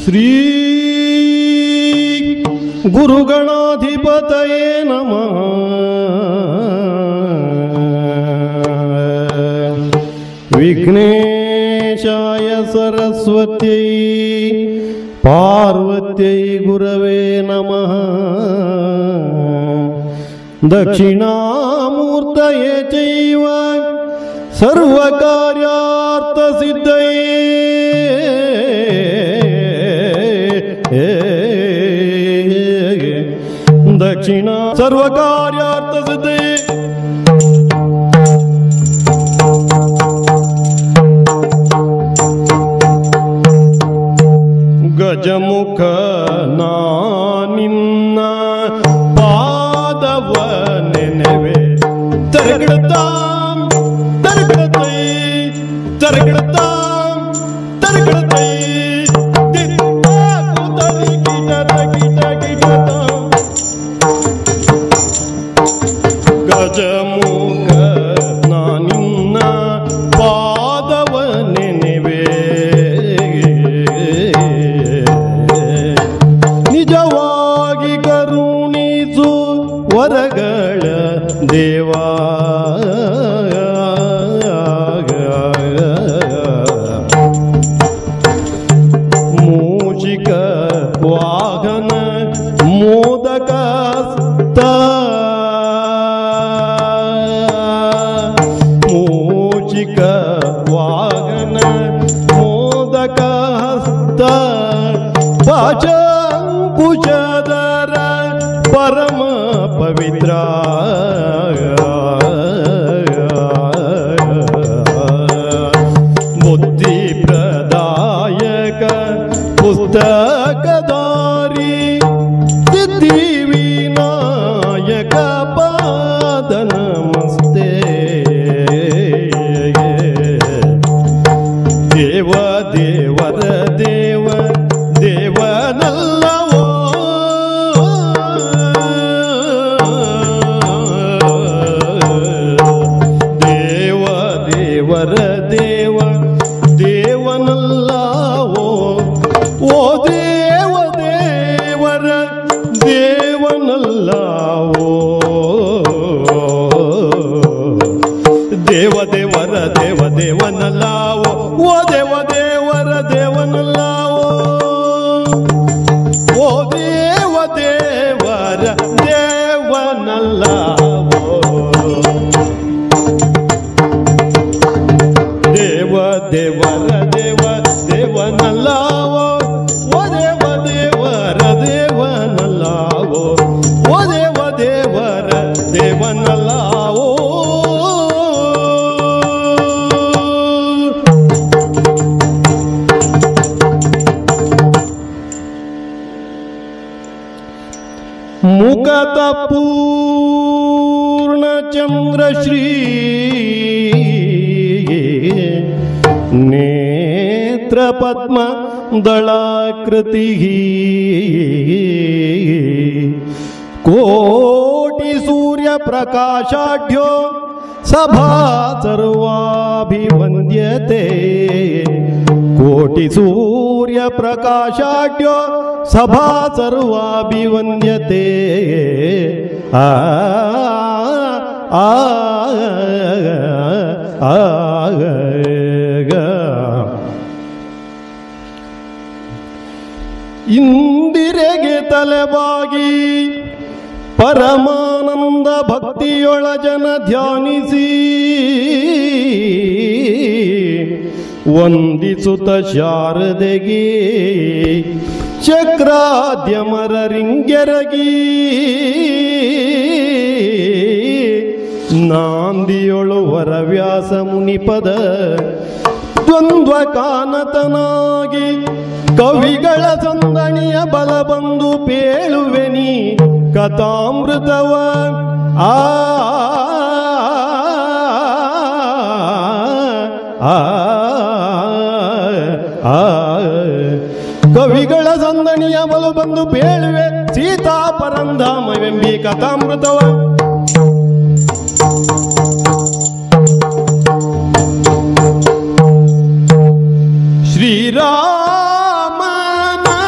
ಶ್ರೀ ಗುರುಗಣಾಧಿಪತಯೇ ನಮಃ. ವಿಘ್ನೇಶಾಯ ಸರಸ್ವತ್ಯೈ ಪಾರ್ವತ್ಯೈ ಗುರವೇ ನಮಃ. ದಕ್ಷಿಣಾಮೂರ್ತಯೇ ಚೈವ ಸರ್ವಕಾರ್ಯಾರ್ಥಸಿದ್ಧಯೇ. ದಕ್ಷಿಣ ಸರ್ವಕಾರ್ಯಾರ್ಥಸಿದ್ಧಯೇ. ಗಜಮುಖ ನಿನ್ನ ಪಾದವ ನೆನೆವೆ. ತರಗಡತಾಂ ತರಗಡತೈ ತರಗಡತಾಂ ತರಗಡತೈ ಗಜಮುಖ ನಿನ್ನ ಪಾದವ ನೆನೆವೆ. ನಿಜವಾಗಿ ಕರುಣಿಸು ವರಗಳ ದೇವಾ. ಮೂಷಿಕ ವಾಹನ ಮೋದಕ ಮೂಷಿಕ ವಾಹನ ಮೋದಕ ಹಸ್ತ ಪಾಶಂಕುಶಧರ ಪರಮ ಪವಿತ್ರ. ಬುದ್ಧಿ ಪ್ರದಾಯಕ ಪುಸ್ತಕಧಾರಿ ಸಿದ್ಧಿ ವಿನಾಯಕ ಪಾದ ನಮಸ್ತೆ. ದೇವ ದೇವರ ದೇವ ದೇವನಲ್ಲವೋ. ದೇವ ದೇವರ ದೇವ ದೇವನಲ್ಲವೋ. ಓ ದೇವ ದೇವರ ದೇವನಲ್ಲವೋ. ದೇವ ದೇವರ ದೇವ ದೇವನಲ್ಲವೋ. ಓ ದೇವ ದೇವರ ದೇವನಲ್ಲವೋ. ಓ ದೇವ ದೇವರ ದೇವನಲ್ಲವೋ. ದೇವ ದೇವರ ದೇವ ದೇವನಲ್ಲವೋ. ಓ ದೇವ ದೇವರ ದೇವನಲ್ಲವೋ. ಓ ದೇವ ದೇವರ ದೇವನಲ್ಲವೋ. ಮುಖತ ಪೂರ್ಣಚಂದ್ರ ಶ್ರೀ ನೇತ್ರ ಪದ್ಮ ದಳಾಕೃತಿ. ಕೋಟಿ ಸೂರ್ಯ ಪ್ರಕಾಶಾಢ್ಯೋ ಸಭಾ ಸರ್ವಾಭಿವಂದ್ಯತೆ. ಕೋಟಿ ಸೂರ್ಯ ಪ್ರಕಾಶಾಢ್ಯೋ ಸಭಾ ಸರ್ವಾಭಿವಂದ್ಯತೆ. ಆ ಆ ಆ ಇಂದಿರೆಗೆ ತಲೆಬಾಗಿ ಪರಮಾನಂದ ಭಕ್ತಿಯೊಳ ಜನ ಧ್ಯಾನಿಸಿ ವಂದಿಸುತ್ತ ಶಾರದೆಗೆ ಚಕ್ರಾದ್ಯಮರ ರಿಂಗೆರಗಿ ನಾಂದಿಯೊಳು ವರವ್ಯಾಸ ಮುನಿಪದ ದ್ವಂದ್ವ ಕಾನತನಾಗಿ ಕವಿಗಳ ಸಂದಣಿಯ ಬಲ ಬಂದು ಪೇಳುವೆನಿ ಕಥಾಮೃತವ. ಆ ಕವಿಗಳ ಸಂದಣಿಯ ಬಲ ಬಂದು ಪೇಳುವೆ ಸೀತಾ ಪರಂಧಾಮವೆಂಬಿ ಕಥಾಮೃತವ. ಶ್ರೀರಾಮನ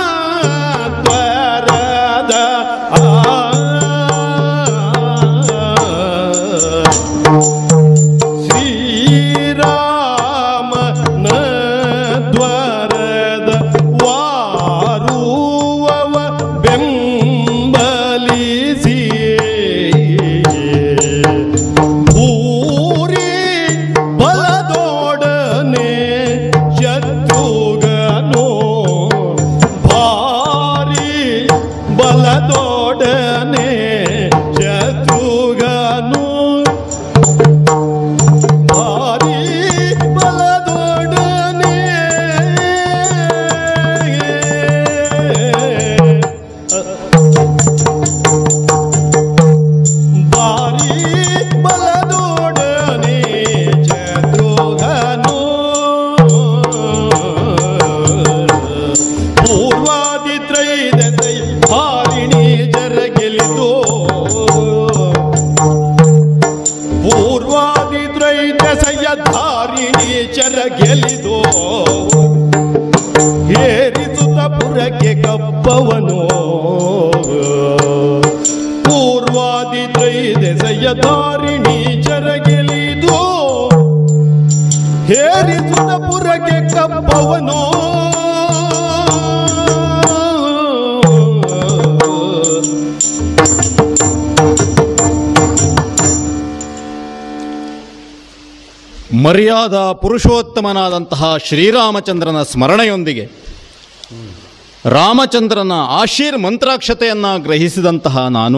ದಾರಿಣಿ ಚರ ಗೆಲಿದೋ ಹೇರಿಸುತ್ತ ಪುರಕ್ಕೆ ಕಪ್ಪವನೋ ಪೂರ್ವಾದಿ ತ್ರೈದೆಸೆಯ ದಾರಿಣಿ ಚರ ಗೆಲಿದೋ ಹೇರಿಸುತ್ತ ಪುರಕ್ಕೆ ಕಪ್ಪವನೋ ಮರ್ಯಾದಾ ಪುರುಷೋತ್ತಮನಾದಂತಹ ಶ್ರೀರಾಮಚಂದ್ರನ ಸ್ಮರಣೆಯೊಂದಿಗೆ ರಾಮಚಂದ್ರನ ಆಶೀರ್ ಮಂತ್ರಾಕ್ಷತೆಯನ್ನು ಗ್ರಹಿಸಿದಂತಹ ನಾನು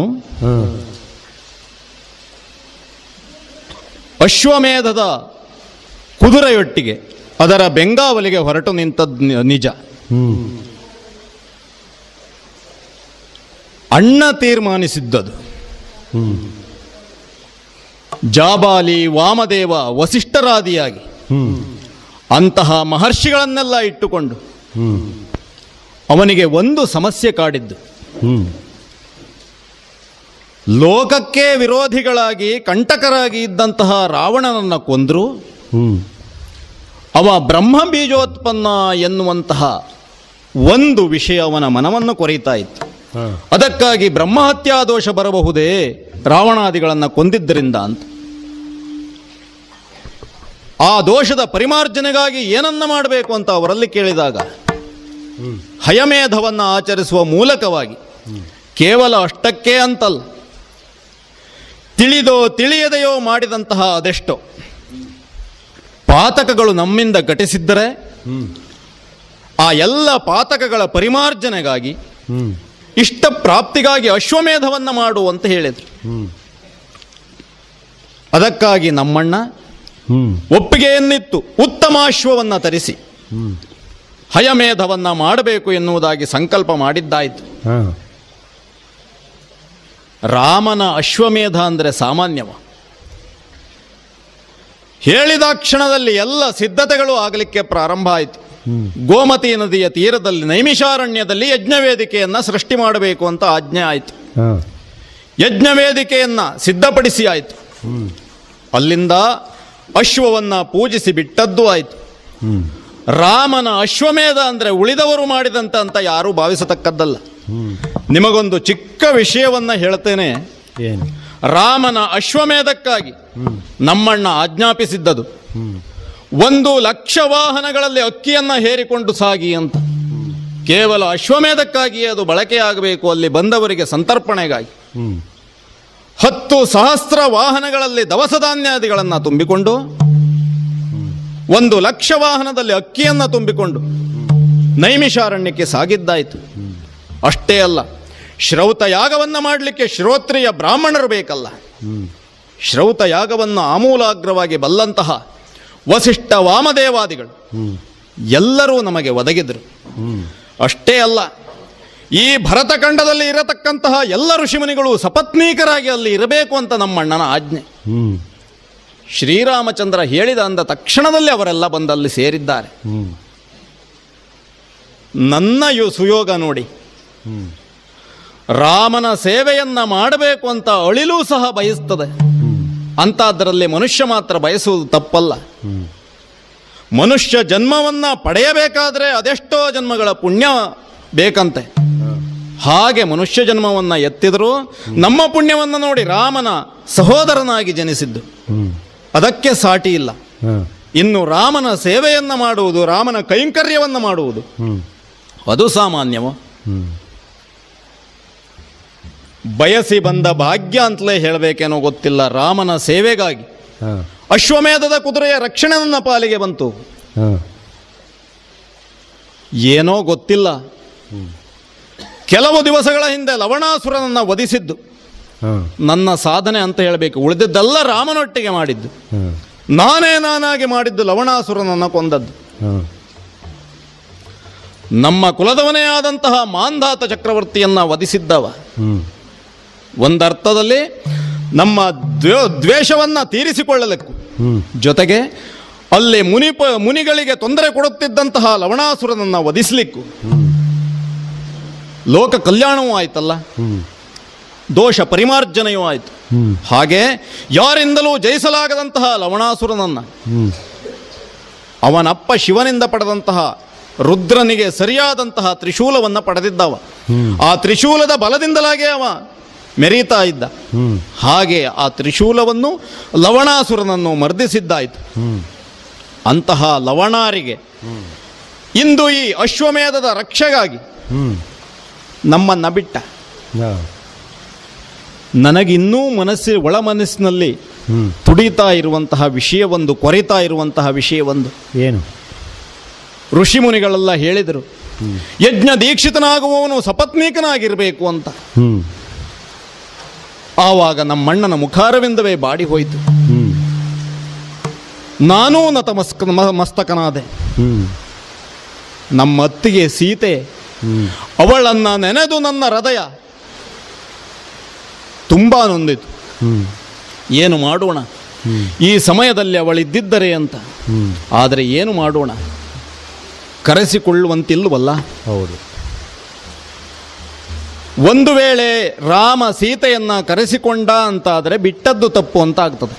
ಅಶ್ವಮೇಧದ ಕುದುರೆಯೊಟ್ಟಿಗೆ ಅದರ ಬೆಂಗಾವಲಿಗೆ ಹೊರಟು ನಿಂತದ್ದು ನಿಜ. ಅಣ್ಣ ತೀರ್ಮಾನಿಸಿದ್ದದು. ಜಾಬಾಲಿ, ವಾಮದೇವ, ವಸಿಷ್ಠರಾದಿಯಾಗಿ ಅಂತಹ ಮಹರ್ಷಿಗಳನ್ನೆಲ್ಲ ಇಟ್ಟುಕೊಂಡು ಅವನಿಗೆ ಒಂದು ಸಮಸ್ಯೆ ಕಾಡಿದ್ದು. ಲೋಕಕ್ಕೆ ವಿರೋಧಿಗಳಾಗಿ ಕಂಟಕರಾಗಿ ಇದ್ದಂತಹ ರಾವಣನನ್ನು ಕೊಂದರು. ಅವ ಬ್ರಹ್ಮ ಬೀಜೋತ್ಪನ್ನ ಎನ್ನುವಂತಹ ಒಂದು ವಿಷಯ ಅವನ ಮನವನ್ನು ಕೊರೀತಾ ಇತ್ತು. ಅದಕ್ಕಾಗಿ ಬ್ರಹ್ಮಹತ್ಯಾ ದೋಷ ಬರಬಹುದೇ ರಾವಣಾದಿಗಳನ್ನು ಕೊಂದಿದ್ದರಿಂದ ಅಂತ. ಆ ದೋಷದ ಪರಿಮಾರ್ಜನೆಗಾಗಿ ಏನನ್ನ ಮಾಡಬೇಕು ಅಂತ ಅವರಲ್ಲಿ ಕೇಳಿದಾಗ ಹಯಮೇಧವನ್ನು ಆಚರಿಸುವ ಮೂಲಕವಾಗಿ ಕೇವಲ ಅಷ್ಟಕ್ಕೇ ಅಂತಲ್ಲ, ತಿಳಿದೋ ತಿಳಿಯದೆಯೋ ಮಾಡಿದಂತಹ ಅದೆಷ್ಟೋ ಪಾತಕಗಳು ನಮ್ಮಿಂದ ಘಟಿಸಿದ್ದರೆ ಆ ಎಲ್ಲ ಪಾತಕಗಳ ಪರಿಮಾರ್ಜನೆಗಾಗಿ ಇಷ್ಟ ಪ್ರಾಪ್ತಿಗಾಗಿ ಅಶ್ವಮೇಧವನ್ನು ಮಾಡು ಅಂತ ಹೇಳಿದರು. ಅದಕ್ಕಾಗಿ ನಮ್ಮಣ್ಣ ಒಪ್ಪಿಗೆಯನ್ನಿತ್ತು ಉತ್ತಮಾಶ್ವವನ್ನು ತರಿಸಿ ಹಯಮೇಧವನ್ನು ಮಾಡಬೇಕು ಎನ್ನುವುದಾಗಿ ಸಂಕಲ್ಪ ಮಾಡಿದ್ದಾಯಿತು. ರಾಮನ ಅಶ್ವಮೇಧ ಅಂದರೆ ಸಾಮಾನ್ಯವ. ಹೇಳಿದ ಕ್ಷಣದಲ್ಲಿ ಎಲ್ಲ ಸಿದ್ಧತೆಗಳು ಆಗಲಿಕ್ಕೆ ಪ್ರಾರಂಭ ಆಯಿತು. ಗೋಮತಿ ನದಿಯ ತೀರದಲ್ಲಿ ನೈಮಿಷಾರಣ್ಯದಲ್ಲಿ ಯಜ್ಞವೇದಿಕೆಯನ್ನು ಸೃಷ್ಟಿ ಮಾಡಬೇಕು ಅಂತ ಆಜ್ಞೆ ಆಯಿತು. ಯಜ್ಞವೇದಿಕೆಯನ್ನು ಸಿದ್ಧಪಡಿಸಿ ಆಯಿತು. ಅಲ್ಲಿಂದ ಅಶ್ವವನ್ನು ಪೂಜಿಸಿ ಬಿಟ್ಟದ್ದು ಆಯಿತು. ರಾಮನ ಅಶ್ವಮೇಧ ಅಂದರೆ ಉಳಿದವರು ಮಾಡಿದಂತ ಅಂತ ಯಾರೂ ಭಾವಿಸತಕ್ಕದ್ದಲ್ಲ. ನಿಮಗೊಂದು ಚಿಕ್ಕ ವಿಷಯವನ್ನು ಹೇಳ್ತೇನೆ. ರಾಮನ ಅಶ್ವಮೇಧಕ್ಕಾಗಿ ನಮ್ಮಣ್ಣ ಆಜ್ಞಾಪಿಸಿದ್ದದು 1,00,000 ವಾಹನಗಳಲ್ಲಿ ಅಕ್ಕಿಯನ್ನು ಹೇರಿಕೊಂಡು ಸಾಗಿ ಅಂತ. ಕೇವಲ ಅಶ್ವಮೇಧಕ್ಕಾಗಿಯೇ ಅದು ಬಳಕೆಯಾಗಬೇಕು, ಅಲ್ಲಿ ಬಂದವರಿಗೆ ಸಂತರ್ಪಣೆಗಾಗಿ. 10,000 ವಾಹನಗಳಲ್ಲಿ ದವಸ ಧಾನ್ಯಾದಿಗಳನ್ನು ತುಂಬಿಕೊಂಡು 1,00,000 ವಾಹನದಲ್ಲಿ ಅಕ್ಕಿಯನ್ನು ತುಂಬಿಕೊಂಡು ನೈಮಿಷಾರಣ್ಯಕ್ಕೆ ಸಾಗಿದ್ದಾಯಿತು. ಅಷ್ಟೇ ಅಲ್ಲ, ಶ್ರೌತ ಯಾಗವನ್ನು ಮಾಡಲಿಕ್ಕೆ ಶ್ರೋತ್ರಿಯ ಬ್ರಾಹ್ಮಣರು ಬೇಕಲ್ಲ. ಶ್ರೌತ ಯಾಗವನ್ನು ಆಮೂಲಾಗ್ರವಾಗಿ ಬಲ್ಲಂತಹ ವಸಿಷ್ಠ ವಾಮದೇವಾದಿಗಳು ಎಲ್ಲರೂ ನಮಗೆ ಒದಗಿದರು. ಅಷ್ಟೇ ಅಲ್ಲ, ಈ ಭರತಖಂಡದಲ್ಲಿ ಇರತಕ್ಕಂತಹ ಎಲ್ಲ ಋಷಿಮುನಿಗಳು ಸಪತ್ನೀಕರಾಗಿ ಅಲ್ಲಿ ಇರಬೇಕು ಅಂತ ನಮ್ಮಣ್ಣನ ಆಜ್ಞೆ. ಶ್ರೀರಾಮಚಂದ್ರ ಹೇಳಿದ ಅಂದ ತಕ್ಷಣದಲ್ಲಿ ಅವರೆಲ್ಲ ಬಂದಲ್ಲಿ ಸೇರಿದ್ದಾರೆ. ನನ್ನ ಸುಯೋಗ ನೋಡಿ, ರಾಮನ ಸೇವೆಯನ್ನ ಮಾಡಬೇಕು ಅಂತ ಅಳಿಲೂ ಸಹ ಬಯಸ್ತದೆ. ಅಂಥದ್ರಲ್ಲಿ ಮನುಷ್ಯ ಮಾತ್ರ ಬಯಸುವುದು ತಪ್ಪಲ್ಲ. ಮನುಷ್ಯ ಜನ್ಮವನ್ನ ಪಡೆಯಬೇಕಾದ್ರೆ ಅದೆಷ್ಟೋ ಜನ್ಮಗಳ ಪುಣ್ಯ ಬೇಕಂತೆ. ಹಾಗೆ ಮನುಷ್ಯ ಜನ್ಮವನ್ನ ಎತ್ತಿದರೂ ನಮ್ಮ ಪುಣ್ಯವನ್ನು ನೋಡಿ ರಾಮನ ಸಹೋದರನಾಗಿ ಜನಿಸಿದ್ದು, ಅದಕ್ಕೆ ಸಾಟಿ ಇಲ್ಲ. ಇನ್ನು ರಾಮನ ಸೇವೆಯನ್ನ ಮಾಡುವುದು, ರಾಮನ ಕೈಂಕರ್ಯವನ್ನು ಮಾಡುವುದು ಅದು ಸಾಮಾನ್ಯವ? ಬಯಸಿ ಬಂದ ಭಾಗ್ಯ ಅಂತಲೇ ಹೇಳಬೇಕೇನೋ ಗೊತ್ತಿಲ್ಲ. ರಾಮನ ಸೇವೆಗಾಗಿ ಅಶ್ವಮೇಧದ ಕುದುರೆಯ ರಕ್ಷಣೆ ನನ್ನ ಪಾಲಿಗೆ ಬಂತು. ಏನೋ ಗೊತ್ತಿಲ್ಲ, ಕೆಲವು ದಿವಸಗಳ ಹಿಂದೆ ಲವಣಾಸುರನನ್ನು ವಧಿಸಿದ್ದು ನನ್ನ ಸಾಧನೆ ಅಂತ ಹೇಳಬೇಕು. ಉಳಿದಿದ್ದೆಲ್ಲ ರಾಮನೊಟ್ಟಿಗೆ ಮಾಡಿದ್ದು. ನಾನಾಗಿ ಮಾಡಿದ್ದು ಲವಣಾಸುರನನ್ನು ಕೊಂದದ್ದು. ನಮ್ಮ ಕುಲದವನೇ ಆದಂತಹ ಮಾಂಧಾತ ಚಕ್ರವರ್ತಿಯನ್ನ ವಧಿಸಿದ್ದವ. ಒಂದರ್ಥದಲ್ಲಿ ನಮ್ಮ ದ್ವೇಷವನ್ನ ತೀರಿಸಿಕೊಳ್ಳಲಿಕ್ಕೂ ಜೊತೆಗೆ ಅಲ್ಲಿ ಮುನಿಗಳಿಗೆ ತೊಂದರೆ ಕೊಡುತ್ತಿದ್ದಂತಹ ಲವಣಾಸುರನನ್ನ ವಧಿಸಲಿಕ್ಕೂ ಲೋಕ ಕಲ್ಯಾಣವೂ ಆಯ್ತಲ್ಲ, ದೋಷ ಪರಿಮಾರ್ಜನೆಯೂ ಆಯಿತು. ಹಾಗೆ ಯಾರಿಂದಲೂ ಜಯಿಸಲಾಗದಂತಹ ಲವಣಾಸುರನನ್ನ ಅವನಪ್ಪ ಶಿವನಿಂದ ಪಡೆದಂತಹ ರುದ್ರನಿಗೆ ಸರಿಯಾದಂತಹ ತ್ರಿಶೂಲವನ್ನು ಪಡೆದಿದ್ದವ. ಆ ತ್ರಿಶೂಲದ ಬಲದಿಂದಲಾಗೆ ಅವ ಮೆರೀತಾ ಇದ್ದ. ಹಾಗೆ ಆ ತ್ರಿಶೂಲವನ್ನು ಲವಣಾಸುರನನ್ನು ಮರ್ದಿಸಿದ್ದಾಯಿತು. ಅಂತಹ ಲವಣಾರಿಗೆ ಇಂದು ಈ ಅಶ್ವಮೇಧದ ರಕ್ಷೆಗಾಗಿ ನಮ್ಮನ್ನ ಬಿಟ್ಟ. ನನಗಿನ್ನೂ ಒಳ ಮನಸ್ಸಿನಲ್ಲಿ ತುಡಿತಾ ಇರುವಂತಹ ವಿಷಯವೊಂದು, ಕೊರಿತಾ ಇರುವಂತಹ ವಿಷಯವೊಂದು ಏನು? ಋಷಿಮುನಿಗಳೆಲ್ಲ ಹೇಳಿದರು, ಯಜ್ಞ ದೀಕ್ಷಿತನಾಗುವವನು ಸಪತ್ನೀಕನಾಗಿರಬೇಕು ಅಂತ. ಆವಾಗ ನಮ್ಮಣ್ಣನ ಮುಖಾರವಿಂದವೇ ಬಾಡಿ ಹೋಯಿತು. ನಾನೂ ಮಸ್ತಕನಾದೆ. ನಮ್ಮ ಅತ್ತಿಗೆ ಸೀತೆ, ಅವಳನ್ನ ನೆನೆದು ನನ್ನ ಹೃದಯ ತುಂಬಾ ನೊಂದಿತು. ಏನು ಮಾಡೋಣ ಈ ಸಮಯದಲ್ಲಿ ಅವಳಿದ್ದಿದ್ದರೆ ಅಂತ. ಆದರೆ ಏನು ಮಾಡೋಣ, ಕರೆಸಿಕೊಳ್ಳುವಂತಿಲ್ವಲ್ಲ. ಹೌದು. ಒಂದು ವೇಳೆ ರಾಮ ಸೀತೆಯನ್ನ ಕರೆಸಿಕೊಂಡ ಅಂತಾದರೆ ಬಿಟ್ಟದ್ದು ತಪ್ಪು ಅಂತ ಆಗ್ತದೆ.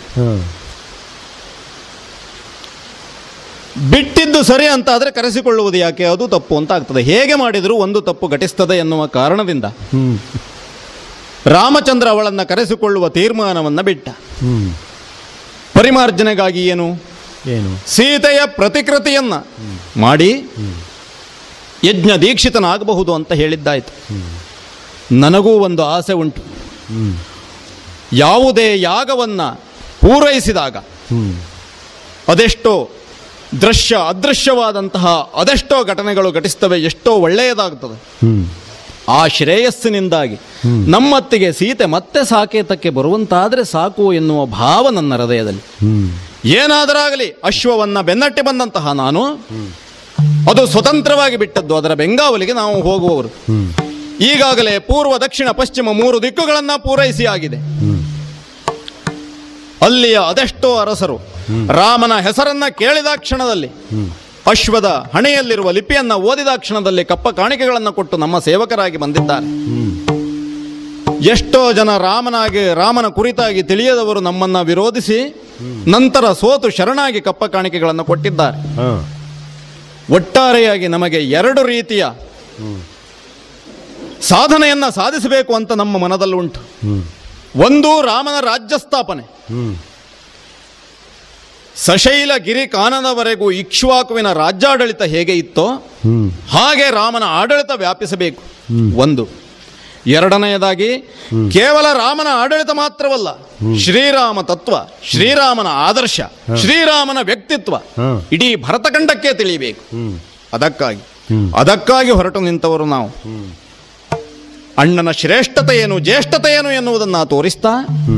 ಬಿಟ್ಟಿದ್ದು ಸರಿ ಅಂತಾದರೆ ಕರೆಸಿಕೊಳ್ಳುವುದು ಯಾಕೆ, ಅದು ತಪ್ಪು ಅಂತ ಆಗ್ತದೆ. ಹೇಗೆ ಮಾಡಿದರೂ ಒಂದು ತಪ್ಪು ಘಟಿಸ್ತದೆ ಎನ್ನುವ ಕಾರಣದಿಂದ ರಾಮಚಂದ್ರ ಅವಳನ್ನು ಕರೆಸಿಕೊಳ್ಳುವ ತೀರ್ಮಾನವನ್ನು ಬಿಟ್ಟ. ಪರಿಮಾರ್ಜನೆಗಾಗಿ ಏನು ಸೀತೆಯ ಪ್ರತಿಕೃತಿಯನ್ನ ಮಾಡಿ ಯಜ್ಞ ದೀಕ್ಷಿತನಾಗಬಹುದು ಅಂತ ಹೇಳಿದ್ದಾಯ್ತು. ನನಗೂ ಒಂದು ಆಸೆ ಉಂಟು. ಯಾವುದೇ ಯಾಗವನ್ನ ಪೂರೈಸಿದಾಗ ಅದೆಷ್ಟೋ ದೃಶ್ಯ ಅದೃಶ್ಯವಾದಂತಹ ಅದೆಷ್ಟೋ ಘಟನೆಗಳು ಘಟಿಸ್ತವೆ, ಎಷ್ಟೋ ಒಳ್ಳೆಯದಾಗುತ್ತದೆ. ಆ ಶ್ರೇಯಸ್ಸಿನಿಂದಾಗಿ ನಮ್ಮತ್ತಿಗೆ ಸೀತೆ ಮತ್ತೆ ಸಾಕೇತಕ್ಕೆ ಬರುವಂತಾದರೆ ಸಾಕು ಎನ್ನುವ ಭಾವ ನನ್ನ ಹೃದಯದಲ್ಲಿ. ಏನಾದರಾಗಲಿ ಅಶ್ವವನ್ನ ಬೆನ್ನಟ್ಟಿ ಬಂದಂತಹ ನಾನು ಅದು ಸ್ವತಂತ್ರವಾಗಿ ಬಿಟ್ಟದ್ದು, ಅದರ ಬೆಂಗಾವಲಿಗೆ ನಾವು ಹೋಗುವವರು. ಈಗಾಗಲೇ ಪೂರ್ವ ದಕ್ಷಿಣ ಪಶ್ಚಿಮ 3 ದಿಕ್ಕುಗಳನ್ನ ಪೂರೈಸಿ ಆಗಿದೆ. ಅಲ್ಲಿಯ ಅದೆಷ್ಟೋ ಅರಸರು ರಾಮನ ಹೆಸರನ್ನ ಕೇಳಿದ ಕ್ಷಣದಲ್ಲಿ, ಅಶ್ವದ ಹಣೆಯಲ್ಲಿರುವ ಲಿಪಿಯನ್ನ ಓದಿದ ಕ್ಷಣದಲ್ಲಿ ಕಪ್ಪ ಕಾಣಿಕೆಗಳನ್ನು ಕೊಟ್ಟು ನಮ್ಮ ಸೇವಕರಾಗಿ ಬಂದಿದ್ದಾರೆ. ಎಷ್ಟೋ ಜನ ರಾಮನ ಕುರಿತಾಗಿ ತಿಳಿಯದವರು ನಮ್ಮನ್ನ ವಿರೋಧಿಸಿ ನಂತರ ಸೋತು ಶರಣಾಗಿ ಕಪ್ಪ ಕಾಣಿಕೆಗಳನ್ನು ಕೊಟ್ಟಿದ್ದಾರೆ. ಒಟ್ಟಾರೆಯಾಗಿ ನಮಗೆ 2 ರೀತಿಯ ಸಾಧನೆಯನ್ನ ಸಾಧಿಸಬೇಕು ಅಂತ ನಮ್ಮ ಮನದಲ್ಲುಂಟು. ಒಂದು, ರಾಮನ ರಾಜ್ಯ ಸ್ಥಾಪನೆ. ಸಶೈಲ ಗಿರಿ ಕಾನನವರೆಗೂ ಇಕ್ಷ್ವಾಕುವಿನ ರಾಜ್ಯಾಡಳಿತ ಹೇಗೆ ಇತ್ತೋ ಹಾಗೆ ರಾಮನ ಆಡಳಿತ ವ್ಯಾಪಿಸಬೇಕು ಒಂದು. ಎರಡನೆಯದಾಗಿ ಕೇವಲ ರಾಮನ ಆಡಳಿತ ಮಾತ್ರವಲ್ಲ, ಶ್ರೀರಾಮ ತತ್ವ, ಶ್ರೀರಾಮನ ಆದರ್ಶ, ಶ್ರೀರಾಮನ ವ್ಯಕ್ತಿತ್ವ ಇಡೀ ಭರತಖಂಡಕ್ಕೆ ತಿಳಿಯಬೇಕು. ಅದಕ್ಕಾಗಿ ಹೊರಟು ನಿಂತವರು ನಾವು. ಅಣ್ಣನ ಶ್ರೇಷ್ಠತೆ ಏನು, ಜ್ಯೇಷ್ಠತೆ ಏನು ಎನ್ನುವುದನ್ನು ತೋರಿಸ್ತಾ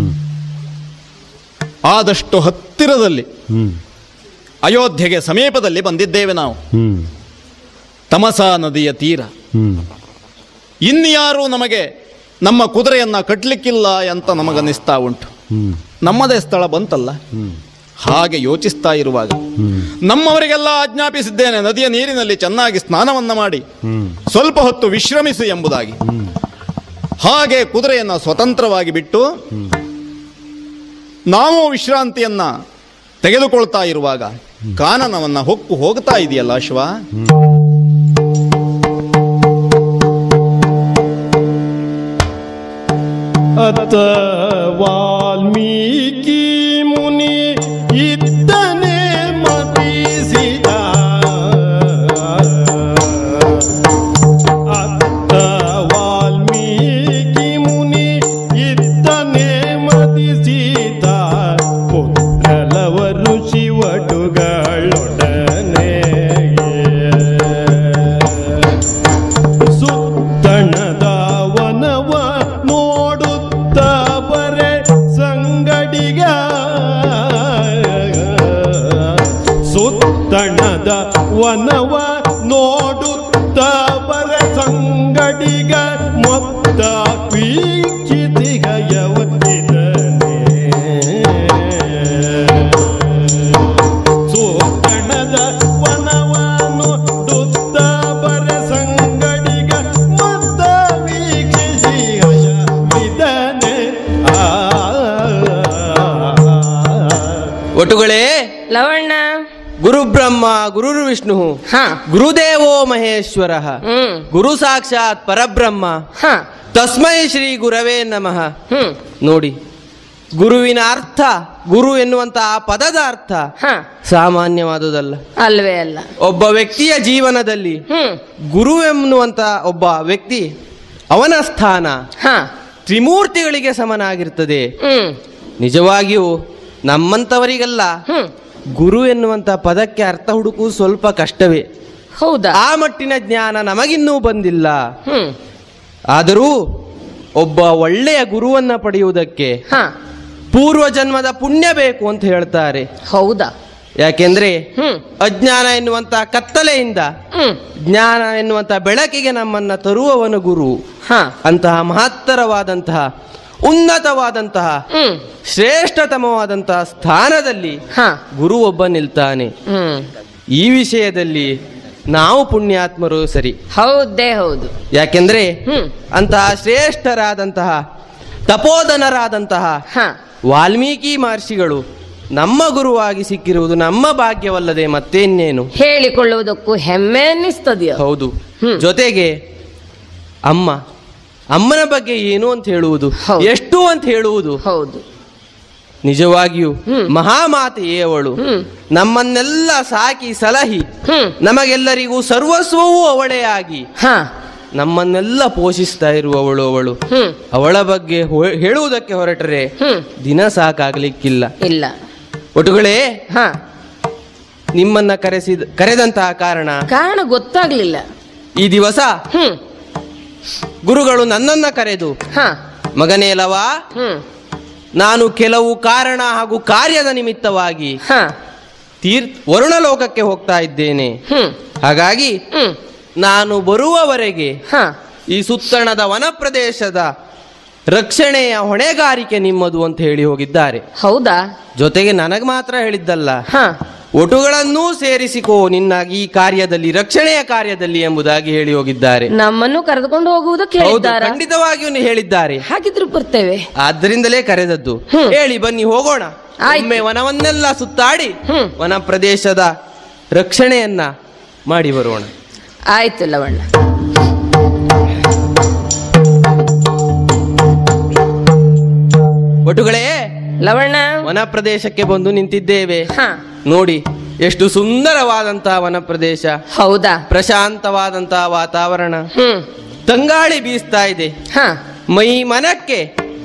ಆದಷ್ಟು ಹತ್ತಿರದಲ್ಲಿ ಅಯೋಧ್ಯೆಗೆ ಸಮೀಪದಲ್ಲಿ ಬಂದಿದ್ದೇವೆ ನಾವು. ತಮಸಾ ನದಿಯ ತೀರ. ಇನ್ಯಾರೂ ನಮಗೆ ನಮ್ಮ ಕುದುರೆಯನ್ನ ಕಟ್ಟಲಿಕ್ಕಿಲ್ಲ ಅಂತ ನಮಗನ್ನಿಸ್ತಾ ಉಂಟು. ನಮ್ಮದೇ ಸ್ಥಳ ಬಂತಲ್ಲ. ಹಾಗೆ ಯೋಚಿಸ್ತಾ ಇರುವಾಗ ನಮ್ಮವರಿಗೆಲ್ಲ ಆಜ್ಞಾಪಿಸಿದ್ದೇನೆ, ನದಿಯ ನೀರಿನಲ್ಲಿ ಚೆನ್ನಾಗಿ ಸ್ನಾನವನ್ನ ಮಾಡಿ ಸ್ವಲ್ಪ ಹೊತ್ತು ವಿಶ್ರಮಿಸು ಎಂಬುದಾಗಿ. ಹಾಗೆ ಕುದುರೆಯನ್ನ ಸ್ವತಂತ್ರವಾಗಿ ಬಿಟ್ಟು ನಾವು ವಿಶ್ರಾಂತಿಯನ್ನ ತೆಗೆದುಕೊಳ್ತಾ ಇರುವಾಗ ಕಾನನವನ್ನ ಹೊಕ್ಕು ಹೋಗ್ತಾ ಇದೆಯಲ್ಲ ಅಶ್ವ. ಅತ ವಾಲ್ಮೀಕಿ ಮುನಿ ಇದ್ದನೆ ಮತಿಸಿದ, ಅತ್ತ ವಾಲ್ಮೀಕಿ ಮುನಿ ಇದ್ದನೆ ಮತಿಸಿದ, ಪುತ್ರಲವರು ಶಿವಟುಗಳೊಡನೆ ಸುತ್ತಣದ ವನವ ನೋಡುತ್ತ ಬರೆ ಸಂಗಡಿಗ, ಸುತ್ತಣದ ವನವ ನೋಡುತ್ತ ಬರೆ ಸಂಗಡಿಗ ಮೊತ್ತ ವೀಕ್ಷಿತಿಗಯವತ್ತಿದನೆ. ಸುತ್ತಣದ ವನವ ನೋಡುತ್ತ ಬರೆ ಸಂಗಡಿಗ ಮೊತ್ತ ವೀಕ್ಷಿಸಿದನೆ. ಒಟುಗಳೇ, ಲವಣ್ಣ ಗುರು ಬ್ರಹ್ಮ ಗುರುರ್ ವಿಷ್ಣು ಹಾ ಗುರುದೇವೋ ಮಹೇಶ್ವರ ಗುರು ಸಾಕ್ಷಾತ್ ಪರಬ್ರಹ್ಮ ಹಾ ತಸ್ಮೈ ಶ್ರೀ ಗುರವೇ ನಮಃ. ಹ್ಮ್ ನೋಡಿ, ಗುರುವಿನ ಅರ್ಥ, ಗುರು ಎನ್ನುವಂತಹ ಪದದ ಅರ್ಥ ಹಾ ಸಾಮಾನ್ಯವಾದುದಲ್ಲ. ಅಲ್ವೇ ಅಲ್ಲ. ಒಬ್ಬ ವ್ಯಕ್ತಿಯ ಜೀವನದಲ್ಲಿ ಹ್ಮ್ ಗುರು ಎನ್ನುವಂತ ಒಬ್ಬ ವ್ಯಕ್ತಿ, ಅವನ ಸ್ಥಾನ ಹಾ ತ್ರಿಮೂರ್ತಿಗಳಿಗೆ ಸಮನಾಗಿರ್ತದೆ. ಹ್ಮ್ ನಿಜವಾಗಿಯೂ ನಮ್ಮಂತವರಿಗೆಲ್ಲ ಹ್ಮ್ ಗುರು ಎನ್ನುವಂತ ಪದಕ್ಕೆ ಅರ್ಥ ಹುಡುಕುವುದು ಸ್ವಲ್ಪ ಕಷ್ಟವೇ. ಹೌದಾ? ಆ ಮಟ್ಟಿನ ಜ್ಞಾನ ನಮಗಿನ್ನೂ ಬಂದಿಲ್ಲ. ಹ್ಮ್ ಆದರೂ ಒಬ್ಬ ಒಳ್ಳೆಯ ಗುರುವನ್ನ ಪಡೆಯುವುದಕ್ಕೆ ಹಾ ಪೂರ್ವ ಜನ್ಮದ ಪುಣ್ಯ ಬೇಕು ಅಂತ ಹೇಳ್ತಾರೆ. ಹೌದಾ? ಯಾಕೆಂದ್ರೆ ಹ್ಮ್ ಅಜ್ಞಾನ ಎನ್ನುವಂತ ಕತ್ತಲೆಯಿಂದ ಹ್ಮ್ ಜ್ಞಾನ ಎನ್ನುವಂತ ಬೆಳಕಿಗೆ ನಮ್ಮನ್ನ ತರುವವನು ಗುರು. ಹಾ ಅಂತಹ ಮಹತ್ತರವಾದಂತಹ, ಉನ್ನತವಾದಂತಹ, ಹ್ಮ್ ಶ್ರೇಷ್ಠತಮವಾದಂತಹ ಸ್ಥಾನದಲ್ಲಿ ಹಾ ಗುರು ಒಬ್ಬ ನಿಲ್ತಾನೆ. ಹ್ಮ್ ಈ ವಿಷಯದಲ್ಲಿ ನಾವು ಪುಣ್ಯಾತ್ಮರು ಸರಿ. ಹೌದೇ ಹೌದು. ಯಾಕೆಂದ್ರೆ ಹ್ಮ್ ಅಂತಹ ಶ್ರೇಷ್ಠರಾದಂತಹ ತಪೋಧನರಾದಂತಹ ಹಾ ವಾಲ್ಮೀಕಿ ಮಹರ್ಷಿಗಳು ನಮ್ಮ ಗುರುವಾಗಿ ಸಿಕ್ಕಿರುವುದು ನಮ್ಮ ಭಾಗ್ಯವಲ್ಲದೆ ಮತ್ತೇನೇನು. ಹೇಳಿಕೊಳ್ಳುವುದಕ್ಕೂ ಹೆಮ್ಮೆ ಅನ್ನಿಸ್ತದೆಯೋ? ಹೌದು. ಹ್ಮ್. ಜೊತೆಗೆ ಅಮ್ಮನ ಬಗ್ಗೆ ಏನು ಅಂತ ಹೇಳುವುದು, ಹೌದು. ಎಷ್ಟು ಅಂತ ಹೇಳುವುದು. ಹೌದು. ನಿಜವಾಗಿಯೂ ಹ್ಮ್. ಮಹಾಮಾತೆಯೇ ಅವಳು. ಹ್ಮ್ ನಮ್ಮನ್ನೆಲ್ಲ ಸಾಕಿ ಸಲಹಿ ಹ್ಮ್ ನಮಗೆಲ್ಲರಿಗೂ ಸರ್ವಸ್ವವೂ ಅವಳೇ ಆಗಿ ಹಾ ನಮ್ಮನ್ನೆಲ್ಲ ಪೋಷಿಸ್ತಾ ಇರುವವಳು ಅವಳು. ಹ್ಮ್ ಅವಳ ಬಗ್ಗೆ ಹೇಳುವುದಕ್ಕೆ ಹೊರಟರೆ ಹ್ಮ್ ದಿನ ಸಾಕಾಗ್ಲಿಕ್ಕಿಲ್ಲ. ಇಲ್ಲ. ಒಟುಗಳೇ, ಹಾ ನಿಮ್ಮನ್ನ ಕರೆದಂತಹ ಕಾರಣ ಗೊತ್ತಾಗ್ಲಿಲ್ಲ. ಈ ದಿವಸ ಹ್ಮ್ ಗುರುಗಳು ನನ್ನನ್ನ ಕರೆದು, ಹಾ ಮಗನೇ ಲವ, ಹ್ಮ್ ನಾನು ಕೆಲವು ಕಾರಣ ಹಾಗೂ ಕಾರ್ಯದ ನಿಮಿತ್ತವಾಗಿ ಹಾ ವರುಣಲೋಕಕ್ಕೆ ಹೋಗ್ತಾ ಇದ್ದೇನೆ. ಹ್ಮ್ ಹಾಗಾಗಿ ಹ್ಮ್ ನಾನು ಬರುವವರೆಗೆ ಹಾ ಈ ಸುತ್ತಣದ ವನ ಪ್ರದೇಶದ ರಕ್ಷಣೆಯ ಹೊಣೆಗಾರಿಕೆ ನಿಮ್ಮದು ಅಂತ ಹೇಳಿ ಹೋಗಿದ್ದಾರೆ. ಹೌದಾ? ಜೊತೆಗೆ ನನಗೆ ಮಾತ್ರ ಹೇಳಿದ್ದಲ್ಲ, ಹಾ ಒಟುಗಳನ್ನೂ ಸೇರಿಸಿಕೋ ನಿನ್ನ ಈ ಕಾರ್ಯದಲ್ಲಿ, ರಕ್ಷಣೆಯ ಕಾರ್ಯದಲ್ಲಿ ಎಂಬುದಾಗಿ ಹೇಳಿ ಹೋಗಿದ್ದಾರೆ. ನಮ್ಮನ್ನು ಕರೆದುಕೊಂಡು ಹೋಗುವುದಕ್ಕೆ ಹೌದು, ಹೇಳಿದ್ದಾರಾ? ಖಂಡಿತವಾಗಿಯೂ ಹೇಳಿದ್ದಾರೆ. ಹಾಗಿದ್ರು ಬರ್ತೇವೆ. ಆದ್ದರಿಂದಲೇ ಕರೆದದ್ದು. ಹ್ಮ್. ಹೇಳಿ ಬನ್ನಿ, ಹೋಗೋಣ. ಆಯ್ತು. ಒಮ್ಮೆ ವನವನ್ನೆಲ್ಲ ಸುತ್ತಾಡಿ ಹ್ಮ್. ವನ ಪ್ರದೇಶದ ರಕ್ಷಣೆಯನ್ನ ಮಾಡಿ ಬರೋಣ. ಆಯ್ತು ಲವಣ್ಣ. ಒಟುಗಳೇ, ಲವಣ್ಣ, ವನ ಪ್ರದೇಶಕ್ಕೆ ಬಂದು ನಿಂತಿದ್ದೇವೆ. ಹಾ ನೋಡಿ, ಎಷ್ಟು ಸುಂದರವಾದಂತಹ ವನ ಪ್ರದೇಶ, ಹೌದಾ? ಪ್ರಶಾಂತವಾದಂತಹ ವಾತಾವರಣ, ಹ್ಮ್ ತಂಗಾಳಿ ಬೀಸ್ತಾ ಇದೆ. ಹಾ ಮೈ ಮನಕ್ಕೆ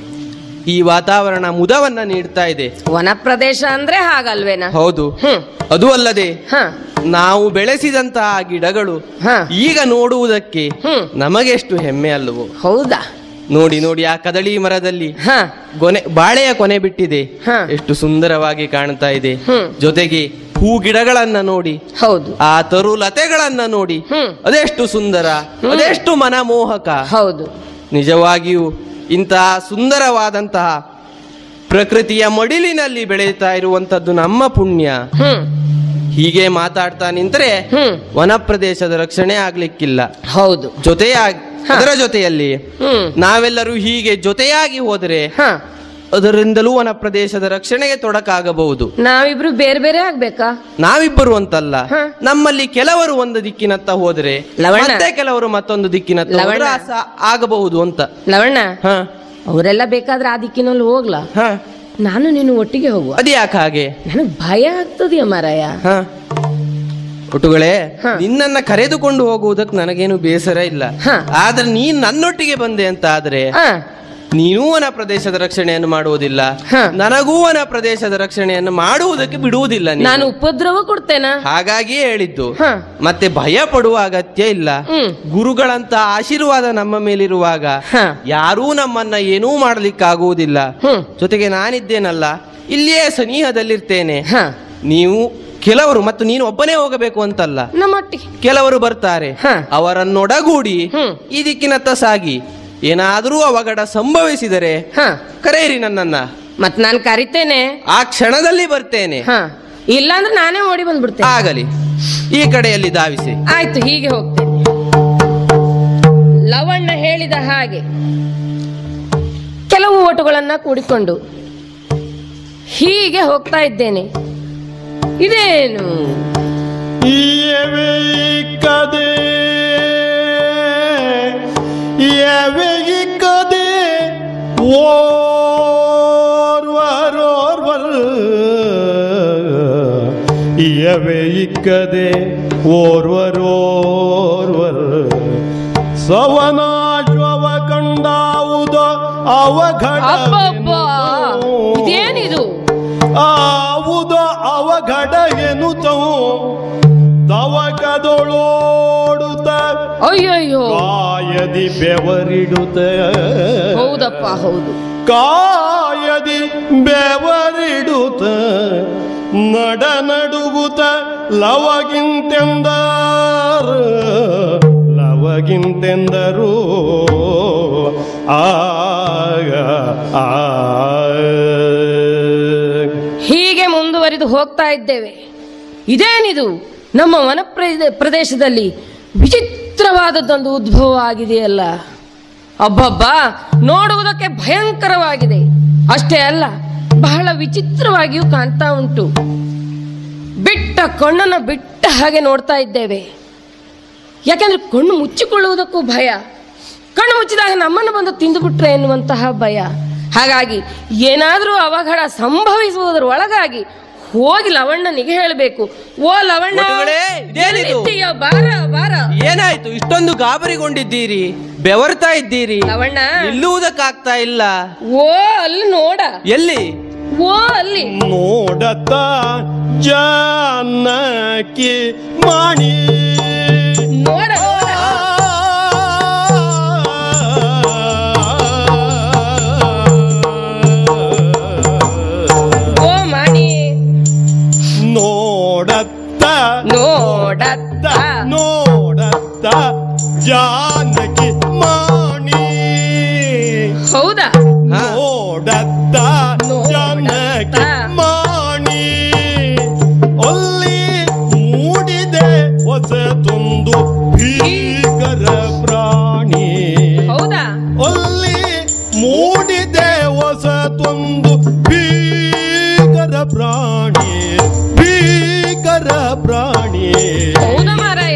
ಈ ವಾತಾವರಣ ಮುದವನ್ನ ನೀಡ್ತಾ ಇದೆ. ವನ ಪ್ರದೇಶ ಅಂದ್ರೆ ಹಾಗಲ್ವೇನಾ? ಹೌದು. ಹ್ಮ್ ಅದು ಅಲ್ಲದೆ ಹಾ ನಾವು ಬೆಳೆಸಿದಂತಹ ಗಿಡಗಳು ಹಾ ಈಗ ನೋಡುವುದಕ್ಕೆ ಹ್ಮ್ ನಮಗೆಷ್ಟು ಹೆಮ್ಮೆ ಅಲ್ಲವೋ. ಹೌದಾ? ನೋಡಿ ನೋಡಿ, ಆ ಕದಳಿ ಮರದಲ್ಲಿ ಹಾ ಬಾಳೆಯ ಕೊನೆ ಬಿಟ್ಟಿದೆ. ಹಾ. ಎಷ್ಟು ಸುಂದರವಾಗಿ ಕಾಣ್ತಾ ಇದೆ. ಹ್ಮ್. ಜೊತೆಗೆ ಹೂ ಗಿಡಗಳನ್ನ ನೋಡಿ, ಹೌದು. ಆ ತರು ಲತೆಗಳನ್ನ ನೋಡಿ, ಹ್ಮ್. ಅದೆಷ್ಟು ಸುಂದರ, ಅದೆಷ್ಟು ಮನಮೋಹಕ. ಹೌದು. ನಿಜವಾಗಿಯೂ ಇಂತಹ ಸುಂದರವಾದಂತಹ ಪ್ರಕೃತಿಯ ಮಡಿಲಿನಲ್ಲಿ ಬೆಳೀತಾ ಇರುವಂತದ್ದು ನಮ್ಮ ಪುಣ್ಯ. ಹ್ಮ್ ಹೀಗೆ ಮಾತಾಡ್ತಾ ನಿಂತರೆ ಹ್ಮ್ ವನ ಪ್ರದೇಶದ ರಕ್ಷಣೆ ಆಗ್ಲಿಕ್ಕಿಲ್ಲ. ಹೌದು. ಅದರ ಜೊತೆಯಲ್ಲಿ ಹ್ಮ್ ನಾವೆಲ್ಲರೂ ಹೀಗೆ ಜೊತೆಯಾಗಿ ಹೋದರೆ ಹಾ ಅದರಿಂದಲೂ ವನ ಪ್ರದೇಶದ ರಕ್ಷಣೆಗೆ ತೊಡಕಾಗಬಹುದು. ನಾವಿಬ್ರು ಬೇರೆ ಬೇರೆ ಆಗ್ಬೇಕಾ? ನಾವಿಬ್ಬರು ಅಂತಲ್ಲ, ಹ. ನಮ್ಮಲ್ಲಿ ಕೆಲವರು ಒಂದು ದಿಕ್ಕಿನತ್ತ ಹೋದರೆ ಲವಣ್ಣ. ಮತ್ತೆ ಕೆಲವರು ಮತ್ತೊಂದು ದಿಕ್ಕಿನತ್ತ ಲವಣ್ಣ. ಹೋದ್ರೆ ಆಗಬಹುದು ಅಂತ. ಲವಣ್ಣ, ಹ ಅವರೆಲ್ಲ ಬೇಕಾದ್ರೆ ಆ ದಿಕ್ಕಿನಲ್ಲಿ ಹೋಗ್ಲಾ, ಹ ನಾನು ನೀನು ಒಟ್ಟಿಗೆ ಹೋಗುವ. ಅದ್ಯಾಕೆ ಹಾಗೆ? ನನಗ್ ಭಯ ಆಗ್ತದೆಯ ಮಾರಾಯ. ಹ ಒಟುಗಳೇ, ಹ. ನಿನ್ನನ್ನ ಕರೆದುಕೊಂಡು ಹೋಗುವುದಕ್ಕೆ ನನಗೇನು ಬೇಸರ ಇಲ್ಲ. ಹ. ಆದ್ರೆ ನೀನ್ ನನ್ನೊಟ್ಟಿಗೆ ಬಂದೆ ಅಂತ ಆದ್ರೆ ಆ, ನೀನೂ ವನ ಪ್ರದೇಶದ ರಕ್ಷಣೆಯನ್ನು ಮಾಡುವುದಿಲ್ಲ, ಹ. ನನಗೂ ವನ ಪ್ರದೇಶದ ರಕ್ಷಣೆಯನ್ನು ಮಾಡುವುದಕ್ಕೆ ಬಿಡುವುದಿಲ್ಲ ನೀನು. ನಾನು ಉಪದ್ರವ ಕೊಡ್ತೇನಾ? ಹಾಗಾಗಿಯೇ ಹೇಳಿದ್ದು. ಹ. ಮತ್ತೆ ಭಯ ಪಡುವ ಅಗತ್ಯ ಇಲ್ಲ. ಹ್ಮ್. ಗುರುಗಳಂತ ಆಶೀರ್ವಾದ ನಮ್ಮ ಮೇಲಿರುವಾಗ ಹ. ಯಾರೂ ನಮ್ಮನ್ನ ಏನೂ ಮಾಡ್ಲಿಕ್ಕಾಗುವುದಿಲ್ಲ. ಹ್ಮ್. ಜೊತೆಗೆ ನಾನಿದ್ದೇನಲ್ಲ, ಇಲ್ಲಿಯೇ ಸನಿಹದಲ್ಲಿರ್ತೇನೆ. ಹ. ನೀವು ಕೆಲವರು, ಮತ್ತು ನೀನು ಒಬ್ಬನೇ ಹೋಗಬೇಕು ಅಂತಲ್ಲ, ನಮ್ಮೊಟ್ಟಿಗೆ ಕೆಲವರು ಬರ್ತಾರೆ. ಹ. ಅವರನ್ನೊಡಗೂಡಿ ಹ್ಮ್. ಈ ದಿಕ್ಕಿನತ್ತ ಸಾಗಿ. ಏನಾದರೂ ಅವಘಡ ಸಂಭವಿಸಿದರೆ ಹ ಕರೆಯಿರಿ ನನ್ನನ್ನ, ಮತ್ ನಾನ್ ಕರಿತೇನೆ. ಆ ಕ್ಷಣದಲ್ಲಿ ಬರ್ತೇನೆ. ಹ ಇಲ್ಲಾಂದ್ರೆ ನಾನೇ ಓಡಿ ಬಂದ್ಬಿಡ್ತೇನೆ. ಆಗಲಿ, ಈ ಕಡೆಯಲ್ಲಿ ಧಾವಿಸಿ. ಆಯ್ತು, ಹೀಗೆ ಹೋಗ್ತೇನೆ. ಲವಣ್ಣ ಹೇಳಿದ ಹಾಗೆ ಕೆಲವು ಓಟುಗಳನ್ನ ಕೂಡಿಕೊಂಡು ಹೀಗೆ ಹೋಗ್ತಾ ಇದ್ದೇನೆ. ಇದೇನು? ಎವೆಯಿಕ್ಕದೆ ಎವೆಯಿಕ್ಕದೆ ಓರ್ವರೋರ್ವರ್ ಎವೆಯಿಕ್ಕದೆ ಓರ್ವರೋರ್ವರ್ ಸವನಾಶ್ವವ ಕಂಡಾವುದ ಅವಘಡ ಅಬ್ಬಬ್ಬ, ಇದೇನಿದು? ಆವುದ ಅವಘಡ ಎನ್ನುತ್ತವು ತವಕದೊಳೋಡುತ್ತ ಅಯ್ಯಯ್ಯೋ, ಕಾಯದಿ ಬೆವರಿಡುತ್ತ ಹೌದಪ್ಪ ಹೌದು. ಕಾಯದಿ ಬೆವರಿಡುತ್ತ ನಡ ನಡುಗುತ್ತ ಲವಗಿಂತೆಂದರು ಹೀಗೆ ಮುಂದುವರಿದು ಹೋಗ್ತಾ ಇದ್ದೇವೆ. ಇದೇನಿದು? ನಮ್ಮ ವನ ಪ್ರದೇಶದಲ್ಲಿ ವಿಚಿತ್ರವಾದದ್ದೊಂದು ಉದ್ಭವ ಆಗಿದೆಯಲ್ಲ. ಅಬ್ಬಬ್ಬ, ನೋಡುವುದಕ್ಕೆ ಭಯಂಕರವಾಗಿದೆ. ಅಷ್ಟೇ ಅಲ್ಲ, ಬಹಳ ವಿಚಿತ್ರವಾಗಿಯೂ ಕಾಣ್ತಾ ಉಂಟು. ಬಿಟ್ಟ ಕಣ್ಣನ್ನು ಬಿಟ್ಟ ಹಾಗೆ ನೋಡ್ತಾ ಇದ್ದೇವೆ. ಯಾಕೆಂದ್ರೆ ಕಣ್ಣು ಮುಚ್ಚಿಕೊಳ್ಳುವುದಕ್ಕೂ ಭಯ. ಕಣ್ಣು ಮುಚ್ಚಿದಾಗ ನಮ್ಮನ್ನು ಬಂದು ತಿಂದುಬಿಟ್ರೆ ಎನ್ನುವಂತಹ ಭಯ. ಹಾಗಾಗಿ ಏನಾದರೂ ಅವಘಡ ಸಂಭವಿಸುವುದರ ಒಳಗಾಗಿ ಹೋಗಿ ಲವಣ್ಣನಿಗೆ ಹೇಳಬೇಕು. ಓ ಲವಣ್ಣ, ಬಾರ ಬಾರ. ಏನಾಯ್ತು? ಇಷ್ಟೊಂದು ಗಾಬರಿಗೊಂಡಿದ್ದೀರಿ, ಬೆವರ್ತಾ ಇದ್ದೀರಿ. ಲವಣ್ಣ, ನಿಲ್ಲುವುದಕ್ಕಾಗ್ತಾ ಇಲ್ಲ. ಓ ಅಲ್ಲಿ ನೋಡ. ಎಲ್ಲಿ? ಓ ಅಲ್ಲಿ ನೋಡತ್ತ ಜಾನಕಿ ಮಾಣಿ ನೋಡ. ಓ ಮಾಣಿ, ನೋಡತ್ತ ನೋಡತ್ತ ನೋಡತ್ತ ಜಾನಕಿ ಮಾಣಿ. ಹೌದಾ? ನೋಡತ್ತ ಜಾನಕಿ ಮಾಣಿ ಅಲ್ಲಿ ಮೂಡಿದೆ ಹೊಸತೊಂದು ಭೀಕರ ಪ್ರಾಣಿ. ಹೌದಾ? ಅಲ್ಲಿ ಮೂಡಿದೆ ಹೊಸತೊಂದು ಭೀಕರ ಪ್ರಾಣಿ, ಭೀಕರ ಪ್ರಾಣಿ. ಹೌದಾ ಮಾರಾಯ?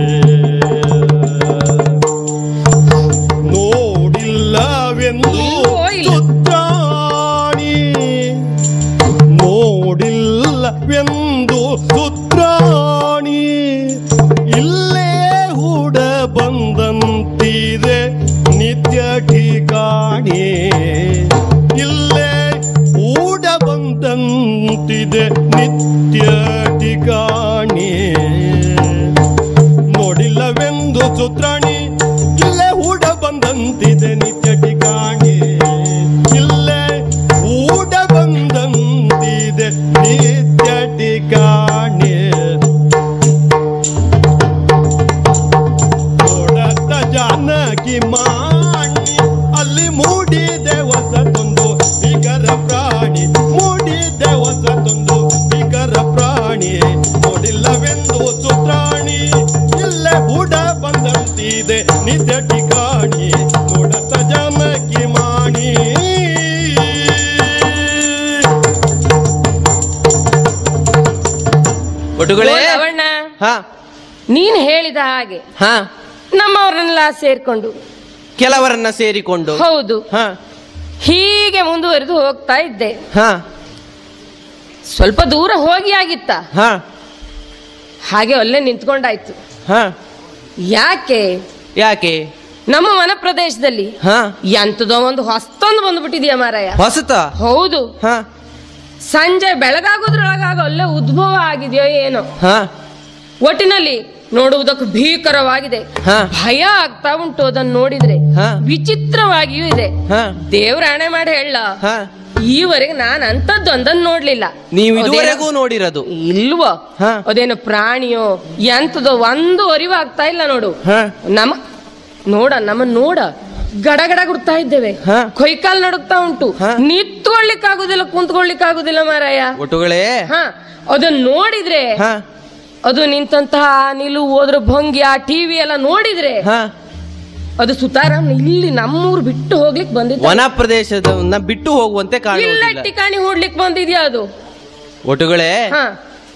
ನೋಡಿಲ್ಲವೆಂದು ಸುತ್ರಾಣಿ, ನೋಡಿಲ್ಲವೆಂದು ಸುತ್ರಾಣಿ ಇಲ್ಲೇ ಹೂಡ ಬಂದಂತಿದೆ ನಿತ್ಯ ಠಿಕಾಣಿ. ಇಲ್ಲೇ ಹೂಡ ಬಂದಂತಿದೆ ನಿತ್ಯ ಠಿಕಾಣಿ. ನೋಡಿಲ್ಲವೆಂದು ಸುತ್ರಾಣಿ ಇಲ್ಲೇ ಹೂಡ ಬಂದಂತಿದೆ ನಿತ್ಯ ಠಿಕಾಣಿ. ಇಲ್ಲೇ ಹೂಡ ಬಂದಂತಿದೆ ನಿತ್ಯ ಠಿಕಾಣಿ. ನೋಡತ್ತ ಜಾನಕಿ ಮಾಣಿ ಅಲ್ಲಿ ಮೂಡಿದೆ ಹೊಸತೊಂದು ಭೀಕರ ಪ್ರಾಣಿ, ಮೂಡಿದೆ ಹೊಸತೊಂದು ಭೀಕರ ಪ್ರಾಣಿ. ನೋಡಿಲ್ಲವೆಂದು ಸುತ್ರಾಣಿ ಇಲ್ಲೇ ಹೂಡ ಬಂದಂತಿದೆ ನಿತ್ಯ ಠಿಕಾಣಿ. ನೋಡತ್ತ ಜಾನಕಿ ಮಾಣಿ. ಒಟುಗಳೇ, ಓ ಲವಣ್ಣ, ಹಾ ನೀನ್ ಹೇಳಿದ ಹಾಗೆ ಹಾ ನಮ್ಮವರನ್ನೆಲ್ಲ ಸೇರ್ಕೊಂಡು, ಕೆಲವರನ್ನ ಸೇರಿಕೊಂಡು, ಹೌದು, ಹಾ ಹೀಗೆ ಮುಂದುವರಿದು ಹೋಗ್ತಾ ಇದ್ದೆ. ಹಾ ಸ್ವಲ್ಪ ದೂರ ಹೋಗಿ ಆಗಿತ್ತ, ಹಾ ಹಾಗೆ ಅಲ್ಲೇ ನಿಂತ್ಕೊಂಡಾಯ್ತು. ಹಾ ಯಾಕೆ? ಯಾಕೆ? ನಮ್ಮ ವನ ಪ್ರದೇಶದಲ್ಲಿ ಹಾ ಎಂತದೋ ಒಂದು ಹೊಸ್ತೊಂದು ಬಂದ್ಬಿಟ್ಟಿದ್ಯಾ ಮಾರಾಯ. ಹೊಸತ? ಹೌದು. ಹಾ ಸಂಜೆ ಬೆಳಗಾಗೋದ್ರೊಳಗಾಗ ಅಲ್ಲೇ ಉದ್ಭವ ಆಗಿದೆಯೋ ಏನೋ. ಹಾ ಒಟ್ಟಿನಲ್ಲಿ ನೋಡುವುದಕ್ಕೂ ಭೀಕರವಾಗಿದೆ. ಹಾ. ಭಯ ಆಗ್ತಾ ಉಂಟು ಅದನ್ನು ನೋಡಿದ್ರೆ. ಹಾ. ವಿಚಿತ್ರವಾಗಿಯೂ ಇದೆ. ಹಾ. ದೇವ್ರ ಹಣೆ ಮಾಡಿ ಹೇಳ, ಹಾ ಈವರೆಗೆ ನಾನು ಅಂತದ್ದು ಒಂದನ್ನು ನೋಡ್ಲಿಲ್ಲ. ನೀವು ಇದುವರೆಗೂ ನೋಡಿರೋದು ಇಲ್ವೋ? ಹಾ. ಅದೇನು ಪ್ರಾಣಿಯೋ ಎಂತದೋ ಒಂದು ಅರಿವಾಗ್ತಾ ಇಲ್ಲ ನೋಡು. ಹಾ. ನಮ್ಮ ನೋಡ ಗಡಗಡ ಗುಡ್ತಾ ಇದ್ದೇವೆ. ಹಾ. ಕೊಯ್ಕಾಲ್ ನಡುಗ್ತಾ ಉಂಟು. ಹಾ. ನಿಂತ್ಕೊಳ್ಳಿಕ್ಕಾಗುದಿಲ್ಲ, ಕುಂತ್ಕೊಳ್ಳಿಕ್ಕಾಗುದಿಲ್ಲ ಮಾರಾಯ. ಒಟುಗಳೇ, ಹಾ, ಅದನ್ನ ನೋಡಿದ್ರೆ, ಹಾ ಅದು ನಿಂತಹ ನಿಲುವು, ಹೋದ್ರ ಭಂಗಿ, ಆ ಟಿವಿ ಎಲ್ಲ ನೋಡಿದ್ರೆ ಹಾ ಅದು ಸುತಾರಾಮ್ ಇಲ್ಲಿ ನಮ್ಮೂರು ಬಿಟ್ಟು ಹೋಗ್ಲಿಕ್ಕೆ ಬಂದಿದ್ದ. ವನ ಪ್ರದೇಶದನ್ನ ಬಿಟ್ಟು ಹೋಗುವಂತೆ ಇಲ್ಲ ಕಾಣುವುದಿಲ್ಲ. ಟಿಕಾಣಿ ಹೂಡ್ಲಿಕ್ಕೆ ಬಂದಿದ್ಯಾ ಅದು. ಒಟುಗಳೇ, ಹಾ,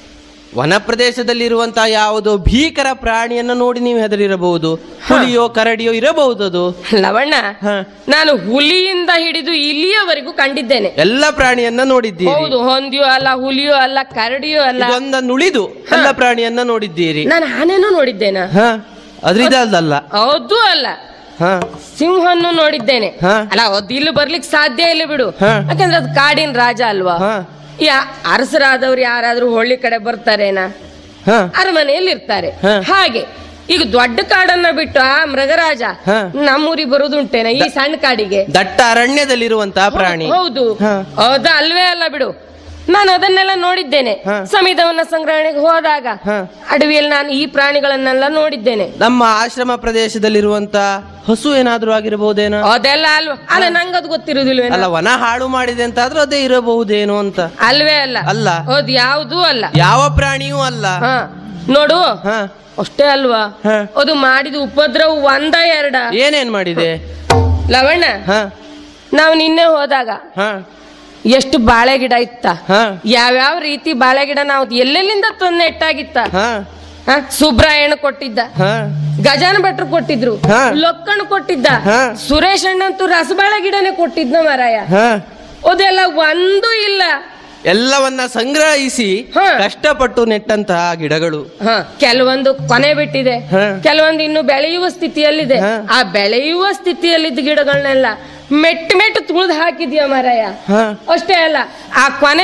ವನ ಪ್ರದೇಶದಲ್ಲಿರುವಂತಹ ಯಾವುದೋ ಭೀಕರ ಪ್ರಾಣಿಯನ್ನ ನೋಡಿ ನೀವು ಹೆದರಿರಬಹುದು. ಹುಲಿಯೋ ಕರಡಿಯೋ ಇರಬಹುದು. ಅದು ಲವಣ್ಣ, ನಾನು ಹುಲಿಯಿಂದ ಹಿಡಿದು ಇಲ್ಲಿಯವರೆಗೂ ಕಂಡಿದ್ದೇನೆ. ಎಲ್ಲ ಪ್ರಾಣಿಯನ್ನ ನೋಡಿದ್ದೀರಿ? ಹೌದು, ಹೊಂದಿಯೋ ಅಲ್ಲ, ಹುಲಿಯೋ ಅಲ್ಲ, ಕರಡಿಯೋ ಅಲ್ಲ, ಒಂದನ್ನು ಉಳಿದು ಎಲ್ಲ ಪ್ರಾಣಿಯನ್ನ ನೋಡಿದ್ದೀರಿ. ನಾನು ಆನೆನೂ ನೋಡಿದ್ದೇನೆ. ಅದ್ರಿದಲ್ಲ? ಹೌದು ಅಲ್ಲ, ಸಿಂಹನ್ನು ನೋಡಿದ್ದೇನೆ. ಅಲ್ಲ, ಅದು ಇಲ್ಲಿ ಬರ್ಲಿಕ್ಕೆ ಸಾಧ್ಯ ಇಲ್ಲ ಬಿಡು, ಯಾಕಂದ್ರೆ ಅದು ಕಾಡಿನ ರಾಜ ಅಲ್ವಾ. ಅರಸರಾದವ್ರು ಯಾರಾದ್ರೂ ಹಳ್ಳಿ ಕಡೆ ಬರ್ತಾರೇನಾ? ಅರಮನೆಯಲ್ಲಿ ಇರ್ತಾರೆ. ಹಾಗೆ ಈಗ ದೊಡ್ಡ ಕಾಡನ್ನ ಬಿಟ್ಟು ಆ ಮೃಗರಾಜ ನಮ್ಮೂರಿಗೆ ಬರುದುಂಟೇನ ಈ ಸಣ್ಣ ಕಾಡಿಗೆ? ದಟ್ಟ ಅರಣ್ಯದಲ್ಲಿರುವಂತಹ ಪ್ರಾಣಿ. ಹೌದು, ಅದ ಅಲ್ವೇ ಅಲ್ಲ ಬಿಡು. ನಾನು ಅದನ್ನೆಲ್ಲ ನೋಡಿದ್ದೇನೆ. ಸಂವಿಧಾನ ಸಂಗ್ರಹಣೆಗೆ ಹೋದಾಗ ಅಡವಿಯಲ್ಲಿ ನಾನು ಈ ಪ್ರಾಣಿಗಳನ್ನೆಲ್ಲ ನೋಡಿದ್ದೇನೆ. ನಮ್ಮ ಆಶ್ರಮ ಪ್ರದೇಶದಲ್ಲಿರುವಂತ ಹಸು ಏನಾದ್ರೂ ಆಗಿರಬಹುದೇನೋ? ಅದೆಲ್ಲ ಅಲ್ವಾ? ಅಲ್ಲ, ನಂಗದು ಗೊತ್ತಿರುದಿಲ್ವೇನೋ. ಅಲ್ಲ, ವನ ಹಾಳು ಮಾಡಿದೆ ಅಂತ ಆದ್ರೂ ಅದೇ ಇರಬಹುದೇನೋ ಅಂತ. ಅಲ್ವೇ ಅಲ್ಲ? ಅಲ್ಲ, ಹೌದು, ಯಾವುದೂ ಅಲ್ಲ, ಯಾವ ಪ್ರಾಣಿಯೂ ಅಲ್ಲ. ನೋಡು, ಅಷ್ಟೇ ಅಲ್ವಾ, ಅದು ಮಾಡಿದ ಉಪದ್ರವ ಒಂದ ಎರಡ? ಏನೇನ್ ಮಾಡಿದೆ ಲವಣ್ಣ? ನಾವು ನಿನ್ನೆ ಹೋದಾಗ ಎಷ್ಟು ಬಾಳೆ ಗಿಡ ಇತ್ತ, ಯಾವ್ಯಾವ ರೀತಿ ಬಾಳೆ ಗಿಡ ನಾವು ಎಲ್ಲೆಲ್ಲಿಂದ ತಂದು ನೆಟ್ಟಾಗಿತ್ತ. ಸುಬ್ರಾಯಣ ಕೊಟ್ಟಿದ್ದ, ಗಜಾನ ಭಟ್ರು ಕೊಟ್ಟಿದ್ರು, ಲೊಕ್ಕಣ್ಣ ಕೊಟ್ಟಿದ್ದ, ಸುರೇಶ್ ಅಣ್ಣಂತೂ ರಸಬಾಳೆ ಗಿಡನೇ ಕೊಟ್ಟಿದ್ನ ಮಾರಾಯ. ಅದೆಲ್ಲ ಒಂದು ಇಲ್ಲ, ಎಲ್ಲವನ್ನ ಸಂಗ್ರಹಿಸಿ ಕಷ್ಟಪಟ್ಟು ನೆಟ್ಟಂತಹ ಗಿಡಗಳು. ಕೆಲವೊಂದು ಕೊನೆ ಬಿಟ್ಟಿದೆ, ಕೆಲವೊಂದು ಇನ್ನು ಬೆಳೆಯುವ ಸ್ಥಿತಿಯಲ್ಲಿದೆ. ಆ ಬೆಳೆಯುವ ಸ್ಥಿತಿಯಲ್ಲಿದ್ದ ಗಿಡಗಳನ್ನೆಲ್ಲ ಮೆಟ್ಟು ತುಳಿದು ಹಾಕಿದ್ಯಾ ಮಾರಾಯ. ಅಷ್ಟೇ ಅಲ್ಲ, ಆ ಕೊನೆ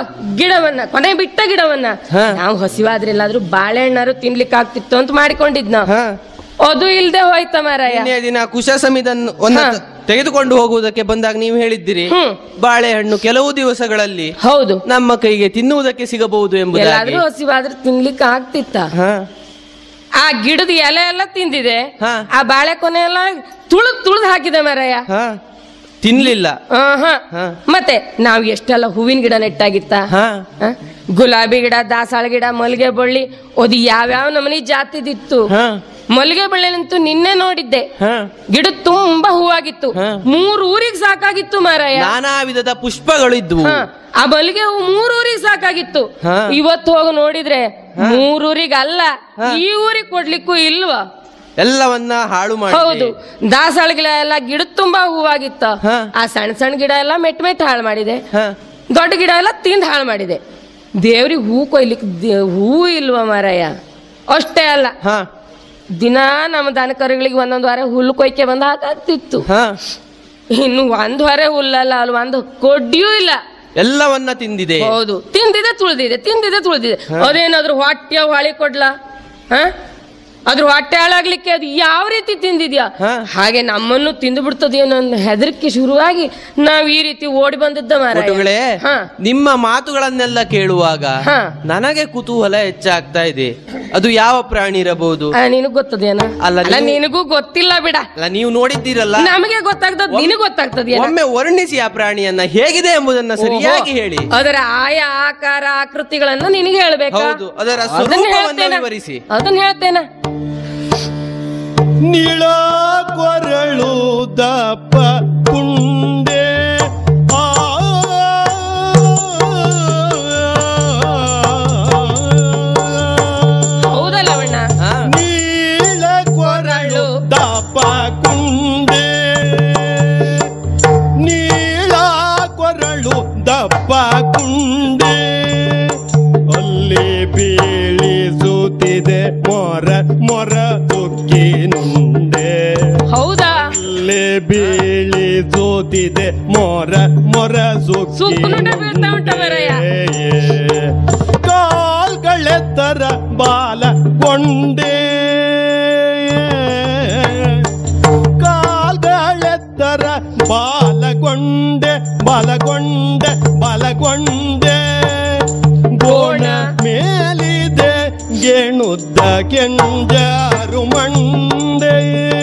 ಬಿಟ್ಟ ಗಿಡವನ್ನ ನಾವು ಹಸಿವಾದ್ರೆ ಎಲ್ಲಾದ್ರೂ ಬಾಳೆಹಣ್ಣಾರು ತಿನ್ಲಿಕ್ಕೆ ಆಗ್ತಿತ್ತು ಅಂತ ಮಾಡಿಕೊಂಡಿದ್ ನಾವು. ಅದು ಇಲ್ದೆ ಹೋಯ್ತ ಮಾರಾಯ. ದಿನ ಕುಶಸಮಿದನ್ನು ತೆಗೆದುಕೊಂಡು ಹೋಗುವುದಕ್ಕೆ ಬಂದಾಗ ನೀವು ಹೇಳಿದ್ದೀರಿ ಬಾಳೆಹಣ್ಣು ಕೆಲವು ದಿವಸಗಳಲ್ಲಿ ಹೌದು ನಮ್ಮ ಕೈಗೆ ತಿನ್ನುವುದಕ್ಕೆ ಸಿಗಬಹುದು ಎಂಬುದಾಗಿ. ಹಸಿವಾದ್ರೆ ತಿನ್ಲಿಕ್ಕೆ ಆಗ್ತಿತ್ತ? ಆ ಗಿಡದ ಎಲೆ ಎಲ್ಲ ತಿಂದಿದೆ, ಆ ಬಾಳೆ ಕೊನೆ ಎಲ್ಲ ತುಳಿದು ಹಾಕಿದೆ ಮಾರಾಯ. ತಿನ್ಲಿಲ್ಲ. ಮತ್ತೆ ನಾವ್ ಎಷ್ಟೆಲ್ಲ ಹೂವಿನ ಗಿಡ ನೆಟ್ಟಾಗಿತ್ತ. ಗುಲಾಬಿ ಗಿಡ, ದಾಸಾಳ ಗಿಡ, ಮಲ್ಲಿಗೆ ಬಳ್ಳಿ, ಅದು ಯಾವ್ಯಾವ ನಮನಿ ಜಾತಿದಿತ್ತು. ಮಲ್ಲಿಗೆ ಬಳ್ಳಿನಂತೂ ನಿನ್ನೆ ನೋಡಿದ್ದೆ, ಗಿಡ ತುಂಬಾ ಹೂವಾಗಿತ್ತು. 3 ಊರಿಗೆ ಸಾಕಾಗಿತ್ತು ಮಾರಾಯ. ನಾನಾ ವಿಧದ ಪುಷ್ಪಗಳು ಇದ್ವು. ಆ ಮಲ್ಲಿಗೆ ಹೂ 3 ಊರಿಗೆ ಸಾಕಾಗಿತ್ತು. ಇವತ್ತು ಹೋಗಿ ನೋಡಿದ್ರೆ 3 ಊರಿಗೆ ಅಲ್ಲ, ಈ ಊರಿಗೆ ಕೊಡ್ಲಿಕ್ಕೂ ಇಲ್ವಾ. ಎಲ್ಲವನ್ನ ಹಾಳು ಮಾಡಿ. ಹೌದು, ದಾಸಾಳ ಗಿಡ ಎಲ್ಲ ಗಿಡ ತುಂಬಾ ಹೂವಾಗಿತ್ತ. ಆ ಸಣ್ಣ ಸಣ್ಣ ಗಿಡ ಎಲ್ಲ ಮೆಟ್ ಹಾಳು ಮಾಡಿದೆ, ದೊಡ್ಡ ಗಿಡ ಎಲ್ಲ ತಿಂದು ಹಾಳು ಮಾಡಿದೆ. ದೇವ್ರಿಗೆ ಹೂ ಕೊಯ್ಲಿಕ್ಕೆ ಹೂ ಇಲ್ವಾ ಮಾರಾಯ. ಅಷ್ಟೇ ಅಲ್ಲ, ದಿನ ನಮ್ಮ ದನಕರುಗಳಿಗೆ ಒಂದೊಂದು ವಾರ ಹುಲ್ಲು ಕೊಯ್ಕೆ ಬಂದ ಹಾಕಾಗ್ತಿತ್ತು. ಇನ್ನು 1 ವಾರ ಹುಲ್ಲಲ್ಲ, ಅಲ್ಲಿ 1 ಕೊಡ್ಡಿಯೂ ಇಲ್ಲ. ಎಲ್ಲವನ್ನ ತಿಂದಿದೆ. ಹೌದು, ತಿಂದಿದೆ ತುಳಿದಿದೆ. ಅದೇನಾದ್ರೂ ಹೊಟ್ಟೆ ಹೊಳಿ ಕೊಡ್ಲಾ? ಅದ್ರ ಹೊಟ್ಟೆ ಹಾಳಾಗ್ಲಿಕ್ಕೆ ಅದು ಯಾವ ರೀತಿ ತಿಂದಿದ್ಯಾ? ಹಾಗೆ ನಮ್ಮನ್ನು ತಿಂದು ಬಿಡ್ತದೇನೋ ಅನ್ನೋ ಹೆದರಿಕೆ ಶುರುವಾಗಿ ನಾವ್ ಈ ರೀತಿ ಓಡಿ ಬಂದಿದ್ದ ಮಾರಾಯ. ನಿಮ್ಮ ಮಾತುಗಳನ್ನೆಲ್ಲ ಕೇಳುವಾಗ ನನಗೆ ಕುತೂಹಲ ಹೆಚ್ಚಾಗ್ತಾ ಇದೆ. ಅದು ಯಾವ ಪ್ರಾಣಿ ಇರಬಹುದು? ನಿನಗ್ ಗೊತ್ತದೇನ? ಅಲ್ಲ, ನಿನಗೂ ಗೊತ್ತಿಲ್ಲ ಬಿಡ. ಅಲ್ಲ, ನೀವು ನೋಡಿದ್ದೀರಲ್ಲ, ನಮಗೆ ಗೊತ್ತಾಗ್ತದ, ನಿನಗ್ ಗೊತ್ತಾಗ್ತದೆ. ಒಮ್ಮೆ ವರ್ಣಿಸಿ ಆ ಪ್ರಾಣಿಯನ್ನ, ಹೇಗಿದೆ ಎಂಬುದನ್ನ ಸರಿಯಾಗಿ ಹೇಳಿ. ಅದರ ಆಯಾ ಆಕಾರ ಆಕೃತಿಗಳನ್ನ ನಿನಗೆ ಹೇಳ್ಬೇಕು. ಅದರ ಸ್ವರೂಪವನ್ನ ವಿವರಿಸಿ. ಅದನ್ನ ಹೇಳ್ತೇನೆ. ನೀಳ ಕೊರಳು ದಪ್ಪ ಕುಂಡೆ, ಹೌದಲ್ಲವಣ್ಣ? ನೀಳ ಕೊರಳು ದಪ್ಪ ಕುಂಡೆ, ನೀಳ ಕೊರಳು ದಪ್ಪ ಕುಂಡೆ, ಅಲ್ಲಿ ಬೀಳಿಸುತ್ತಿದೆ ಮೊರ ತುಕ್ಕಿನುಂಡೆ. ಹೌದಾ? ಅಲ್ಲೇ ಬೀಳಿಸುತ್ತಿದೆ ಮೊರ ಸುಕ್ಕಿನುಂಡೆ. ಕಾಲ್ಗಳೆತ್ತರ ಬಾಲಗೊಂಡೆ, ಕಾಲ್ಗಳೆತ್ತರ ಬಾಲಗೊಂಡೆ, ಗೋಣ ಮೇಲಿದೆ ಗೇಣುದ್ದ ಕೆಂಜಾರು ಮಂಡೆ.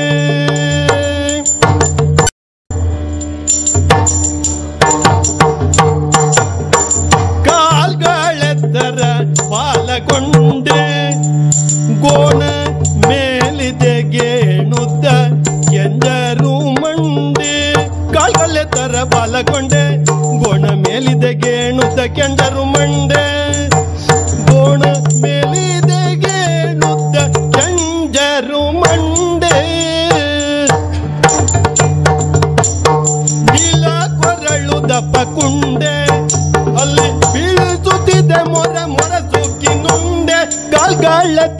ಕಾಲ್ಗಳೆತ್ತರ ಬಾಲಗೊಂಡೆ, ಗೋಣ ಮೇಲಿದೆ ಗೇಣುದ್ದ ಕೆಂಜಾರು ಮಂಡೆ. ಕಾಲ್ಗಳೆತ್ತರ ಬಾಲಗೊಂಡೆ, ಗೋಣ ಮೇಲಿದೆ ಗೇಣುದ್ದ ಕೆಂಜರು ಮಂಡೆ, ಗೋಣ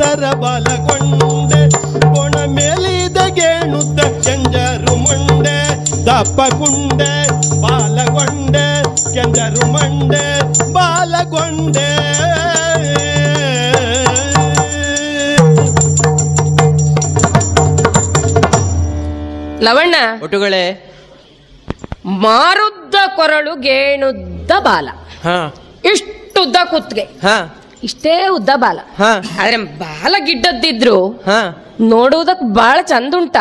ಎತ್ತರ ಬಲಗೊಂಡೆ ಕೋಣ ಮೇಲಿದ ಗೇಣುದ್ದ ಕೆಂಜರು ಮಂಡೆ ದಪ್ಪ ಕುಂಡೆ ಬಾಲಗೊಂಡೆ ಕೆಂಜರು ಮಂಡೆ ಬಾಲಗೊಂಡೆ ಲವಣ್ಣ ಒಟುಗಳೇ ಮಾರುದ್ದ ಕೊರಳು ಗೇಣುದ್ದ ಬಾಲ, ಇಷ್ಟುದ್ದ ಕುತ್ತಿಗೆ, ಇಷ್ಟೇ ಉದ್ದ ಬಾಲ. ಆದ್ರೆ ಬಾಲ ಗಿಡ್ಡದ್ದಿದ್ರು ನೋಡುವುದಕ್ ಬಾಳ ಚಂದ ಉಂಟ.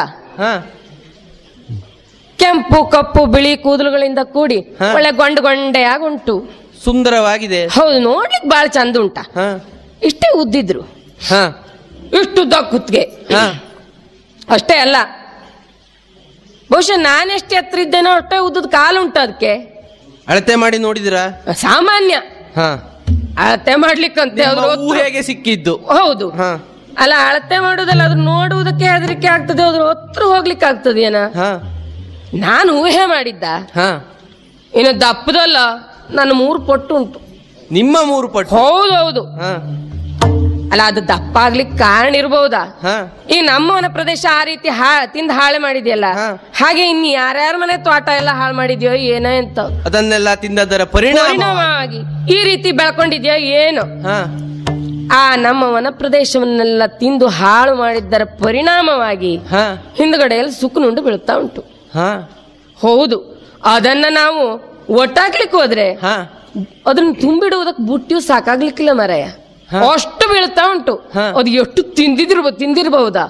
ಕೆಂಪು ಕಪ್ಪು ಬಿಳಿ ಕೂದಲುಗಳಿಂದ ಕೂಡಿ ಒಳ್ಳೆ ಗೊಂಡೆಯಾಗಿ ಉಂಟು, ಸುಂದರವಾಗಿದೆ. ಹೌದು, ನೋಡ್ಲಿಕ್ ಬಾಳ ಚಂದ ಉಂಟ. ಇಷ್ಟೇ ಉದ್ದಿದ್ರು, ಇಷ್ಟುದ್ದ ಕುತ್ತಿಗೆ. ಅಷ್ಟೇ ಅಲ್ಲ, ಬಹುಶಃ ನಾನೆಷ್ಟೇ ಎತ್ತರ ಇದ್ದೇನೋ ಅಷ್ಟೇ ಉದ್ದದ ಕಾಲು ಉಂಟು. ಅದಕ್ಕೆ ಅಳತೆ ಮಾಡಿ ನೋಡಿದಿರಾ? ಸಾಮಾನ್ಯ ಅಳತೆ ಮಾಡ್ಲಿಕ್ಕಂತೆ ಹೇಗೆ ಸಿಕ್ಕಿದ್ದು? ಹೌದು, ಅಲ್ಲ ಅಳತೆ ಮಾಡುದಲ್ಲ, ಅದ್ರ ನೋಡುವುದಕ್ಕೆ ಹೆದರಿಕೆ ಆಗ್ತದೆ, ಅದ್ರ ಹತ್ರ ಹೋಗ್ಲಿಕ್ಕೆ ಆಗ್ತದೆ ಏನ. ನಾನು ಊಹೆ ಮಾಡಿದ್ದ, ಇನ್ನು ದಪ್ಪದಲ್ಲ, ನನ್ನ 3 ಪಟ್ಟು ಉಂಟು. ನಿಮ್ಮ 3 ಪಟ್ಟು? ಹೌದೌದು. ಅಲ್ಲ ಅದು ದಪ್ಪ ಆಗ್ಲಿಕ್ಕೆ ಕಾರಣ ಇರ್ಬಹುದಾ? ಈ ನಮ್ಮವನ ಪ್ರದೇಶ ಆ ರೀತಿ ತಿಂದು ಹಾಳು ಮಾಡಿದ್ಯಲ್ಲ, ಹಾಗೆ ಇನ್ನು ಯಾರ್ಯಾರ ಮನೆ ತೋಟ ಎಲ್ಲ ಹಾಳು ಮಾಡಿದ್ಯೋ ಏನೋ ಅಂತ, ಅದನ್ನೆಲ್ಲ ತಿಂದದರ ಪರಿಣಾಮವಾಗಿ ಈ ರೀತಿ ಬೆಳ್ಕೊಂಡಿದ್ಯೋ ಏನೋ. ಆ ನಮ್ಮ ವನ ಪ್ರದೇಶವನ್ನೆಲ್ಲ ತಿಂದು ಹಾಳು ಮಾಡಿದ್ದರ ಪರಿಣಾಮವಾಗಿ ಹಿಂದುಗಡೆಯಲ್ಲಿ ಸುಕ್ಕನುಂಡು ಬೀಳುತ್ತಾ ಉಂಟು. ಹೌದು, ಅದನ್ನ ನಾವು ಒಟ್ಟಾಗ್ಲಿಕ್ಕೆ ಹೋದ್ರೆ ಅದನ್ನ ತುಂಬಿಡುವುದಕ್ಕೆ ಬುಟ್ಟಿಯು ಸಾಕಾಗ್ಲಿಕ್ಕಿಲ್ಲ ಮರಯ್ಯ, ಅಷ್ಟು ಬೀಳ್ತಾ ಉಂಟು. ಅದು ಎಷ್ಟು ತಿಂದಿರಬಹುದಾ?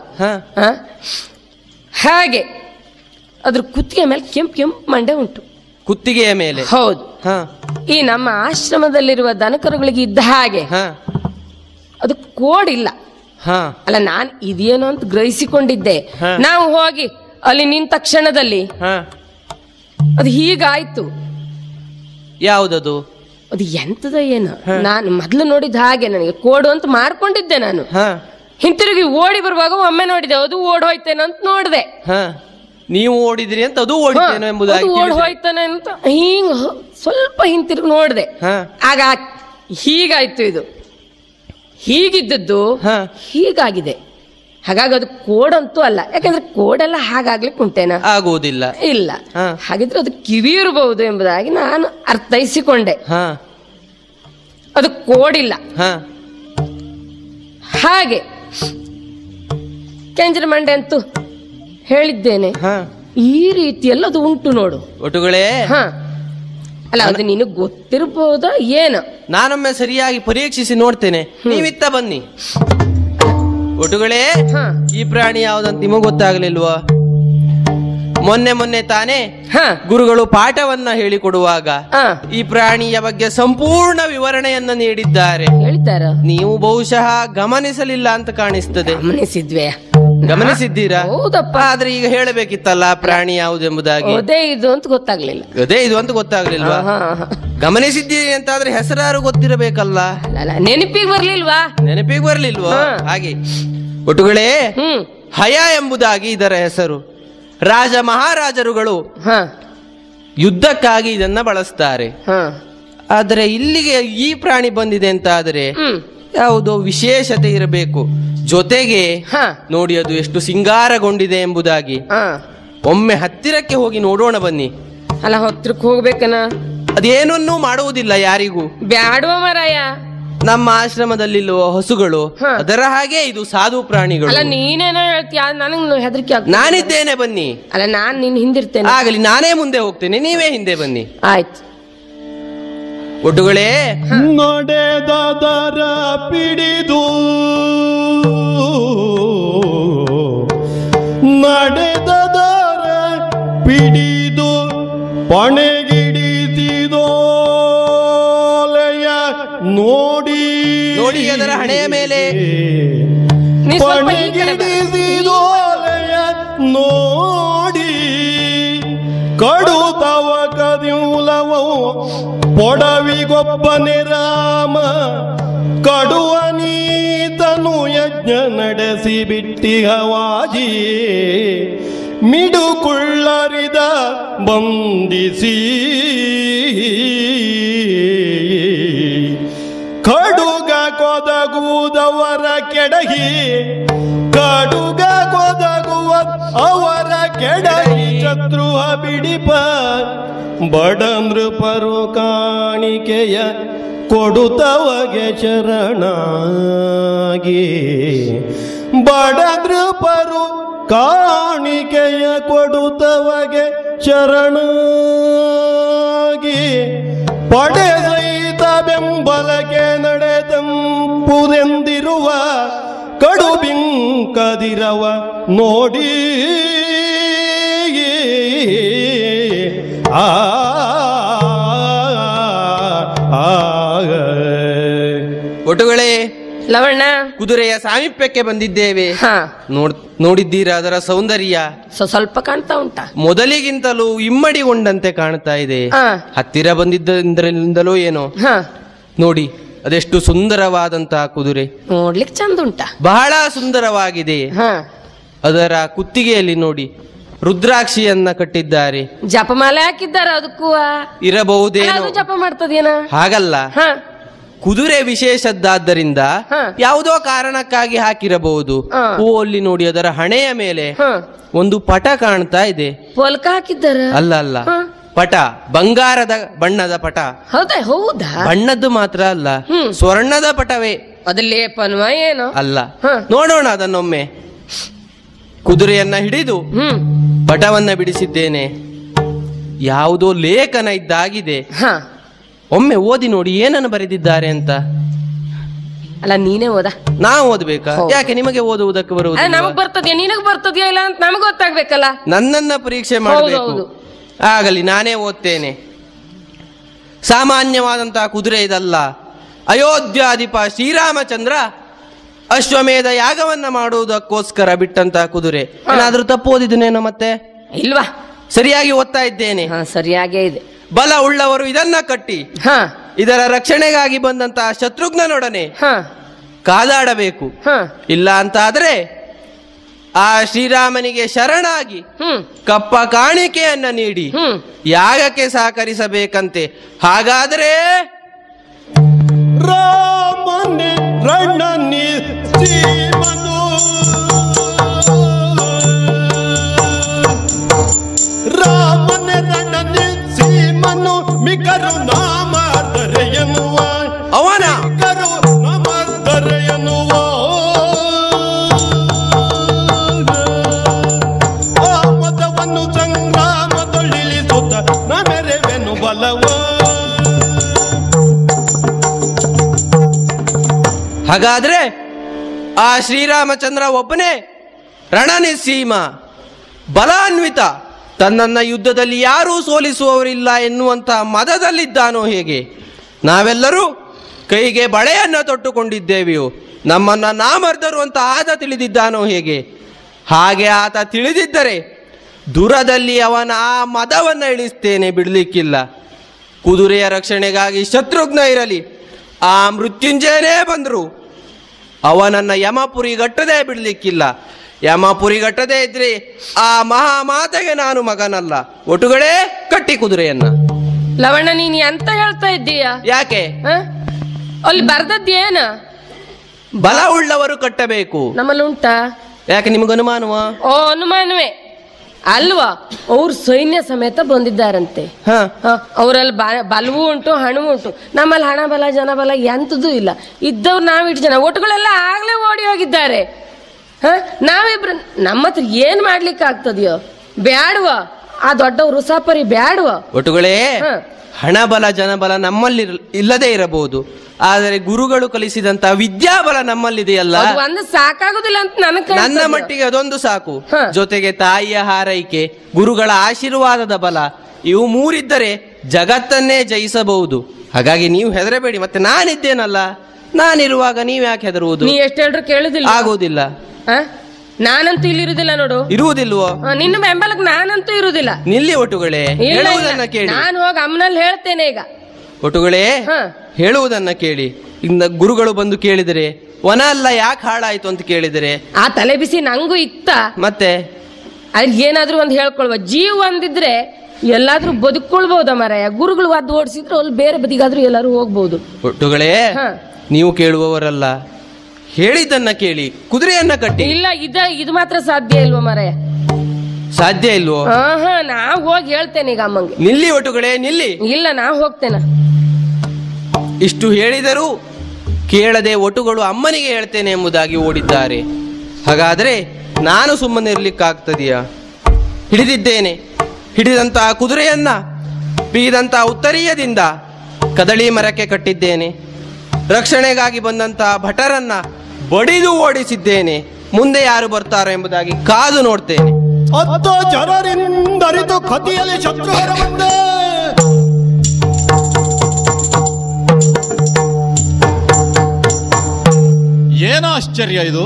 ಹಾಗೆ ಅದ್ರ ಕುತ್ತಿಗೆ ಮೇಲೆ ಕೆಂಪು ಮಂಡೆ ಉಂಟು. ಕುತ್ತಿಗೆಯ ಮೇಲೆ? ಹೌದು. ಈ ನಮ್ಮ ಆಶ್ರಮದಲ್ಲಿರುವ ದನಕರುಗಳಿಗೆ ಇದ್ದ ಹಾಗೆ ಅದು ಕೋಡಿಲ್ಲ. ಅಲ್ಲ, ನಾನು ಇದೇನೋ ಅಂತ ಗ್ರಹಿಸಿಕೊಂಡಿದ್ದೆ. ನಾವು ಹೋಗಿ ಅಲ್ಲಿ ನಿಂತ ಕ್ಷಣದಲ್ಲಿ ಅದು ಹೀಗಾಯ್ತು. ಯಾವುದದು? ಅದು ಎಂತದ ಏನು, ನಾನು ಮೊದ್ಲು ನೋಡಿದ ಹಾಗೆ ನನಗೆ ಕೋಡು ಅಂತ ಮಾಡ್ಕೊಂಡಿದ್ದೆ. ನಾನು ಹಿಂತಿರುಗಿ ಓಡಿ ಬರುವಾಗ ಒಮ್ಮೆ ನೋಡಿದೆ, ಅದು ಓಡ್ ಹೋಯ್ತೇನೋ ಅಂತ ನೋಡಿದೆ. ನೀವು ಓಡಿದ್ರಿ ಅಂತ ಅದು ಓಡಿತೇನೋ ಎಂಬುದಾಗಿ ಓಡ್ ಹೋಯ್ತಾನೆ ಅಂತ ಹಿಂಗ ಸ್ವಲ್ಪ ಹಿಂತಿರುಗಿ ನೋಡಿದೆ. ಆಗ ಹೀಗಾಯ್ತು. ಇದು ಹೀಗಿದ್ದದ್ದು ಹೀಗಾಗಿದೆ. ಹಾಗಾಗಿ ಅದು ಕೋಡಂತೂ ಅಲ್ಲ, ಯಾಕಂದ್ರೆ ಕೋಡೆಲ್ಲ ಹಾಗಾಗ್ಲಿಕ್ಕೆ ಉಂಟೇನ? ಆಗುವುದಿಲ್ಲ. ಇಲ್ಲ. ಹಾಗಿದ್ರೆ ಅದು ಕಿವಿ ಇರಬಹುದು ಎಂಬುದಾಗಿ ನಾನು ಅರ್ಥೈಸಿಕೊಂಡೆ. ಅದು ಕೋಡಿಲ್ಲ. ಹಾಗೆ ಕೆಂಜರ ಮಂಡೆ ಅಂತೂ ಹೇಳಿದ್ದೇನೆ. ಈ ರೀತಿಯಲ್ಲ ಅದು ಉಂಟು ನೋಡು ಒಟುಗಳೇ. ಅಲ್ಲ, ಅದು ನಿನಗೆ ಗೊತ್ತಿರಬಹುದಾ ಏನು? ನಾನೊಮ್ಮೆ ಸರಿಯಾಗಿ ಪರೀಕ್ಷಿಸಿ ನೋಡ್ತೇನೆ, ನೀವಿತ್ತ ಬನ್ನಿ. ಒಟುಗಳೇ, ಈ ಪ್ರಾಣಿ ಯಾವ್ದಂತ ನಿಮಗ್ ಗೊತ್ತಾಗ್ಲಿಲ್ವಾ? ಮೊನ್ನೆ ತಾನೇ ಗುರುಗಳು ಪಾಠವನ್ನ ಹೇಳಿಕೊಡುವಾಗ ಈ ಪ್ರಾಣಿಯ ಬಗ್ಗೆ ಸಂಪೂರ್ಣ ವಿವರಣೆಯನ್ನ ನೀಡಿದ್ದಾರೆ. ಹೇಳಿದ್ದಾರ? ನೀವು ಬಹುಶಃ ಗಮನಿಸಲಿಲ್ಲ ಅಂತ ಕಾಣಿಸ್ತದೆ. ಗಮನಿಸಿದ್ದೀರಾ? ಹೌದಪ್ಪ. ಆದ್ರೆ ಈಗ ಹೇಳಬೇಕಿತ್ತಲ್ಲ ಪ್ರಾಣಿ ಯಾವುದೆಂಬುದಾಗಿ. ಅದೇ ಇದು ಅಂತ ಗೊತ್ತಾಗ್ಲಿಲ್ವಾ? ಗಮನಿಸಿದ್ದೀರಿ ಅಂತಾದ್ರೆ ಹೆಸರಾರು ಗೊತ್ತಿರಬೇಕಲ್ಲ. ನೆನಪಿಗೆ ಬರ್ಲಿಲ್ವಾ? ಹಾಗೆ ಒಟುಗಳೇ, ಹಯ ಎಂಬುದಾಗಿ ಇದರ ಹೆಸರು. ರಾಜ ಮಹಾರಾಜರುಗಳು ಯುದ್ಧಕ್ಕಾಗಿ ಇದನ್ನ ಬಳಸ್ತಾರೆ. ಆದ್ರೆ ಇಲ್ಲಿಗೆ ಈ ಪ್ರಾಣಿ ಬಂದಿದೆ ಅಂತ ಆದ್ರೆ ಯಾವುದೋ ವಿಶೇಷತೆ ಇರಬೇಕು. ಜೊತೆಗೆ ನೋಡಿ ಅದು ಎಷ್ಟು ಸಿಂಗಾರಗೊಂಡಿದೆ ಎಂಬುದಾಗಿ. ಒಮ್ಮೆ ಹತ್ತಿರಕ್ಕೆ ಹೋಗಿ ನೋಡೋಣ ಬನ್ನಿ. ಅಲ್ಲ, ಹತ್ತಿರಕ್ಕೆ ಹೋಗ್ಬೇಕನ? ಅದೇನನ್ನೂ ಮಾಡುವುದಿಲ್ಲ ಯಾರಿಗೂ. ಬ್ಯಾಡುವ ಮರಾಯ. ನಮ್ಮ ಆಶ್ರಮದಲ್ಲಿರುವ ಹಸುಗಳು ಅದರ ಹಾಗೆ ಇದು ಸಾಧು ಪ್ರಾಣಿಗಳು. ಅಲ್ಲ, ನೀನೇನೋ ಹೇಳ್ತೀಯ, ನನಗೆ ಹೆದರಿಕೆ ಆಗ್ತದೆ. ನಾನಿದ್ದೇನೆ, ಬನ್ನಿ. ಅಲ್ಲ, ನಾನ್ ನಿನ್ ಹಿಂದಿರ್ತೇನೆ. ಆಗಲಿ, ನಾನೇ ಮುಂದೆ ಹೋಗ್ತೇನೆ, ನೀವೇ ಹಿಂದೆ ಬನ್ನಿ. ಆಯ್ತು. ಒಟುಗಳೇ, ನಡೆದದರ ಪಿಡಿದು ಪಣೆಗಿಡಿಸಿದೋಲೆಯ ನೋಡಿ ಅದರ ಹಣೆಯ ಮೇಲೆ ಪಣೆಗಿಡಿಸಿದೋಲೆಯ ನೋಡಿ ಕಡುತವ ಕದಿಯುಲವೋ ಪೊಡವಿಗೊಬ್ಬನೆ ರಾಮ ಕಡುವ ನೀತನು ಯಜ್ಞ ನಡೆಸಿ ಬಿಟ್ಟಿಹವಾಜಿ ಮಿಡುಕುಳ್ಳರಿದ ಬಂಧಿಸಿ ಖಡುಗ ಕೊದಗುವುದವರ ಕೆಡಹಿ ಕಡುಗ ಕೊದಗುವ ಅವರ ಕೆಡಹಿ ಶತ್ರುಹ ಬಿಡಿಪ ಬಡ ನೃಪರು ಕಾಣಿಕೆಯ ಕೊಡುತ್ತವಗೆ ಶರಣಾಗಿ ಬಡ ನೃಪರು ಕಾಣಿಕೆಯ ಕೊಡುತ್ತವಗೆ ಶರಣಾಗಿ ಪಡೆ ಸಹಿತ ಬೆಂಬಲಕ್ಕೆ ನಡೆದಂಪುದೆಂದಿರುವ ಕಡುಬಿಂಕದಿರವ ನೋಡಿ ಆ ಒಟುಗಳೇ, ಲವಣ್ಣ, ಕುದುರೆಯ ಸಾಮೀಪ್ಯಕ್ಕೆ ಬಂದಿದ್ದೇವೆ. ನೋಡಿದ್ದೀರಾ ಅದರ ಸೌಂದರ್ಯ? ಸ್ವಲ್ಪ ಕಾಣ್ತಾ ಉಂಟಾ? ಮೊದಲಿಗಿಂತಲೂ ಇಮ್ಮಡಿಗೊಂಡಂತೆ ಕಾಣ್ತಾ ಇದೆ. ಹತ್ತಿರ ಬಂದಿದ್ದರಿಂದಲೂ ಏನೋ ನೋಡಿ, ಅದೆಷ್ಟು ಸುಂದರವಾದಂತಹ ಕುದುರೆ. ನೋಡ್ಲಿಕ್ಕೆ ಚಂದ ಉಂಟಾ? ಬಹಳ ಸುಂದರವಾಗಿದೆ. ಅದರ ಕುತ್ತಿಗೆಯಲ್ಲಿ ನೋಡಿ ರುದ್ರಾಕ್ಷಿಯನ್ನ ಕಟ್ಟಿದ್ದಾರೆ. ಜಪಮಾಲೆ ಹಾಕಿದ್ದಾರೆ. ಅದಕ್ಕೂ ಇರಬಹುದೇನೋ. ಜಪ ಮಾಡ್ತದೇನ? ಹಾಗಲ್ಲ, ಕುದುರೆ ವಿಶೇಷದ್ದಾದ್ದರಿಂದ ಯಾವುದೋ ಕಾರಣಕ್ಕಾಗಿ ಹಾಕಿರಬಹುದು. ಅಲ್ಲಿ ನೋಡಿ, ಅದರ ಹಣೆಯ ಮೇಲೆ ಒಂದು ಪಟ ಕಾಣ್ತಾ ಇದೆ. ಪೊಲ್ಕ ಹಾಕಿದ್ದಾರ? ಅಲ್ಲ ಅಲ್ಲ, ಪಟ, ಬಂಗಾರದ ಬಣ್ಣದ ಪಟ. ಹೌದಾ? ಹೌದಾ? ಬಣ್ಣದ್ದು ಮಾತ್ರ ಅಲ್ಲ, ಸ್ವರ್ಣದ ಪಟವೇ. ಅದಲ್ಲಿ ಪನ್ವ ಏನು? ಅಲ್ಲ, ನೋಡೋಣ ಅದನ್ನೊಮ್ಮೆ. ಕುದುರೆಯನ್ನ ಹಿಡಿದು ಪಟವನ್ನ ಬಿಡಿಸಿದ್ದೇನೆ. ಯಾವುದೋ ಲೇಖನ ಇದ್ದಾಗಿದೆ. ಒಮ್ಮೆ ಓದಿ ನೋಡಿ ಏನನ್ನು ಬರೆದಿದ್ದಾರೆ ಅಂತ. ಅಲ್ಲ, ನೀನೇ ಓದ? ನಾ ಓದ್ಬೇಕಾ? ಯಾಕೆ, ನಿಮಗೆ ಓದುವುದಕ್ಕೆ ಬರುವುದು? ನಮಗ್ ಬರ್ತದ್ಯಾ, ನಿನಗ್ ಬರ್ತದ್ಯಾ ಇಲ್ಲ ಅಂತ ನಮಗ್ ಗೊತ್ತಾಗ್ಬೇಕಲ್ಲ. ನನ್ನನ್ನ ಪರೀಕ್ಷೆ ಮಾಡಬೇಕು. ಆಗಲಿ, ನಾನೇ ಓದ್ತೇನೆ. ಸಾಮಾನ್ಯವಾದಂತಹ ಕುದುರೆ ಇದಲ್ಲ. ಅಯೋಧ್ಯಾಧಿಪ ಶ್ರೀರಾಮಚಂದ್ರ ಅಶ್ವಮೇಧ ಯಾಗವನ್ನ ಮಾಡುವುದಕ್ಕೋಸ್ಕರ ಬಿಟ್ಟಂತಹ ಕುದುರೆ. ಏನಾದ್ರೂ ತಪ್ಪು ಓದಿದ್ದೇನೇನೋ ಮತ್ತೆ? ಇಲ್ವಾ, ಸರಿಯಾಗಿ ಓದ್ತಾ ಇದ್ದೇನೆ. ಸರಿಯಾಗೇ ಇದೆ. ಬಲ ಉಳ್ಳವರು ಇದನ್ನ ಕಟ್ಟಿ ಇದರ ರಕ್ಷಣೆಗಾಗಿ ಬಂದಂತಹ ಶತ್ರುಘ್ನನೊಡನೆ ಕಾದಾಡಬೇಕು. ಇಲ್ಲ ಅಂತ ಆದ್ರೆ ಆ ಶ್ರೀರಾಮನಿಗೆ ಶರಣಾಗಿ ಕಪ್ಪ ಕಾಣಿಕೆಯನ್ನ ನೀಡಿ ಯಾಗಕ್ಕೆ ಸಹಕರಿಸಬೇಕಂತೆ. ಹಾಗಾದರೆ ರಾಮನೇ ರಣನಿ ಜೀವನು ರಾಮನೇ ರಣನಿ ಸೀಮನು ಮಿಕರು ನಾಮದರೆಯನುವ ಅವನ ಕರು ನಾಮದರೆಯನುವ ಆ ಪದವನ್ನು ಸಂಗ್ರಾಮದೊಳಿಸುತ್ತ ನಮೆರೆವೆನು ಬಲವ. ಹಾಗಾದ್ರೆ ಆ ಶ್ರೀರಾಮಚಂದ್ರ ಒಬ್ಬನೇ ರಣನಿಸೀಮ, ಬಲಾನ್ವಿತ, ತನ್ನನ್ನ ಯುದ್ಧದಲ್ಲಿ ಯಾರೂ ಸೋಲಿಸುವವರಿಲ್ಲ ಎನ್ನುವಂತಹ ಮದದಲ್ಲಿದ್ದಾನೋ ಹೇಗೆ? ನಾವೆಲ್ಲರೂ ಕೈಗೆ ಬಳೆಯನ್ನ ತೊಟ್ಟುಕೊಂಡಿದ್ದೇವೆಯೋ, ನಮ್ಮನ್ನ ನಾಮರ್ದರು ಅಂತ ಆತ ತಿಳಿದಿದ್ದಾನೋ ಹೇಗೆ? ಹಾಗೆ ಆತ ತಿಳಿದಿದ್ದರೆ ದುರದಲ್ಲಿ ಅವನ ಆ ಮದವನ್ನ ಇಳಿಸ್ತೇನೆ, ಬಿಡ್ಲಿಕ್ಕಿಲ್ಲ. ಕುದುರೆಯ ರಕ್ಷಣೆಗಾಗಿ ಶತ್ರುಘ್ನ ಇರಲಿ, ಆ ಮೃತ್ಯುಂಜಯನೇ ಬಂದ್ರು ಅವನನ್ನ ಯಮಪುರಿಗಟ್ಟದೇ ಬಿಡ್ಲಿಕ್ಕಿಲ್ಲ. ಯಮಪುರಿಗಟ್ಟದೇ ಇದ್ರೆ ಆ ಮಹಾಮಾತೆಗೆ ನಾನು ಮಗನಲ್ಲ. ಒಟುಗಳೇ, ಕಟ್ಟಿ ಕುದುರೆಯನ್ನ. ಲವಣ್ಣ, ನೀನ್ ಎಂತ ಹೇಳ್ತಾ ಇದ್ದೀಯ? ಯಾಕೆ? ಅಲ್ಲಿ ಬರ್ದದ್ದೇನ? ಬಲ ಉಳ್ಳವರು ಕಟ್ಟಬೇಕು. ನಮ್ಮಲ್ಲಿ ಉಂಟಾ? ಯಾಕೆ, ನಿಮ್ಗೆ ಅನುಮಾನವ? ಓ, ಅನುಮಾನವೇ ಅಲ್ವಾ? ಅವ್ರು ಸೈನ್ಯ ಸಮೇತ ಬಂದಿದ್ದಾರಂತೆ. ಅವರಲ್ಲಿ ಬಲವೂ ಉಂಟು, ಹಣವೂ ಉಂಟು. ನಮ್ಮಲ್ಲಿ ಹಣ ಬಲ, ಜನ ಬಲ ಎಂತದೂ ಇಲ್ಲ. ಇದ್ದವ್ರು ನಾವಿಟ್ಟು ಜನ, ಒಟ್ಟುಗಳೆಲ್ಲ ಆಗ್ಲೇ ಓಡಿ ಹೋಗಿದ್ದಾರೆ. ನಾವಿಬ್ರು ನಮ್ಮ ಹತ್ರ ಏನ್ ಮಾಡ್ಲಿಕ್ಕೆ ಆಗ್ತದೆಯೋ? ಬ್ಯಾಡ್ವ ಆ ದೊಡ್ಡ ರುಸಾಪರಿ ಬ್ಯಾಡ್ವ. ಒಟ್ಟುಗಳೇ, ಹಣ ಬಲ ಜನಬಲ ನಮ್ಮಲ್ಲಿ ಇಲ್ಲದೆ ಇರಬಹುದು, ಆದರೆ ಗುರುಗಳು ಕಲಿಸಿದಂತ ವಿದ್ಯಾಬಲ ನಮ್ಮಲ್ಲಿದೆಯಲ್ಲ, ಒಂದು ಸಾಕಾಗುದಿಲ್ಲ ಅಂತ ನನ್ನ ಮಟ್ಟಿಗೆ ಅದೊಂದು ಸಾಕು. ಜೊತೆಗೆ ತಾಯಿಯ ಹಾರೈಕೆ, ಗುರುಗಳ ಆಶೀರ್ವಾದದ ಬಲ, ಇವು ಮೂರಿದ್ದರೆ ಜಗತ್ತನ್ನೇ ಜಯಿಸಬಹುದು. ಹಾಗಾಗಿ ನೀವು ಹೆದರಬೇಡಿ. ಮತ್ತೆ ನಾನಿದ್ದೇನಲ್ಲ, ನಾನಿರುವಾಗ ನೀವ್ ಯಾಕೆ ಹೆದರುವುದು? ನೀ ಎಷ್ಟು ಹೇಳ್ರು ಕೇಳುದಿಲ್ಲ, ಆಗುವುದಿಲ್ಲ. ನಾನಂತೂ ಇಲ್ಲಿ ಇರುದಿಲ್ಲ ನೋಡು. ಇರುವುದಿಲ್ವೋ? ನಿನ್ನ ಬೆಂಬಲಕ್ಕೆ ನಾನಂತೂ ಇರುದಿಲ್ಲ. ನಿಲ್ಲಿ ಒಟುಗಳೇ, ಹೇಳುವುದನ್ನ ಕೇಳಿ. ನಾನು ಹೋಗಿ ಅಮ್ಮನಲ್ಲಿ ಹೇಳ್ತೇನೆ ಈಗ. ಒಟುಗಳೇ, ಹೇಳುವುದನ್ನ ಕೇಳಿ. ಇನ್ನ ಗುರುಗಳು ಬಂದು ಕೇಳಿದರೆ, ವನ ಅಲ್ಲ ಯಾಕೆ ಹಾಳಾಯ್ತು ಅಂತ ಕೇಳಿದರೆ, ಆ ತಲೆ ಬಿಸಿ ನಂಗೂ ಇತ್ತ. ಮತ್ತೆ ಅದ್ ಏನಾದ್ರೂ ಒಂದ್ ಹೇಳ್ಕೊಳ್ವ. ಜೀವ ಒಂದಿದ್ರೆ ಎಲ್ಲಾದ್ರೂ ಬದುಕೊಳ್ಬಹುದ ಮಾರಾಯ. ಗುರುಗಳು ಒದ್ದು ಓಡಿಸಿದ್ರು ಅಲ್ಲಿ ಬೇರೆ ಬದಿಗಾದ್ರೂ ಎಲ್ಲಾರು ಹೋಗ್ಬಹುದು. ಒಟ್ಟುಗಳೇ, ನೀವು ಕೇಳುವವರಲ್ಲ, ಹೇಳಿದ್ದನ್ನ ಕೇಳಿ ಕುದುರೆಯನ್ನ ಕಟ್ಟಿ. ಇಲ್ಲ, ಇದು ಮಾತ್ರ ಸಾಧ್ಯ ಇಲ್ವ ಮಾರಾಯ? ಸಾಧ್ಯ ಇಲ್ವೋ? ನಾ ಹೋಗಿ ಹೇಳ್ತೇನೆ ಈಗ ಅಮ್ಮಂಗೆ. ನಿಲ್ಲಿ ಒಟುಗಳೇ ನಿಲ್ಲಿ. ಇಲ್ಲ, ನಾ ಹೋಗ್ತೇನೆ. ಇಷ್ಟು ಹೇಳಿದರೂ ಕೇಳದೆ ಒಟುಗಳು ಅಮ್ಮನಿಗೆ ಹೇಳ್ತೇನೆ ಎಂಬುದಾಗಿ ಓಡಿದ್ದಾರೆ. ಹಾಗಾದ್ರೆ ನಾನು ಸುಮ್ಮನೆ ಇರ್ಲಿಕ್ಕಾಗ್ತದೆಯಾ? ಹಿಡಿದಿದ್ದೇನೆ. ಹಿಡಿದಂತಹ ಕುದುರೆಯನ್ನ ಬೀದಂತಹ ಉತ್ತರೀಯದಿಂದ ಕದಳಿ ಮರಕ್ಕೆ ಕಟ್ಟಿದ್ದೇನೆ. ರಕ್ಷಣೆಗಾಗಿ ಬಂದಂತಹ ಭಟರನ್ನ ಬಡಿದು ಓಡಿಸಿದ್ದೇನೆ. ಮುಂದೆ ಯಾರು ಬರ್ತಾರೋ ಎಂಬುದಾಗಿ ಕಾದು ನೋಡ್ತೇನೆ. ಅತ್ತ ಜನರಿಂದರಿತು ಕತಿಯಲ್ಲಿ ಶತ್ರು ಹೊರಬಂದೆ. ಏನು ಆಶ್ಚರ್ಯ ಇದು!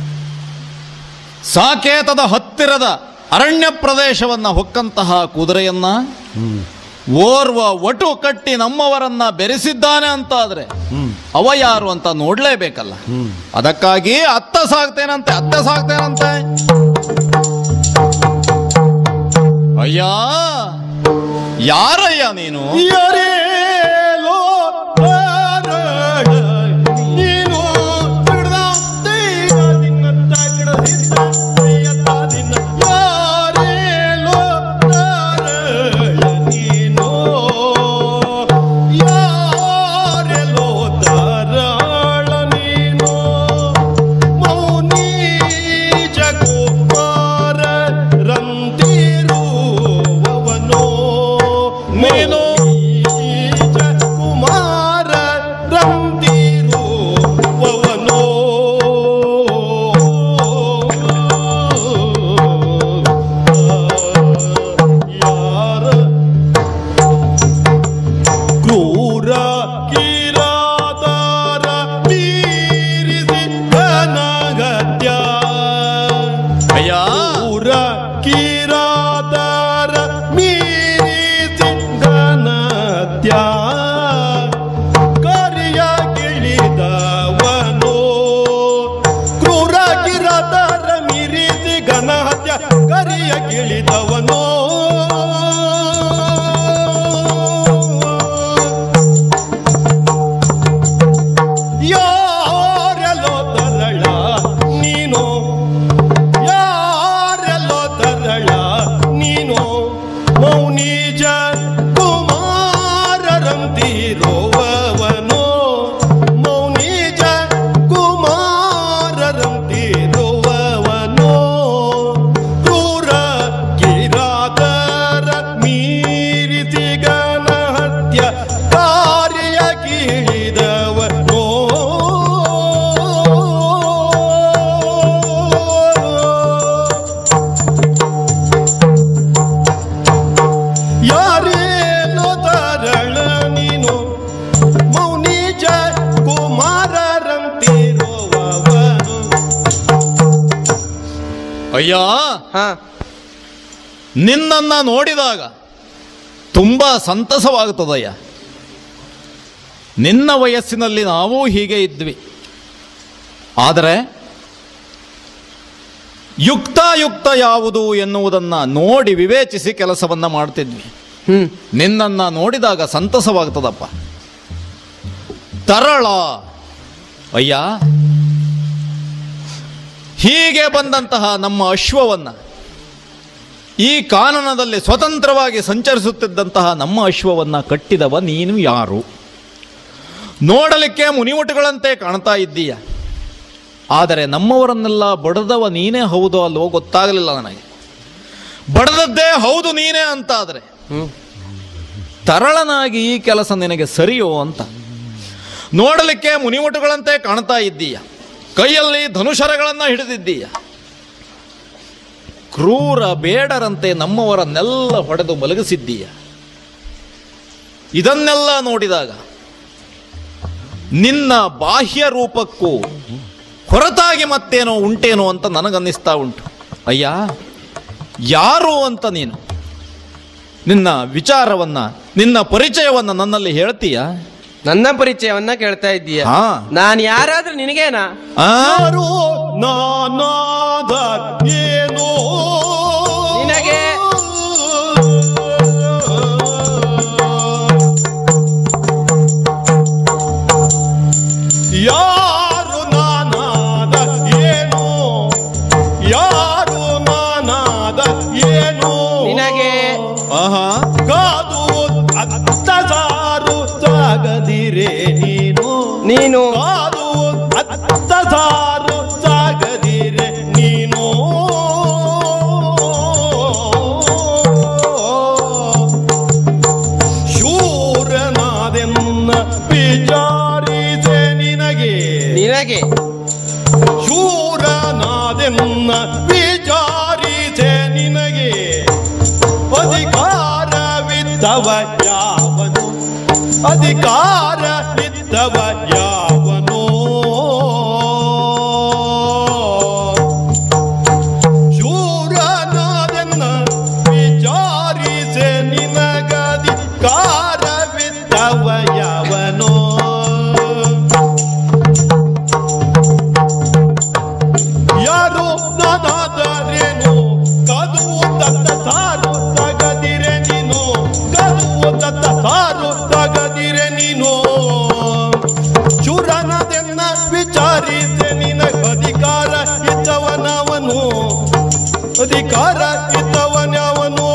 ಸಾಕೇತದ ಹತ್ತಿರದ ಅರಣ್ಯ ಪ್ರದೇಶವನ್ನ ಹೊಕ್ಕಂತಹ ಕುದುರೆಯನ್ನ ಓರ್ವ ಒಟು ಕಟ್ಟಿ ನಮ್ಮವರನ್ನ ಬೆರೆಸಿದ್ದಾನೆ ಅಂತಾದ್ರೆ ಅವ ಯಾರು ಅಂತ ನೋಡ್ಲೇಬೇಕಲ್ಲ. ಅದಕ್ಕಾಗಿ ಅತ್ತ ಸಾಗ್ತೇನಂತೆ. ಅಯ್ಯ, ಯಾರಯ್ಯ ನೀನು? ಯಾರೇಲೋ ನೀನು ಯಾರೇಲೋ ನೀನು ಯಾರೆಲೋ ತಾರಾಳ ನೀನು ಮೌನಿ ಜಗುಮಾರ ರಂತಿರುವವನೋ ನೀನು ಜಗುಮಾರ ರಂತಿರುವವನೋ ಯಾರ ಕ್ರೂರ ಕಿರಾದಾರ ಮೀರಿಸಿ ಘನಗತ್ಯ. ಅಯ್ಯ, ಕ್ರೂರ ಕಿರಾದಾರ ಮೀರಿಸಿ ಘನತ್ಯ. ಕರಿಯ ಗಿಳಿದವನೋ ಕ್ರೂರ ಕಿರಾದಾರ ಮೀರಿಸಿ ಘನಹತ್ಯ. ಕರಿಯ ಗಿಳಿದವನೋ ಯಾರೆಲ್ಲೋ ತರಳ ನೀನು ಯಾರೆಲ್ಲೋ ತರಳ ನೀನು ಮೌನಿಜ ಕುಮಾರರಂತಿರುವವನೋ ಮೌನಿಜ ಕುಮಾರರಂತಿರುವವನೋ ಕ್ರೂರ ಕಿರಾದರ ಮೀರಿಸಿ ಘನಹತ್ಯ. ಕಾರ್ಯ ಕೀಳಿದವನೋ ಯಾರೇನೋ ತರಳ ನೀನು ಮೌನಿಜ ಕುಮಾರರಂತಿರುವವನು. ಅಯ್ಯ, ಹಾ, ನಿನ್ನನ್ನ ನೋಡಿದಾಗ ತುಂಬಾ ಸಂತಸವಾಗುತ್ತದಯ್ಯ. ನಿನ್ನ ವಯಸ್ಸಿನಲ್ಲಿ ನಾವೂ ಹೀಗೆ ಇದ್ವಿ. ಆದರೆ ಯುಕ್ತಾಯುಕ್ತ ಯಾವುದು ಎನ್ನುವುದನ್ನ ನೋಡಿ ವಿವೇಚಿಸಿ ಕೆಲಸವನ್ನ ಮಾಡ್ತಿದ್ವಿ. ನಿನ್ನನ್ನ ನೋಡಿದಾಗ ಸಂತಸವಾಗ್ತದಪ್ಪ. ತರಳ ಅಯ್ಯ, ಹೀಗೆ ಬಂದಂತಹ ನಮ್ಮ ಅಶ್ವವನ್ನ, ಈ ಕಾನನದಲ್ಲಿ ಸ್ವತಂತ್ರವಾಗಿ ಸಂಚರಿಸುತ್ತಿದ್ದಂತಹ ನಮ್ಮ ಅಶ್ವವನ್ನ ಕಟ್ಟಿದವ ನೀನು ಯಾರು? ನೋಡಲಿಕ್ಕೆ ಮುನಿಮುಟುಗಳಂತೆ ಕಾಣ್ತಾ ಇದ್ದೀಯ. ಆದರೆ ನಮ್ಮವರನ್ನೆಲ್ಲ ಬಡದವ ನೀನೇ ಹೌದು ಅಲ್ವೋ ಗೊತ್ತಾಗಲಿಲ್ಲ ನನಗೆ. ಬಡದದ್ದೇ ಹೌದು ನೀನೇ ಅಂತಾದರೆ ತರಳನಾಗಿ ಈ ಕೆಲಸ ನಿನಗೆ ಸರಿಯೋ ಅಂತ. ನೋಡಲಿಕ್ಕೆ ಮುನಿಮುಟುಗಳಂತೆ ಕಾಣ್ತಾ ಇದ್ದೀಯ, ಕೈಯಲ್ಲಿ ಧನುಷರಗಳನ್ನು ಹಿಡಿದಿದ್ದೀಯ. ಕ್ರೂರ ಬೇಡರಂತೆ ನಮ್ಮವರನ್ನೆಲ್ಲ ಹೊಡೆದು ಮಲಗಿಸಿದ್ದೀಯ. ಇದನ್ನೆಲ್ಲ ನೋಡಿದಾಗ ನಿನ್ನ ಬಾಹ್ಯ ರೂಪಕ್ಕೂ ಹೊರತಾಗಿ ಮತ್ತೇನೋ ಉಂಟೇನೋ ಅಂತ ನನಗನ್ನಿಸ್ತಾ ಉಂಟು. ಅಯ್ಯ, ಯಾರು ಅಂತ ನೀನು ನಿನ್ನ ವಿಚಾರವನ್ನ, ನಿನ್ನ ಪರಿಚಯವನ್ನ ನನ್ನಲ್ಲಿ ಹೇಳ್ತೀಯ? ನನ್ನ ಪರಿಚಯವನ್ನ ಕೇಳ್ತಾ ಇದ್ದೀಯ? ನಾನು ಯಾರಾದ್ರೂ ನಿನಗೇನಾ? ಯಾರು ನಾನಾದ ಏನೋ ನಿನಗೆ ನೀನು ಕಾದು ಅತ್ತದಾರು ಸಾಗದಿರೆ ನೀನು ಶೂರನಾದೆನ್ನ ವಿಚಾರಿಸೆ ನಿನಗೆ ಶೂರನಾದೆನ್ನ ವಿಚಾರಿಸೆ ನಿನಗೆ ಅಧಿಕಾರವಿದ್ದವ ಯಾವನು ಅಧಿಕಾರವಿದ್ದವ ಯಾವನೋ ಶೂರನಾದೆನ್ನ ವಿಚಾರಿಸೆ ನಿನಗಧಿಕಾರವಿದ್ದವ ಯಾವನೋ ಯಾರು ನಾನಾದರೇನು ಕದುವು ತತ್ತ ಸಾರು ತಗದಿರೆ ನೀನು ಕದುವು ತತ್ತ ಸಾರು ತಗದಿರೆ ನೀನು ಶೂರನದೆನ್ನ ವಿಚಾರಿಸೆ ನಿನಗ ಅಧಿಕಾರ ಇದ್ದವನವನು ಅಧಿಕಾರ ಇದ್ದವನವನು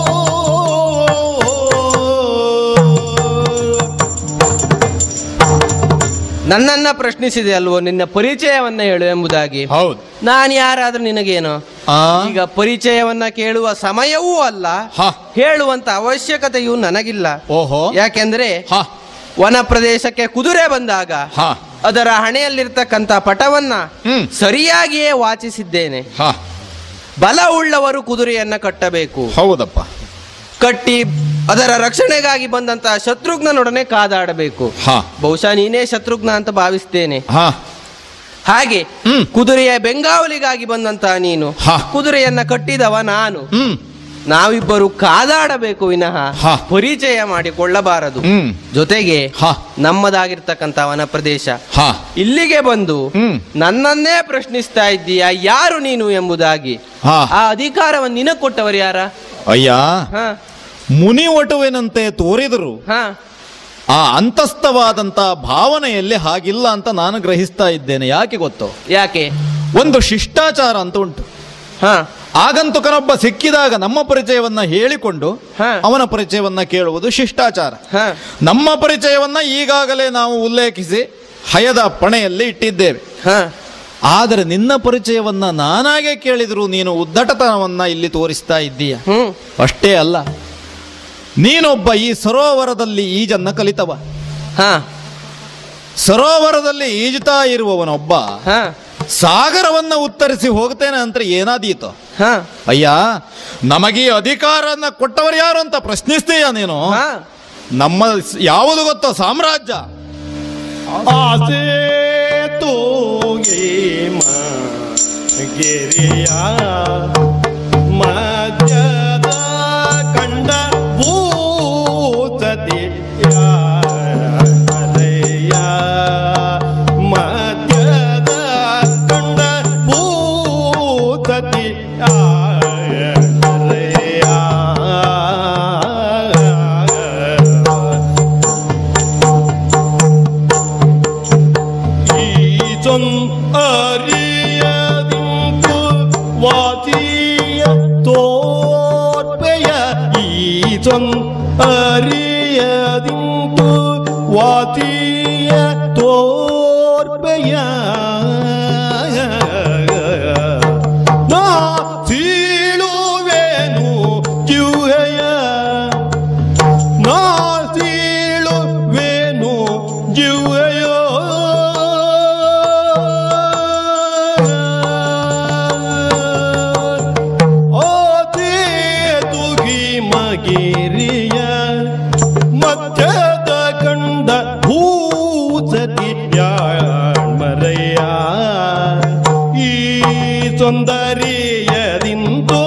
ನನ್ನನ್ನ ಪ್ರಶ್ನಿಸಿದೆ ಅಲ್ವೋ ನಿನ್ನ ಪರಿಚಯವನ್ನ ಹೇಳು ಎಂಬುದಾಗಿ. ಹೌದು. ನಾನು ಯಾರಾದ್ರೂ ನಿನಗೇನು ಈಗ ಪರಿಚಯವನ್ನ ಕೇಳುವ ಸಮಯವೂ ಅಲ್ಲ, ಹೇಳುವಂತ ಅವಶ್ಯಕತೆಯೂ ನನಗಿಲ್ಲ. ಓಹೋ. ಯಾಕೆಂದ್ರೆ ವನ ಪ್ರದೇಶಕ್ಕೆ ಕುದುರೆ ಬಂದಾಗ ಅದರ ಹಣೆಯಲ್ಲಿರ್ತಕ್ಕಂಥ ಪಟವನ್ನ ಸರಿಯಾಗಿಯೇ ವಾಚಿಸಿದ್ದೇನೆ. ಬಲ ಉಳ್ಳವರು ಕುದುರೆಯನ್ನ ಕಟ್ಟಬೇಕು. ಹೌದಪ್ಪ. ಕಟ್ಟಿ ಅದರ ರಕ್ಷಣೆಗಾಗಿ ಬಂದಂತಹ ಶತ್ರುಘ್ನನೊಡನೆ ಕಾದಾಡಬೇಕು. ಬಹುಶಃ ನೀನೇ ಶತ್ರುಘ್ನ ಅಂತ ಭಾವಿಸ್ತೇನೆ. ಹಾಗೆ ಕುದುರೆಯ ಬೆಂಗಾವಲಿಗಾಗಿ ಬಂದಂತಹ ನೀನು, ಕುದುರೆಯನ್ನ ಕಟ್ಟಿದವ ನಾನು. ನಾವಿಬ್ಬರು ಕಾದಾಡಬೇಕು ವಿನಃ ಪರಿಚಯ ಮಾಡಿಕೊಳ್ಳಬಾರದು. ಜೊತೆಗೆ ನಮ್ಮದಾಗಿರ್ತಕ್ಕಂಥ ವನ ಪ್ರದೇಶ ಇಲ್ಲಿಗೆ ಬಂದು ನನ್ನನ್ನೇ ಪ್ರಶ್ನಿಸ್ತಾ ಇದ್ದೀಯ ಯಾರು ನೀನು ಎಂಬುದಾಗಿ. ಆ ಅಧಿಕಾರವನ್ನು ನಿನಗೆ ಕೊಟ್ಟವರು ಯಾರ? ಅಯ್ಯ, ಮುನಿ ಒಟುವೆನಂತೆ ತೋರಿದರು ಆ ಅಂತಸ್ಥವಾದಂತ ಭಾವನೆಯಲ್ಲಿ ಹಾಗಿಲ್ಲ ಅಂತ ನಾನು ಗ್ರಹಿಸ್ತಾ ಇದ್ದೇನೆ. ಯಾಕೆ ಗೊತ್ತೋ? ಯಾಕೆ? ಒಂದು ಶಿಷ್ಟಾಚಾರ ಅಂತ ಉಂಟು. ಆಗಂತುಕನೊಬ್ಬ ಸಿಕ್ಕಿದಾಗ ನಮ್ಮ ಪರಿಚಯವನ್ನ ಹೇಳಿಕೊಂಡು ಅವನ ಪರಿಚಯವನ್ನ ಕೇಳುವುದು ಶಿಷ್ಟಾಚಾರ. ನಮ್ಮ ಪರಿಚಯವನ್ನ ಈಗಾಗಲೇ ನಾವು ಉಲ್ಲೇಖಿಸಿ ಹಯದ ಪಣೆಯಲ್ಲಿ ಇಟ್ಟಿದ್ದೇವೆ. ಆದರೆ ನಿನ್ನ ಪರಿಚಯವನ್ನ ನಾನಾಗೆ ಕೇಳಿದ್ರು ನೀನು ಉದ್ದಟತನವನ್ನ ಇಲ್ಲಿ ತೋರಿಸ್ತಾ ಇದ್ದೀಯ. ಅಷ್ಟೇ ಅಲ್ಲ, ನೀನೊಬ್ಬ ಈ ಸರೋವರದಲ್ಲಿ ಈಜನ್ನ ಕಲಿತವ. ಸರೋವರದಲ್ಲಿ ಈಜುತ್ತಾ ಇರುವವನೊಬ್ಬ ಸಾಗರವನ್ನ ಉತ್ತರಿಸಿ ಹೋಗ್ತೇನೆ ಅಂತ ಏನಾದೀತು? ಅಯ್ಯ, ನಮಗೆ ಅಧಿಕಾರನ ಕೊಟ್ಟವರು ಯಾರು ಅಂತ ಪ್ರಶ್ನಿಸ್ತೀಯ ನೀನು? ನಮ್ಮ ಯಾವುದು ಗೊತ್ತೋ? ಸಾಮ್ರಾಜ್ಯ. ಆಸೆ ತೋಗೆ ಗೆರೆಯ ಮಧ್ಯದ ಕಂಡ ಭೂತತೆಯ ಮರೆಯ ಮಧ್ಯದ ಕಂಡ ಭೂತತೆಯ ಮರೆಯ ಅರಿಯದಿಂತು ವಾತಿಯ ತೋರ್ಪೆಯ ಅರಿಯದಿಂತು ವಾತಿಯ ತೋರ್ಪೆಯ ನಾ ಸೀಳುವೆನು ಜಿಹ್ವೆಯ ನಾ ಸೀಳುವೆನು ಜಿಹ್ವೆಯ ಗಿರಿಯ ಮಧ್ಯದ ಕಂಡ ಭೂಸತಿಯ ಮರೆಯ ಈ ಸೌಂದರ್ಯದಿಂದೋ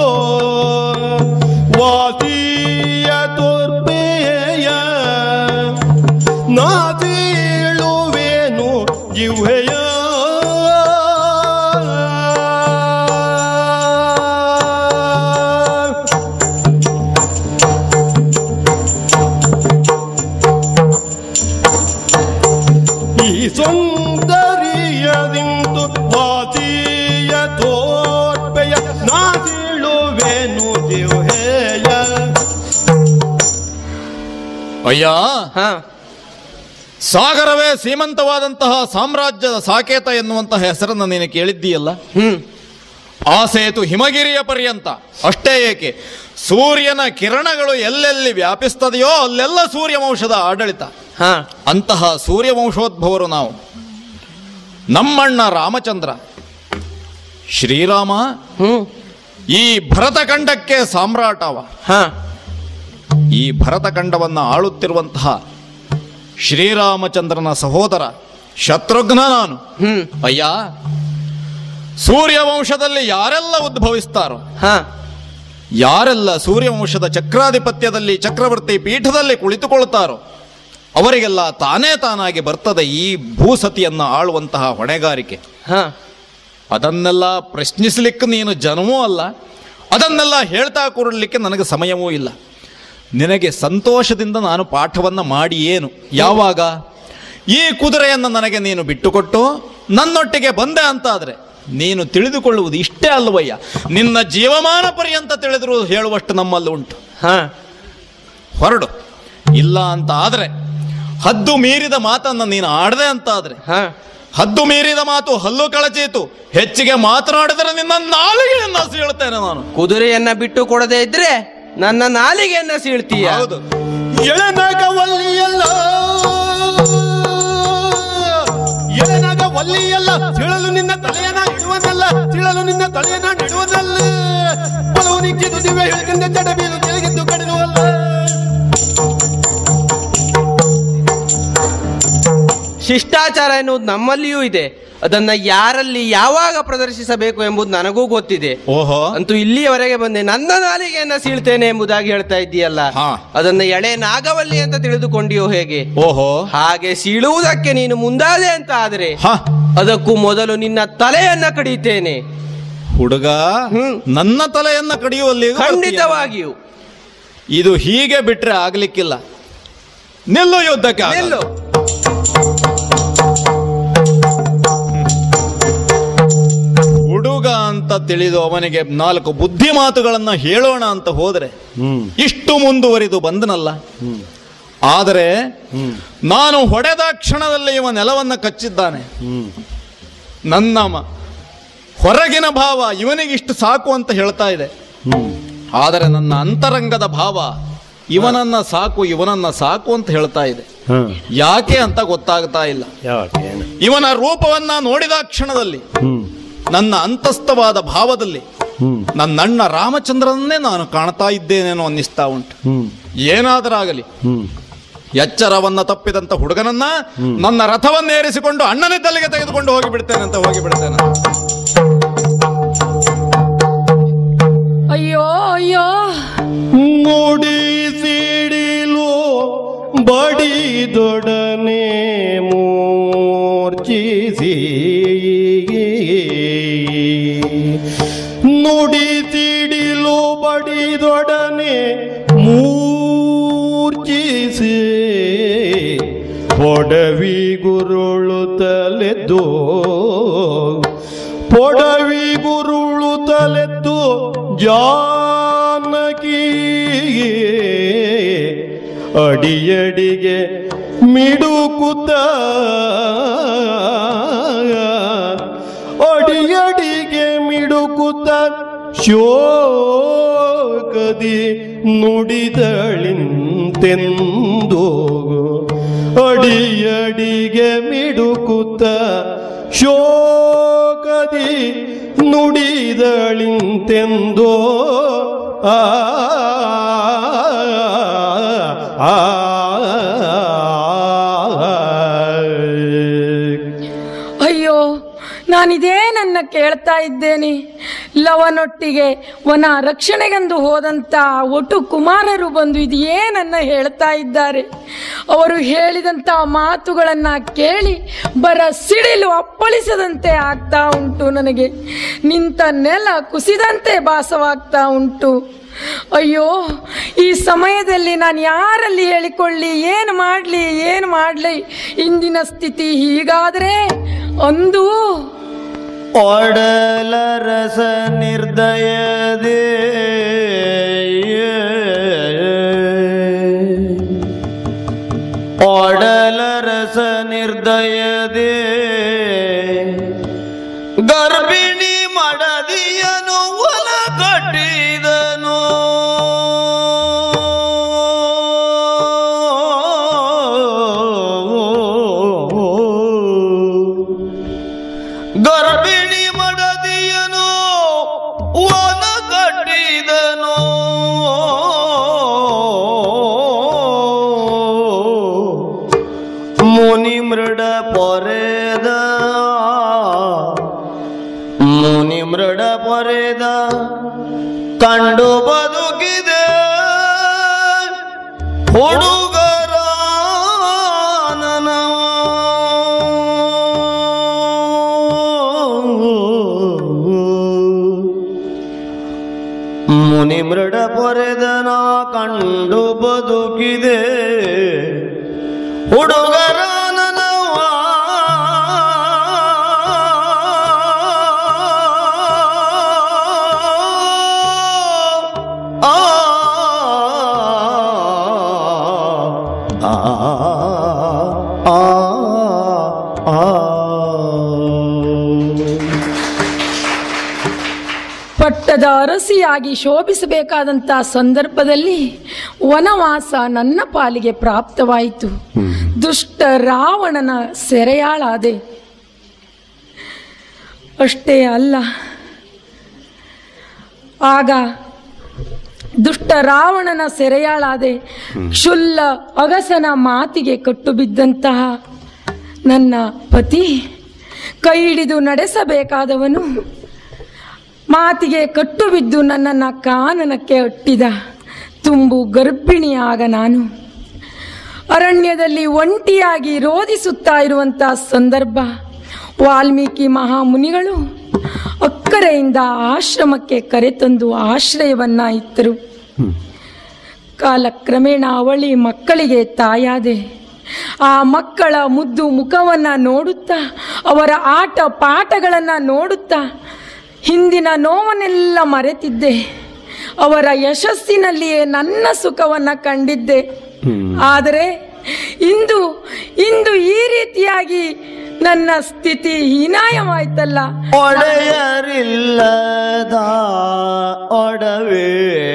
ವಾಸಿಯ ತೋರ್ಪೆಯ ನಾ ತೇಳುವೆನು ಜಿಹ್ವೆಯ ಸೌಂದರ್ಯದಿಂದು ವಾಸಿಯ ತೋರ್ಪೆಯ ನಾ ತೇಳುವೆನು ಜಿಹ್ವೆಯ. ಅಯ್ಯ, ಸಾಗರವೇ ಶ್ರೀಮಂತವಾದಂತಹ ಸಾಮ್ರಾಜ್ಯದ ಸಾಕೇತ ಎನ್ನುವಂತಹ ಹೆಸರನ್ನು ನೀನು ಕೇಳಿದ್ದೀಯಲ್ಲ. ಆ ಸೇತು ಹಿಮಗಿರಿಯ ಪರ್ಯಂತ. ಅಷ್ಟೇ ಏಕೆ, ಸೂರ್ಯನ ಕಿರಣಗಳು ಎಲ್ಲೆಲ್ಲಿ ವ್ಯಾಪಿಸ್ತದೆಯೋ ಅಲ್ಲೆಲ್ಲ ಸೂರ್ಯವಂಶದ ಆಡಳಿತ. ಅಂತಹ ಸೂರ್ಯವಂಶೋದ್ಭವರು ನಾವು. ನಮ್ಮಣ್ಣ ರಾಮಚಂದ್ರ ಶ್ರೀರಾಮ ಈ ಭರತಖಂಡಕ್ಕೆ ಸಾಮ್ರಾಟವ. ಈ ಭರತಖಂಡವನ್ನು ಆಳುತ್ತಿರುವಂತಹ ಶ್ರೀರಾಮಚಂದ್ರನ ಸಹೋದರ ಶತ್ರುಘ್ನ ನಾನು. ಅಯ್ಯ, ಸೂರ್ಯವಂಶದಲ್ಲಿ ಯಾರೆಲ್ಲ ಉದ್ಭವಿಸ್ತಾರೋ, ಯಾರೆಲ್ಲ ಸೂರ್ಯವಂಶದ ಚಕ್ರಾಧಿಪತ್ಯದಲ್ಲಿ ಚಕ್ರವರ್ತಿ ಪೀಠದಲ್ಲಿ ಕುಳಿತುಕೊಳ್ತಾರೋ ಅವರಿಗೆಲ್ಲ ತಾನೇ ತಾನಾಗಿ ಬರ್ತದೆ ಈ ಭೂಸತಿಯನ್ನ ಆಳುವಂತಹ ಹೊಣೆಗಾರಿಕೆ. ಅದನ್ನೆಲ್ಲ ಪ್ರಶ್ನಿಸಲಿಕ್ಕೆ ನೀನು ಜನವೂ ಅಲ್ಲ, ಅದನ್ನೆಲ್ಲ ಹೇಳ್ತಾ ಕೂರಲಿಕ್ಕೆ ನನಗೆ ಸಮಯವೂ ಇಲ್ಲ. ನಿನಗೆ ಸಂತೋಷದಿಂದ ನಾನು ಪಾಠವನ್ನು ಮಾಡಿ ಏನು, ಯಾವಾಗ ಈ ಕುದುರೆಯನ್ನು ನನಗೆ ನೀನು ಬಿಟ್ಟುಕೊಟ್ಟು ನನ್ನೊಟ್ಟಿಗೆ ಬಂದೆ ಅಂತಾದರೆ ನೀನು ತಿಳಿದುಕೊಳ್ಳುವುದು ಇಷ್ಟೇ ಅಲ್ವಯ್ಯ, ನಿನ್ನ ಜೀವಮಾನ ಪರ್ಯಂತ ತಿಳಿದರೂ ಹೇಳುವಷ್ಟು ನಮ್ಮಲ್ಲಿ ಉಂಟು. ಹೊರಡು. ಇಲ್ಲ ಅಂತ ಆದರೆ, ಹದ್ದು ಮೀರಿದ ಮಾತನ್ನು ನೀನು ಆಡದೆ ಅಂತಾದ್ರೆ, ಹದ್ದು ಮೀರಿದ ಮಾತು ಹಲ್ಲು ಕಳಚೀತು, ಹೆಚ್ಚಿಗೆ ಮಾತನಾಡಿದರೆ ನಿನ್ನ ನಾಲಿಗೆಯನ್ನ ಸೀಳ್ತೇನೆ ನಾನು. ಕುದುರೆಯನ್ನ ಬಿಟ್ಟು ಕೊಡದೆ ಇದ್ರೆ ನನ್ನ ನಾಲಿಗೆಯನ್ನ ಸೀಳ್ತೀಯ. ಹೌದು. ಎಳೆನಗವಲ್ಲಿಯಲ್ಲ ಎಳೆನಗವಲ್ಲಿಯಲ್ಲ ತಿಳಲು ನಿನ್ನ ತಲೆಯನ್ನ ಇಡುವುದಲ್ಲ, ತಿಳಲು ನಿನ್ನ ತಲೆಯನ್ನ ಇಡುವುದಲ್ಲ. ಪಲವು ನಿಕ್ಕಿದು ದಿವ್ಯ ಹೇಳಿಕೆಂದ ಜಡಬೀಲು ತೆಗೆದು ಕಡಿದುವಲ್ಲ. ಶಿಷ್ಟಾಚಾರ ಎನ್ನುವುದು ನಮ್ಮಲ್ಲಿಯೂ ಇದೆ. ಅದನ್ನ ಯಾರಲ್ಲಿ ಯಾವಾಗ ಪ್ರದರ್ಶಿಸಬೇಕು ಎಂಬುದು ನನಗೂ ಗೊತ್ತಿದೆ. ಓಹೋ, ಅಂತೂ ಇಲ್ಲಿಯವರೆಗೆ ಬಂದೆ. ನನ್ನ ನಾಲಿಗೆಯನ್ನ ಸೀಳ್ತೇನೆ ಎಂಬುದಾಗಿ ಹೇಳ್ತಾ ಇದ್ದೀಯಲ್ಲ, ಅದನ್ನ ಎಳೆ ನಾಗವಲ್ಲಿ ಅಂತ ತಿಳಿದುಕೊಂಡಿಯೋ ಹೇಗೆ? ಓಹೋ, ಹಾಗೆ ಸೀಳುವುದಕ್ಕೆ ನೀನು ಮುಂದಾದೆ ಅಂತ ಆದ್ರೆ ಅದಕ್ಕೂ ಮೊದಲು ನಿನ್ನ ತಲೆಯನ್ನ ಕಡಿತೇನೆ. ಹುಡುಗ, ನನ್ನ ತಲೆಯನ್ನ ಕಡಿಯುವಲ್ಲಿ ಖಂಡಿತವಾಗಿಯೂ. ಇದು ಹೀಗೆ ಬಿಟ್ರೆ ಆಗ್ಲಿಕ್ಕಿಲ್ಲ. ನಿಲ್ಲು, ಯುದ್ಧಕ್ಕೆ ನಿಲ್ಲು. ಹುಡುಗ ಅಂತ ತಿಳಿದು ಅವನಿಗೆ 4 ಬುದ್ಧಿ ಮಾತುಗಳನ್ನ ಹೇಳೋಣ ಅಂತ ಹೋದರೆ ಇಷ್ಟು ಮುಂದುವರಿದು ಬಂದನಲ್ಲ. ಆದರೆ ನಾನು ಹೊಡೆದ ಕ್ಷಣದಲ್ಲಿ ಇವ ನೆಲವನ್ನ ಕಚ್ಚಿದ್ದಾನೆ. ನನ್ನ ಹೊರಗಿನ ಭಾವ ಇವನಿಗಿಷ್ಟು ಸಾಕು ಅಂತ ಹೇಳ್ತಾ ಇದೆ, ಆದರೆ ನನ್ನ ಅಂತರಂಗದ ಭಾವ ಇವನನ್ನ ಸಾಕು ಅಂತ ಹೇಳ್ತಾ ಇದೆ. ಯಾಕೆ ಅಂತ ಗೊತ್ತಾಗ್ತಾ ಇಲ್ಲ. ಇವನ ರೂಪವನ್ನ ನೋಡಿದ ಕ್ಷಣದಲ್ಲಿ, ನನ್ನ ಅಂತಸ್ಥವಾದ ಭಾವದಲ್ಲಿ ನನ್ನಣ್ಣ ರಾಮಚಂದ್ರನನ್ನೇ ನಾನು ಕಾಣ್ತಾ ಇದ್ದೇನೇನೋ ಅನ್ನಿಸ್ತಾ ಉಂಟು. ಏನಾದರಾಗಲಿ, ಎಚ್ಚರವನ್ನ ತಪ್ಪಿದಂತ ಹುಡುಗನನ್ನ ನನ್ನ ರಥವನ್ನೇರಿಸಿಕೊಂಡು ಅಣ್ಣನಿದ್ದಲ್ಲಿಗೆ ತೆಗೆದುಕೊಂಡು ಹೋಗಿಬಿಡ್ತೇನೆ. ಅಯ್ಯೋ ಅಯ್ಯೋ, ಮೂಡಿ ಸಿಡಿಲು ಬಡಿದೊಡನೆ ಮೂರ್ಛಿಸಿ, ನುಡಿ ಸಿಡಿಲು ಬಡಿದೊಡನೆ ಮೂರ್ಛಿಸಿ, ಪೊಡವಿ ಗುರುಳು ತಲೆದ್ದು ಜಾನಕಿ ಅಡಿಯಡಿಗೆ ಮಿಡುಕುತ್ತ, ಅಡಿಯಡಿಗೆ ಮಿಡುಕುತ್ತ ಶೋಕದಿ ನುಡಿದಳಿಂತೆಂದು, ಅಡಿಯಡಿಗೆ ಮಿಡುಕುತ್ತ ಶೋಕದಿ ನುಡಿದಳಿಂತೆಂದೋ. ಅಯ್ಯೋ, ನಾನಿದೇ ನನ್ನ ಕೇಳ್ತಾ ಇದ್ದೇನೆ. ಲವನೊಟ್ಟಿಗೆ ವನ ರಕ್ಷಣೆಗೆಂದು ಹೋದಂತ ಒಟ್ಟು ಕುಮಾರರು ಬಂದು ಇದೇನನ್ನ ಹೇಳ್ತಾ ಇದ್ದಾರೆ. ಅವರು ಹೇಳಿದಂತ ಮಾತುಗಳನ್ನ ಕೇಳಿ ಬರ ಸಿಡಿಲು ಅಪ್ಪಳಿಸದಂತೆ ಆಗ್ತಾ ಉಂಟು. ನನಗೆ ನಿಂತ ನೆಲ ಕುಸಿದಂತೆ ಭಾಸವಾಗ್ತಾ ಉಂಟು. ಅಯ್ಯೋ, ಈ ಸಮಯದಲ್ಲಿ ನಾನು ಯಾರಲ್ಲಿ ಹೇಳಿಕೊಳ್ಳಿ, ಏನು ಮಾಡಲಿ? ಇಂದಿನ ಸ್ಥಿತಿ ಹೀಗಾದ್ರೆ ಅಂದು ಒಡಲರಸ ನಿರ್ದಯದೇ ಒಡಲರಸ ದಯದೆ ಗರ್ಭಿಣಿ ಮಡದಿಯನು ಒಲ ಕಟ್ಟಿದನು ಗರ್ಭಿಣಿ ಮಡದಿಯನು ಒಲ ಕಟ್ಟಿದನು ಮುನಿ ಮೃಡ ಪೊರೆದ ಮುನಿ ಮೃಡ ಪೊರೆದ ಕಂಡು ಬದುಕಿದೆ ಹುಡುಗರ ಮುನಿ ಮೃಡ ಪೊರೆದನ ಕಂಡು ಬದುಕಿದೆ ಹುಡುಗರ ಪಟ್ಟದ ಅರಸಿಯಾಗಿ ಶೋಭಿಸಬೇಕಾದಂತ ಸಂದರ್ಭದಲ್ಲಿ ವನವಾಸ ನನ್ನ ಪಾಲಿಗೆ ಪ್ರಾಪ್ತವಾಯಿತು. ದುಷ್ಟ ರಾವಣನ ಸೆರೆಯಾಳಾದೆ. ಅಷ್ಟೇ ಅಲ್ಲ, ಆಗ ದುಷ್ಟ ರಾವಣನ ಸೆರೆಯಾಳಾದೆ. ಕ್ಷುಲ್ಲ ಅಗಸನ ಮಾತಿಗೆ ಕಟ್ಟು ಬಿದ್ದಂತಹ ನನ್ನ ಪತಿ ಕೈ ಹಿಡಿದು ನಡೆಸಬೇಕಾದವನು ಮಾತಿಗೆ ಕಟ್ಟು ಬಿದ್ದು ನನ್ನನ್ನು ಕಾನನಕ್ಕೆ ಅಟ್ಟಿದ. ತುಂಬು ಗರ್ಭಿಣಿಯಾಗ ನಾನು ಅರಣ್ಯದಲ್ಲಿ ಒಂಟಿಯಾಗಿ ರೋಧಿಸುತ್ತಾ ಇರುವಂಥ ಸಂದರ್ಭ ವಾಲ್ಮೀಕಿ ಮಹಾಮುನಿಗಳು ಅಕ್ಕರೆಯಿಂದ ಆಶ್ರಮಕ್ಕೆ ಕರೆತಂದು ಆಶ್ರಯವನ್ನ ಇತ್ತರು. ಕಾಲಕ್ರಮೇಣ ಅವಳಿ ಮಕ್ಕಳಿಗೆ ತಾಯಾದೆ. ಆ ಮಕ್ಕಳ ಮುದ್ದು ಮುಖವನ್ನ ನೋಡುತ್ತಾ, ಅವರ ಆಟ ಪಾಠಗಳನ್ನು ನೋಡುತ್ತಾ ಹಿಂದಿನ ನೋವನ್ನೆಲ್ಲ ಮರೆತಿದ್ದೆ. ಅವರ ಯಶಸ್ಸಿನಲ್ಲಿಯೇ ನನ್ನ ಸುಖವನ್ನ ಕಂಡಿದ್ದೆ. ಆದರೆ ಇಂದು ಈ ರೀತಿಯಾಗಿ ನನ್ನ ಸ್ಥಿತಿ ಹೀನಾಯವಾಯ್ತಲ್ಲ. ಒಡೆಯರಿಲ್ಲದ ಒಡವೆ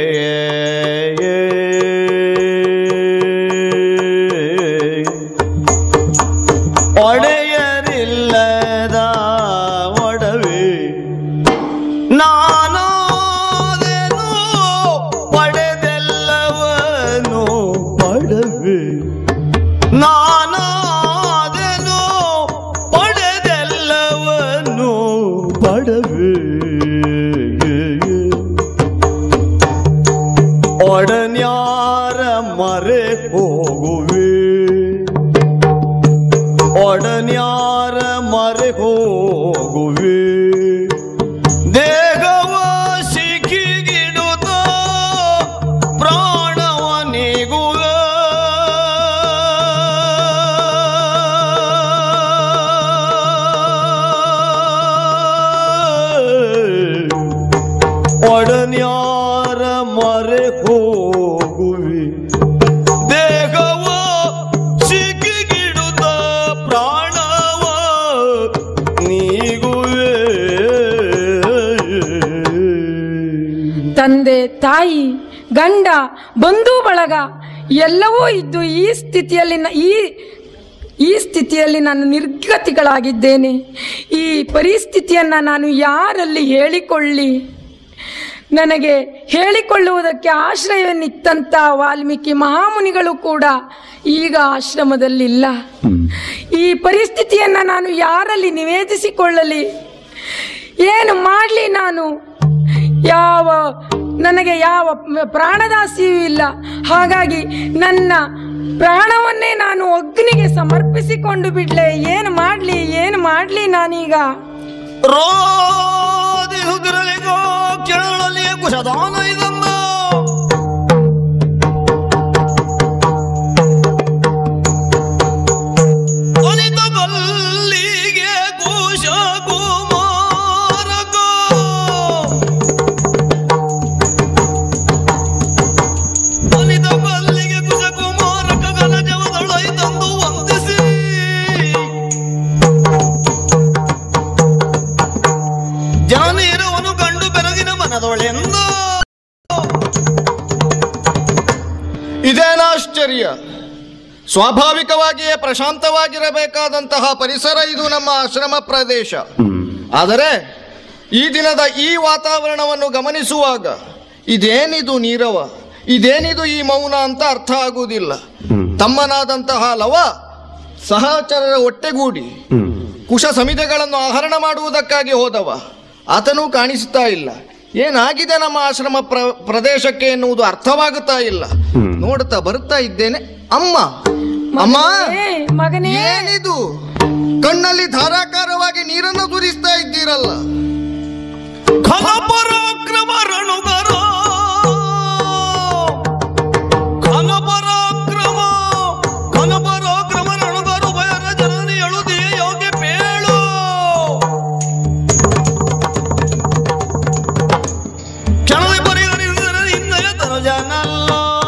ಒಡೆಯರಿಲ್ಲದ ಒಡವೆ ನಾನಾದೆನು ಪಡೆದೆಲ್ಲವನು ಪಡವೆ ನಾನಾದೆನು ಪಡೆದೆಲ್ಲವನು ಪಡವೆ ಒಡನ್ಯಾರ ಮರೆ ಹೋಗುವೆ ಒಡನ್ಯಾರ ಮರೆ ಹೋಗುವೆ ದೇಹವ ಸಿಕ್ಕಿಗಿಡುತ್ತ ಪ್ರಾಣವನಿಗುವೆ ಒಡನ್ಯಾರ ಮರೆ ಹೋಗುವೆ ದೇಹವ ಸಿಕ್ಕಿಗಿಡುತ್ತ ಪ್ರಾಣವ ನೀಗುವೆ. ತಂದೆ, ತಾಯಿ, ಗಂಡ, ಬಂಧು ಬಳಗ ಎಲ್ಲವೂ ಇದ್ದು ಈ ಸ್ಥಿತಿಯಲ್ಲಿ ನಾನು ನಿರ್ಗತಿಗಳಾಗಿದ್ದೇನೆ. ಈ ಪರಿಸ್ಥಿತಿಯನ್ನು ನಾನು ಯಾರಲ್ಲಿ ಹೇಳಿಕೊಳ್ಳಿ? ನನಗೆ ಹೇಳಿಕೊಳ್ಳುವುದಕ್ಕೆ ಆಶ್ರಯವನ್ನಿತ್ತಂತ ವಾಲ್ಮೀಕಿ ಮಹಾಮುನಿಗಳು ಕೂಡ ಈಗ ಆಶ್ರಮದಲ್ಲಿಲ್ಲ. ಈ ಪರಿಸ್ಥಿತಿಯನ್ನು ನಾನು ಯಾರಲ್ಲಿ ನಿವೇದಿಸಿಕೊಳ್ಳಲಿ? ಏನು ಮಾಡಲಿ? ನಾನು ನನಗೆ ಯಾವ ಪ್ರಾಣದಾಸಿಯೂ ಇಲ್ಲ. ಹಾಗಾಗಿ ನನ್ನ ಪ್ರಾಣವನ್ನೇ ನಾನು ಅಗ್ನಿಗೆ ಸಮರ್ಪಿಸಿಕೊಂಡು ಬಿಡ್ಲೆ. ಏನು ಮಾಡ್ಲಿ ನಾನೀಗ? ರೋದಿಸುತ್ತಿರಲಿಗೋ ಕೇಳಲಿಯೇ ಕುಶದಾನ ಇದನ್ನ ಅನಿತ ಬಲ್ಲಿಗೆ ಕುಶ ಕುಮಾರಕ ಅನಿತ ಬಲ್ಲಿಗೆ ಕುಶ ಕುಮಾರಕ ಗಲಜವದೊಳೈ ತಂದು ವಂದಿಸಿ ಮನದೊಳೆಂದು. ಇದೇನಾಶ್ಚರ್ಯ! ಸ್ವಾಭಾವಿಕವಾಗಿಯೇ ಪ್ರಶಾಂತವಾಗಿರಬೇಕಾದಂತಹ ಪರಿಸರ ಇದು ನಮ್ಮ ಆಶ್ರಮ ಪ್ರದೇಶ. ಆದರೆ ಈ ದಿನದ ಈ ವಾತಾವರಣವನ್ನು ಗಮನಿಸುವಾಗ ಇದೇನಿದು ನೀರವ, ಇದೇನಿದು ಈ ಮೌನ ಅಂತ ಅರ್ಥ ಆಗುವುದಿಲ್ಲ. ತಮ್ಮನಾದಂತಹ ಲವ ಸಹಚರರ ಒಟ್ಟೆಗೂಡಿ ಕುಶ ಸಮಿತಿಗಳನ್ನು ಆಹರಣ ಮಾಡುವುದಕ್ಕಾಗಿ ಹೋದವ, ಆತನೂ ಕಾಣಿಸ್ತಾ ಇಲ್ಲ. ಏನಾಗಿದೆ ನಮ್ಮ ಆಶ್ರಮ ಪ್ರದೇಶಕ್ಕೆ ಎನ್ನುವುದು ಅರ್ಥವಾಗುತ್ತಾ ಇಲ್ಲ. ನೋಡ್ತಾ ಬರ್ತಾ ಇದ್ದೇನೆ. ಅಮ್ಮ ಅಮ್ಮ, ಮಗನೇ, ಏನಿದು? ಕಣ್ಣಲ್ಲಿ ಧಾರಾಕಾರವಾಗಿ ನೀರನ್ನು ಸುರಿಸ್ತಾ ಇದ್ದೀರಲ್ಲ. ಘನಪರಾಕ್ರಮ ರಣುಗರ, ಘನಪರಾಕ್ರಮ ರಣುಗರು ಭಯರ ಜನನಿ ಎಳುದಿಯ ಯೋಗ್ಯ ಪೇಳು. ಕ್ಷಣದಿ ಪರಿಗಣಿಸಿದರೆ ಇನ್ನಯ ತನುಜನಲ್ಲ.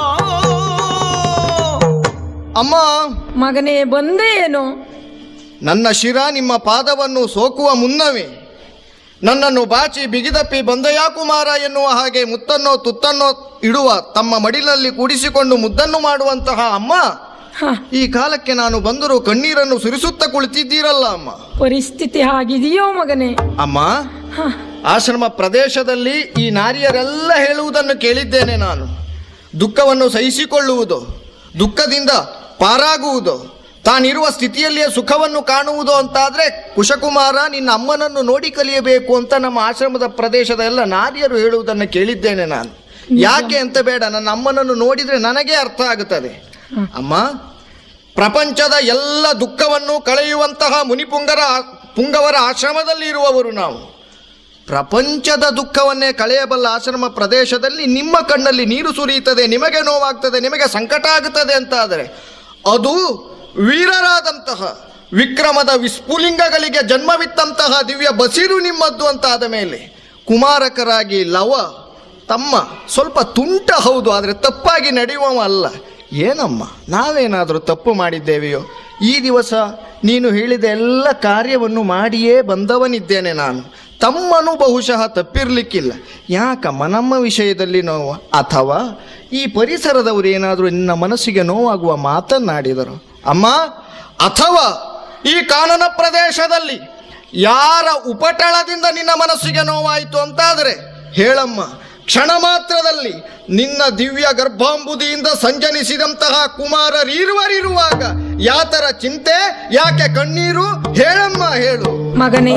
ಅಮ್ಮ ಮಗನೇ, ಬಂದೇ ಏನು? ನನ್ನ ಶಿರ ನಿಮ್ಮ ಪಾದವನ್ನು ಸೋಕುವ ಮುನ್ನವೇ ನನ್ನನ್ನು ಬಾಚಿ ಬಿಗಿದಪ್ಪಿ ಬಂದಯಾ ಕುಮಾರ ಎನ್ನುವ ಹಾಗೆ ಮುತ್ತನ್ನೋ ತುತ್ತನ್ನೋ ಇಡುವ ತಮ್ಮ ಮಡಿಲಲ್ಲಿ ಕೂಡಿಸಿಕೊಂಡು ಮುದ್ದನ್ನು ಮಾಡುವಂತಹ ಅಮ್ಮ, ಈ ಕಾಲಕ್ಕೆ ನಾನು ಬಂದರೂ ಕಣ್ಣೀರನ್ನು ಸುರಿಸುತ್ತಾ ಕುಳಿತಿದ್ದೀರಲ್ಲ ಅಮ್ಮ. ಪರಿಸ್ಥಿತಿ ಆಗಿದೆಯೋ ಮಗನೇ? ಅಮ್ಮ, ಆಶ್ರಮ ಪ್ರದೇಶದಲ್ಲಿ ಈ ನಾರಿಯರೆಲ್ಲ ಹೇಳುವುದನ್ನು ಕೇಳಿದ್ದೇನೆ ನಾನು. ದುಃಖವನ್ನು ಸಹಿಸಿಕೊಳ್ಳುವುದು, ದುಃಖದಿಂದ ಪಾರಾಗುವುದು, ತಾನಿರುವ ಸ್ಥಿತಿಯಲ್ಲಿಯೇ ಸುಖವನ್ನು ಕಾಣುವುದು ಅಂತಾದ್ರೆ ಕುಶಕುಮಾರ ನಿನ್ನ ಅಮ್ಮನನ್ನು ನೋಡಿ ಕಲಿಯಬೇಕು ಅಂತ ನಮ್ಮ ಆಶ್ರಮದ ಪ್ರದೇಶದ ಎಲ್ಲ ನಾರಿಯರು ಹೇಳುವುದನ್ನು ಕೇಳಿದ್ದೇನೆ ನಾನು. ಯಾಕೆ ಅಂತ ಬೇಡ, ನನ್ನ ಅಮ್ಮನನ್ನು ನೋಡಿದ್ರೆ ನನಗೆ ಅರ್ಥ ಆಗುತ್ತದೆ. ಅಮ್ಮ, ಪ್ರಪಂಚದ ಎಲ್ಲ ದುಃಖವನ್ನು ಕಳೆಯುವಂತಹ ಪುಂಗವರ ಆಶ್ರಮದಲ್ಲಿ ಇರುವವರು ನಾವು. ಪ್ರಪಂಚದ ದುಃಖವನ್ನೇ ಕಳೆಯಬಲ್ಲ ಆಶ್ರಮ ಪ್ರದೇಶದಲ್ಲಿ ನಿಮ್ಮ ಕಣ್ಣಲ್ಲಿ ನೀರು ಸುರಿಯುತ್ತದೆ, ನಿಮಗೆ ನೋವಾಗ್ತದೆ, ನಿಮಗೆ ಸಂಕಟ ಆಗುತ್ತದೆ ಅಂತಾದರೆ ಅದು ವೀರರಾದಂತಹ ವಿಕ್ರಮದ ವಿಸ್ಫುಲಿಂಗಗಳಿಗೆ ಜನ್ಮವಿತ್ತಂತಹ ದಿವ್ಯ ಬಸಿರು ನಿಮ್ಮದ್ದು ಅಂತಾದ ಮೇಲೆ ಕುಮಾರಕರಾಗಿ ಲವ ತಮ್ಮ ಸ್ವಲ್ಪ ತುಂಟ ಹೌದು, ಆದರೆ ತಪ್ಪಾಗಿ ನಡೆಯುವವ ಅಲ್ಲ. ಏನಮ್ಮ, ನಾವೇನಾದರೂ ತಪ್ಪು ಮಾಡಿದ್ದೇವೆಯೋ? ಈ ದಿವಸ ನೀನು ಹೇಳಿದ ಎಲ್ಲ ಕಾರ್ಯವನ್ನು ಮಾಡಿಯೇ ಬಂದವನಿದ್ದೇನೆ ನಾನು. ತಮ್ಮನು ಬಹುಶಃ ತಪ್ಪಿರ್ಲಿಕ್ಕಿಲ್ಲ. ಯಾಕಮ್ಮ ನಮ್ಮ ವಿಷಯದಲ್ಲಿ ನೋವು, ಅಥವಾ ಈ ಪರಿಸರದವರು ಏನಾದರೂ ನಿನ್ನ ಮನಸ್ಸಿಗೆ ನೋವಾಗುವ ಮಾತನ್ನಾಡಿದರು ಅಮ್ಮ? ಅಥವಾ ಈ ಕಾನನ ಪ್ರದೇಶದಲ್ಲಿ ಯಾರ ಉಪಟಳದಿಂದ ನಿನ್ನ ಮನಸ್ಸಿಗೆ ನೋವಾಯಿತು ಅಂತಾದರೆ ಹೇಳಮ್ಮ. ಕ್ಷಣ ಮಾತ್ರದಲ್ಲಿ ನಿನ್ನ ದಿವ್ಯ ಗರ್ಭಾಂಬುದಿಯಿಂದ ಸಂಜನಿಸಿದಂತಹ ಕುಮಾರರಿರುವರಿರುವಾಗ ಯಾತರ ಚಿಂತೆ, ಯಾಕೆ ಕಣ್ಣೀರು? ಹೇಳಮ್ಮ, ಹೇಳು ಮಗನೇ.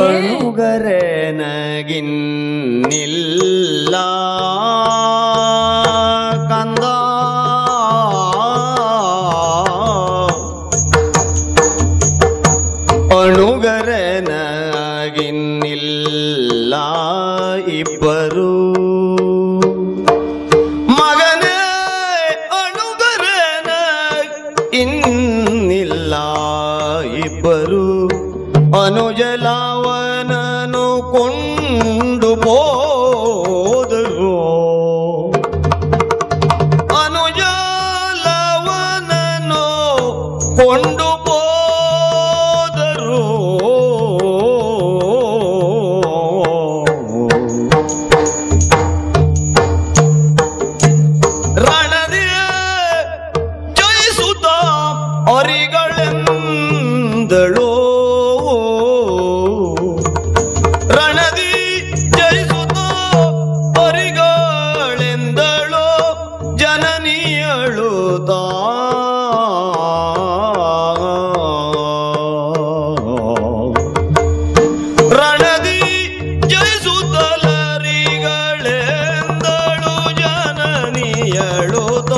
ನಗಿನ್ನಿಲ್ಲ ಕಂದ, ಅಣುಗರನಾಗಿನ್ನಿಲ್ಲ ಇಬ್ಬರು. ಮಗನೇ, ಅಣುಗರನ ಇನ್ನಿಲ್ಲ ಇಬ್ಬರು. ಅನುಜಲಾವನನು ಕೊಂಡು ಹೋದರು, ಅನುಜಲಾವನನು ಕೊಂಡು ಹೋದರು. ರಣದಿ ಜಯಿಸುತ್ತ ಅರಿಗಳೆಂದಳು, ರಣದಿ ಜಯಿಸುತ್ತ ಅರಿಗಳೆಂದಳು ಜನನಿಯಳುತ್ತ. ರಣದಿ ಜಯಿಸುತ್ತಲರಿಗಳೆಂದಳು ಜನನಿಯಳುತ್ತ.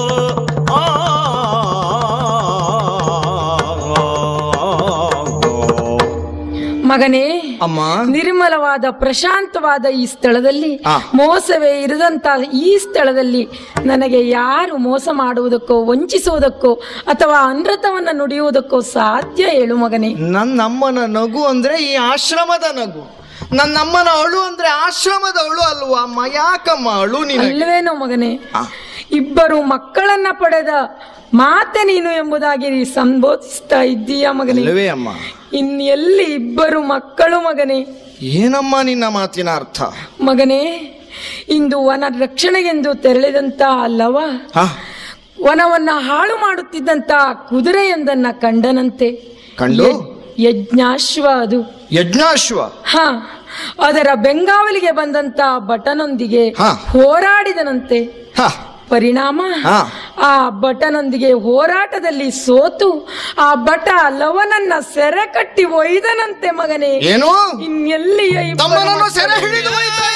ಮಗನೇ, ಅಮ್ಮ, ನಿರ್ಮಲವಾದ ಪ್ರಶಾಂತವಾದ ಈ ಸ್ಥಳದಲ್ಲಿ ಮೋಸವೇ ಇರದಂತ ಈ ಸ್ಥಳದಲ್ಲಿ ನನಗೆ ಯಾರು ಮೋಸ ಮಾಡುವುದಕ್ಕೋ ವಂಚಿಸುವುದಕ್ಕೋ ಅಥವಾ ಅನೃತವನ್ನ ನುಡಿಯುವುದಕ್ಕೋ ಸಾಧ್ಯ? ಹೇಳು ಮಗನೇ. ನನ್ನಮ್ಮನ ನಗು ಅಂದ್ರೆ ಈ ಆಶ್ರಮದ ನಗು, ನನ್ನಮ್ಮನ ಅಳು ಅಂದ್ರೆ ಆಶ್ರಮದ ಅಳು ಅಲ್ವಾ ಅಮ್ಮ? ಯಾಕಮ್ಮ ಅಳು ನೀನು? ಅಲ್ವೇನೋ ಮಗನೇ, ಇಬ್ಬರು ಮಕ್ಕಳನ್ನ ಪಡೆದ ಮಾತೆ ನೀನು ಎಂಬುದಾಗಿ ಸಂಬೋಧಿಸ್ತಾ ಇದ್ದೀಯ ಮಗನೇ. ಅಲ್ವೇ ಅಮ್ಮ? ಇನ್ನೆಲ್ಲಿ ಇಬ್ಬರು ಮಕ್ಕಳು ಮಗನೇ? ಏನಮ್ಮ ನಿನ್ನ ಮಾತಿನ ಅರ್ಥ? ಮಗನೇ, ಇಂದು ವನ ರಕ್ಷಣೆಗೆಂದು ತೆರಳಿದಂತ ಲವ ವನವನ್ನ ಹಾಳು ಮಾಡುತ್ತಿದ್ದಂತ ಕುದುರೆಯೊಂದನ್ನ ಕಂಡನಂತೆ. ಕಂಡು ಯಜ್ಞಾಶ್ವ ಅದು. ಯಜ್ಞಾಶ್ವ? ಅದರ ಬೆಂಗಾವಲಿಗೆ ಬಂದಂತ ಭಟನೊಂದಿಗೆ ಹೋರಾಡಿದನಂತೆ. ಪರಿಣಾಮ ಆ ಭಟನೊಂದಿಗೆ ಹೋರಾಟದಲ್ಲಿ ಸೋತು ಆ ಭಟ ಲವನನ್ನ ಸೆರೆ ಕಟ್ಟಿ ಒಯ್ದನಂತೆ ಮಗನೇ. ಏನು? ಇನ್ನೆಲ್ಲಿಯ ಸೆರೆ ಹಿಡಿದು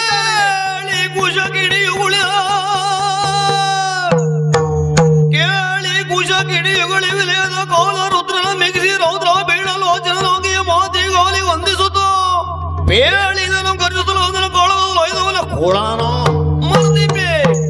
ಕೇಳಿ ಕುಶ ಕಿಡಿಯುಗಳಿ ವಿಲಯದ ಕಾಲ ರುದ್ರನ ಮಿಗಿಸಿ ರೌದ್ರ ಬೀಳಲೋಚನ ಲೋಕಿಯ ಮಾತಿ ಗಾಲಿ ವಂದಿಸುತ್ತ ಬೇಳಿದನು ಗರ್ಜಿಸಲು ಅದನ್ನು ಕಾಳಲು ಲೊಯ್ದವನ ಕೋಳಾನ ಮರ್ದಿಪೆ.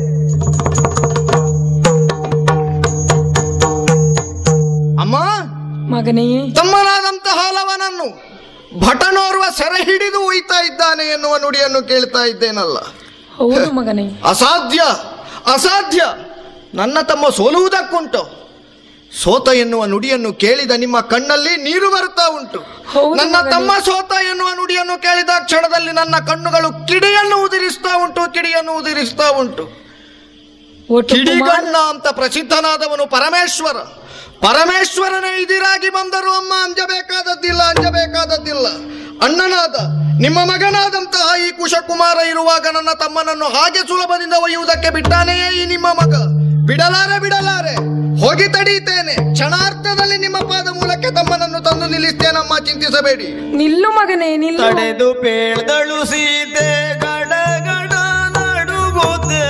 ಅಮ್ಮ, ಮಗನೇ, ತಮ್ಮನಾದಂತಹ ಲವನನ್ನು ಭಟನೋರ್ವ ಸೆರೆ ಹಿಡಿದು ಒಯ್ತಾ ಇದ್ದಾನೆ ಎನ್ನುವ ನುಡಿಯನ್ನು ಕೇಳ್ತಾ ಇದ್ದೇನಲ್ಲ. ಹೌದು ಮಗನೇ. ಅಸಾಧ್ಯ, ಅಸಾಧ್ಯ. ನನ್ನ ತಮ್ಮ ಸೋಲುವುದಕ್ಕುಂಟು. ಸೋತ ಎನ್ನುವ ನುಡಿಯನ್ನು ಕೇಳಿದ ನಿಮ್ಮ ಕಣ್ಣಲ್ಲಿ ನೀರು ಬರುತ್ತಾ ಉಂಟು. ನನ್ನ ತಮ್ಮ ಸೋತ ಎನ್ನುವ ನುಡಿಯನ್ನು ಕೇಳಿದ ಕ್ಷಣದಲ್ಲಿ ನನ್ನ ಕಣ್ಣುಗಳು ಕಿಡಿಯನ್ನು ಉದಿರಿಸ್ತಾ ಉಂಟು, ಕಿಡಿಯನ್ನು ಉದಿರಿಸ್ತಾ ಉಂಟು. ಕಿಡಿಗಣ್ಣ ಅಂತ ಪ್ರಸಿದ್ಧನಾದವನು ಪರಮೇಶ್ವರ. ಪರಮೇಶ್ವರನೇ ಇದಿರಾಗಿ ಬಂದರು ಅಮ್ಮ. ಅಂಜಬೇಕಾದದ್ದಿಲ್ಲ, ಅಂಜಬೇಕಾದದ್ದಿಲ್ಲ. ಅಣ್ಣನಾದ ನಿಮ್ಮ ಮಗನಾದಂತಹ ಈ ಕುಶಕುಮಾರ ಇರುವಾಗ ನನ್ನ ತಮ್ಮನನ್ನು ಹಾಗೆ ಸುಲಭದಿಂದ ಒಯ್ಯುವುದಕ್ಕೆ ಬಿಟ್ಟಾನೆಯೇ ಈ ನಿಮ್ಮ ಮಗ? ಬಿಡಲಾರೆ, ಬಿಡಲಾರೆ. ಹೋಗಿ ತಡೀತೇನೆ. ಕ್ಷಣಾರ್ಥದಲ್ಲಿ ನಿಮ್ಮ ಪಾದ ಮೂಲಕ್ಕೆ ತಮ್ಮನನ್ನು ತಂದು ನಿಲ್ಲಿಸ್ತೇನಮ್ಮ, ಚಿಂತಿಸಬೇಡಿ. ನಿಲ್ಲು ಮಗನೇ, ನಿಲ್ಲು. ತಡೆದು ಪೇಳ್ದಳು ಸೀತೆ ಗಡಗಡ ನಡುಗುತ್ತೆ.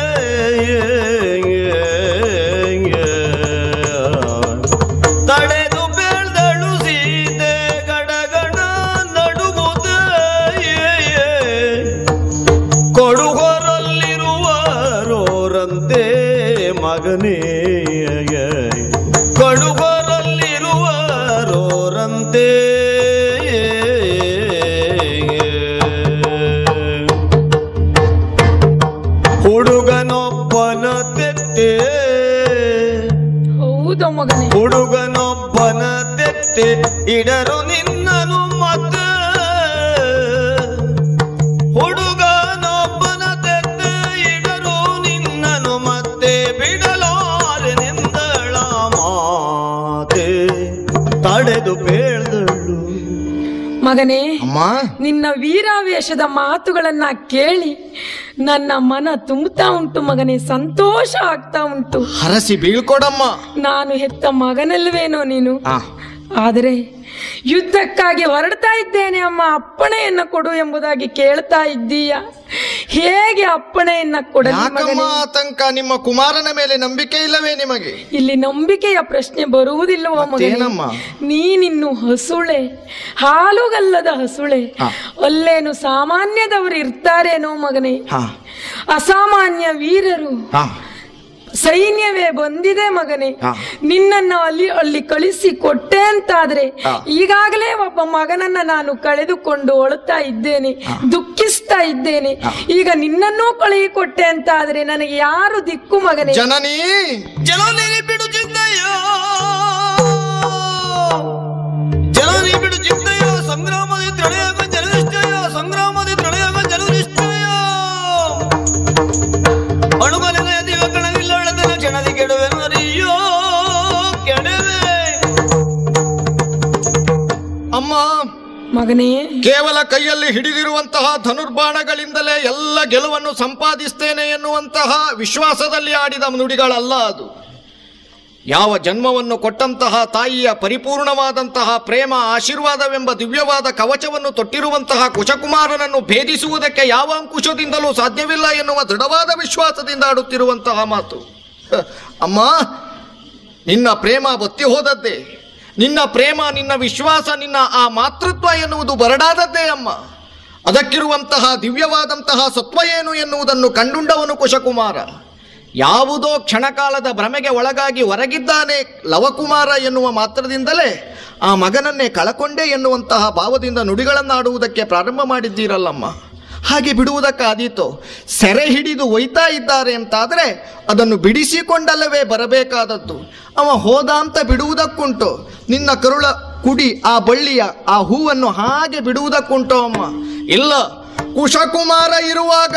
ತಡೆದು ಪೇಳ್ದಳು ಸೀತೆ ಗಡಗಡ ನಡುಗುತ್ತೆ. ಕೊಡುಗೊರಲ್ಲಿರುವರೋರಂತೆ ಮಗನೇ, ಕೊಡುಗೊರಲ್ಲಿರುವರೋರಂತೆ. ಹುಡುಗನೊಬ್ಬನ ತೆತ್ತೆ, ಹೌದು ಮಗನೇ, ಹುಡುಗನೊಬ್ಬನ ತೆತ್ತೆ ಇಡರು ನಿನ್ನನು ಮತ್ತೆ. ಹುಡುಗನೊಬ್ಬನ ತೆತ್ತೆ ಇಡರು ನಿನ್ನನು ಮತ್ತೆ ಬಿಡಲಾರೆ ನಿಂದಳ ಮಾತೆ. ತಡೆದು ಬೇಳ್ದಳು. ಮಗನೇ, ಅಮ್ಮ, ನಿನ್ನ ವೀರಾವೇಶದ ಮಾತುಗಳನ್ನ ಕೇಳಿ ನನ್ನ ಮನ ತುಂಬುತ್ತಾ ಉಂಟು ಮಗನೇ, ಸಂತೋಷ ಆಗ್ತಾ ಉಂಟು. ಹರಸಿ ಬೀಳ್ಕೊಡಮ್ಮ. ನಾನು ಹೆತ್ತ ಮಗನಲ್ವೇನೋ ನೀನು, ಆದರೆ ಯುದ್ಧಕ್ಕಾಗಿ ಹೊರಡ್ತಾ ಇದ್ದೇನೆ ಅಮ್ಮ, ಅಪ್ಪಣೆಯನ್ನ ಕೊಡು ಎಂಬುದಾಗಿ ಕೇಳ್ತಾ ಇದ್ದೀಯ. ಹೇಗೆ ಅಪ್ಪಣೆಯನ್ನ ಕೊಡಲಿ ಮಗನೇ? ಆತಂಕ. ನಿಮ್ಮ ಕುಮಾರನ ಮೇಲೆ ನಂಬಿಕೆ ಇಲ್ಲವೇ ನಿಮಗೆ? ಇಲ್ಲಿ ನಂಬಿಕೆಯ ಪ್ರಶ್ನೆ ಬರುವುದಿಲ್ಲವೋ ಮಗನೇ? ನೀನಿನ್ನು ಹಸುಳೆ, ಹಾಲುಗಲ್ಲದ ಹಸುಳೆ. ಅಲ್ಲೇನು ಸಾಮಾನ್ಯದವರು ಇರ್ತಾರೇನೋ ಮಗನೇ? ಅಸಾಮಾನ್ಯ ವೀರರು, ಸೈನ್ಯವೇ ಬಂದಿದೆ ಮಗನೇ. ನಿನ್ನನ್ನು ಅಲ್ಲಿ ಕಳಿಸಿ ಕೊಟ್ಟೆ ಅಂತಾದ್ರೆ ಈಗಾಗಲೇ ಒಬ್ಬ ಮಗನನ್ನ ನಾನು ಕಳೆದುಕೊಂಡು ಅಳುತ್ತಾ ಇದ್ದೇನೆ, ದುಃಖಿಸ್ತಾ ಇದ್ದೇನೆ. ಈಗ ನಿನ್ನನ್ನೂ ಕಳುಹಿ ಕೊಟ್ಟೆ ಅಂತಾದ್ರೆ ನನಗೆ ಯಾರು ದಿಕ್ಕು ಮಗನೇ? ಜನನಿ, ಜನನಿ ಬಿಡು ಚಿಂತೆಯ, ಜನನಿ ಬಿಡು ಚಿಂತೆಯ. ಸಂಗ್ರಾಮದಿ ತಡೆಯಾಗ ಜನನಿಷ್ಠಯ, ಸಂಗ್ರಾಮದಿ ತಡೆಯಾಗ ಜನನಿಷ್ಠಯ. ಅಣುಗನೆಯ ದಿವ ಕಣವಿಲ್ಲ ಅಳದನ ಕ್ಷಣದಿ ಕೆಡುವೆನರಿಯೋ ಕೆಡವೆ. ಅಮ್ಮ ಮಗನೇ, ಕೇವಲ ಕೈಯಲ್ಲಿ ಹಿಡಿದಿರುವಂತಹ ಧನುರ್ಬಾಣಗಳಿಂದಲೇ ಎಲ್ಲ ಗೆಲುವನ್ನು ಸಂಪಾದಿಸ್ತೇನೆ ಎನ್ನುವಂತಹ ವಿಶ್ವಾಸದಲ್ಲಿ ಆಡಿದ ನುಡಿಗಳಲ್ಲ ಅದು. ಯಾವ ಜನ್ಮವನ್ನು ಕೊಟ್ಟಂತಹ ತಾಯಿಯ ಪರಿಪೂರ್ಣವಾದಂತಹ ಪ್ರೇಮ ಆಶೀರ್ವಾದವೆಂಬ ದಿವ್ಯವಾದ ಕವಚವನ್ನು ತೊಟ್ಟಿರುವಂತಹ ಕುಶಕುಮಾರನನ್ನು ಭೇದಿಸುವುದಕ್ಕೆ ಯಾವ ಅಂಕುಶದಿಂದಲೂ ಸಾಧ್ಯವಿಲ್ಲ ಎನ್ನುವ ದೃಢವಾದ ವಿಶ್ವಾಸದಿಂದ ಆಡುತ್ತಿರುವಂತಹ ಮಾತು. ಅಮ್ಮ, ನಿನ್ನ ಪ್ರೇಮ ಬತ್ತಿ ಹೋದದ್ದೇ. ನಿನ್ನ ಪ್ರೇಮ, ನಿನ್ನ ವಿಶ್ವಾಸ, ನಿನ್ನ ಆ ಮಾತೃತ್ವ ಎನ್ನುವುದು ಬರಡಾದದ್ದೇ ಅಮ್ಮ. ಅದಕ್ಕಿರುವಂತಹ ದಿವ್ಯವಾದಂತಹ ಸತ್ವ ಏನು ಎನ್ನುವುದನ್ನು ಕಂಡುಂಡವನು ಕುಶಕುಮಾರ. ಯಾವುದೋ ಕ್ಷಣಕಾಲದ ಭ್ರಮೆಗೆ ಒಳಗಾಗಿ ಹೊರಗಿದ್ದಾನೆ ಲವಕುಮಾರ ಎನ್ನುವ ಮಾತ್ರದಿಂದಲೇ ಆ ಮಗನನ್ನೇ ಕಳಕೊಂಡೆ ಎನ್ನುವಂತಹ ಭಾವದಿಂದ ನುಡಿಗಳನ್ನಾಡುವುದಕ್ಕೆ ಪ್ರಾರಂಭ ಮಾಡಿದ್ದೀರಲ್ಲಮ್ಮ. ಹಾಗೆ ಬಿಡುವುದಕ್ಕಾದೀತೋ? ಸೆರೆ ಹಿಡಿದು ಒಯ್ತಾ ಇದ್ದಾರೆ ಅಂತಾದರೆ ಅದನ್ನು ಬಿಡಿಸಿಕೊಂಡಲ್ಲವೇ ಬರಬೇಕಾದದ್ದು. ಅವ ಹೋದ ಅಂತ ಬಿಡುವುದಕ್ಕುಂಟು? ನಿನ್ನ ಕರುಳ ಕುಡಿ ಆ ಬಳ್ಳಿಯ ಆ ಹೂವನ್ನು ಹಾಗೆ ಬಿಡುವುದಕ್ಕುಂಟೋ ಅಮ್ಮ? ಇಲ್ಲ. ಕುಶಕುಮಾರ ಇರುವಾಗ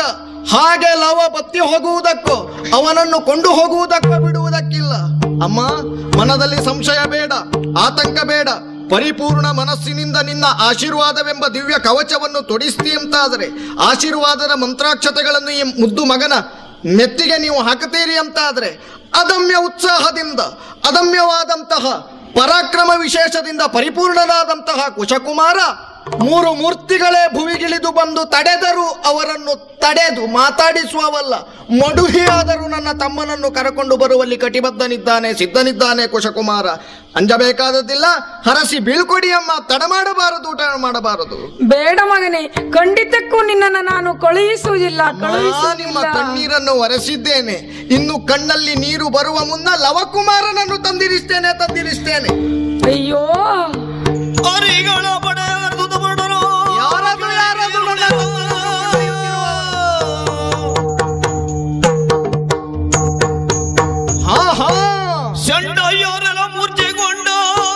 ಹಾಗೆ ಲವ ಬತ್ತಿ ಹೋಗುವುದಕ್ಕೋ ಅವನನ್ನು ಕೊಂಡು ಹೋಗುವುದಕ್ಕೋ ಬಿಡುವುದಕ್ಕಿಲ್ಲ. ಅಮ್ಮ, ಮನದಲ್ಲಿ ಸಂಶಯ ಬೇಡ, ಆತಂಕ ಬೇಡ. ಪರಿಪೂರ್ಣ ಮನಸ್ಸಿನಿಂದ ನಿನ್ನ ಆಶೀರ್ವಾದವೆಂಬ ದಿವ್ಯ ಕವಚವನ್ನು ತೊಡಿಸ್ತೀಯಂತಾದರೆ, ಆಶೀರ್ವಾದದ ಮಂತ್ರಾಕ್ಷತೆಗಳನ್ನು ಈ ಮುದ್ದು ಮಗನ ನೆತ್ತಿಗೆ ನೀವು ಹಾಕುತ್ತೀರಿ ಅಂತಾದರೆ, ಅದಮ್ಯ ಉತ್ಸಾಹದಿಂದ, ಅದಮ್ಯವಾದಂತಹ ಪರಾಕ್ರಮ ವಿಶೇಷದಿಂದ ಪರಿಪೂರ್ಣನಾದಂತಹ ಕುಶಕುಮಾರ 3 ಮೂರ್ತಿಗಳೇ ಭುವಿಗಿಳಿದು ಬಂದು ತಡೆದರೂ ಅವರನ್ನು ತಡೆದು ಮಾತಾಡಿಸುವವಲ್ಲ, ಮಡುಹಿಯಾದರೂ ನನ್ನ ತಮ್ಮನನ್ನು ಕರಕೊಂಡು ಬರುವಲ್ಲಿ ಕಟಿಬದ್ಧನಿದ್ದಾನೆ, ಸಿದ್ಧನಿದ್ದಾನೆ ಕುಶಕುಮಾರ. ಅಂಜಬೇಕಾದದ್ದಿಲ್ಲ, ಹರಸಿ ಬೀಳ್ಕೊಡಿಯಮ್ಮ, ತಡ ಮಾಡಬಾರದು, ಊಟ ಮಾಡಬಾರದು. ಬೇಡ ಮಗನೇ, ಖಂಡಿತಕ್ಕೂ ನಿನ್ನನ್ನು ನಾನು ಕಳುಹಿಸುವುದಿಲ್ಲ. ನಿಮ್ಮ ಕಣ್ಣೀರನ್ನು ಒರೆಸಿದ್ದೇನೆ, ಇನ್ನು ಕಣ್ಣಲ್ಲಿ ನೀರು ಬರುವ ಮುನ್ನ ಲವಕುಮಾರನನ್ನು ತಂದಿರಿಸ್ತೇನೆ. ಅಯ್ಯೋ, ಅರಿಗಳ ಪಡೆಯಲು ತುತಪಡರು ಯಾರದು ಶಂಡಯ್ಯರೆಲ್ಲ ಮೂರ್ಛೆಗೊಂಡ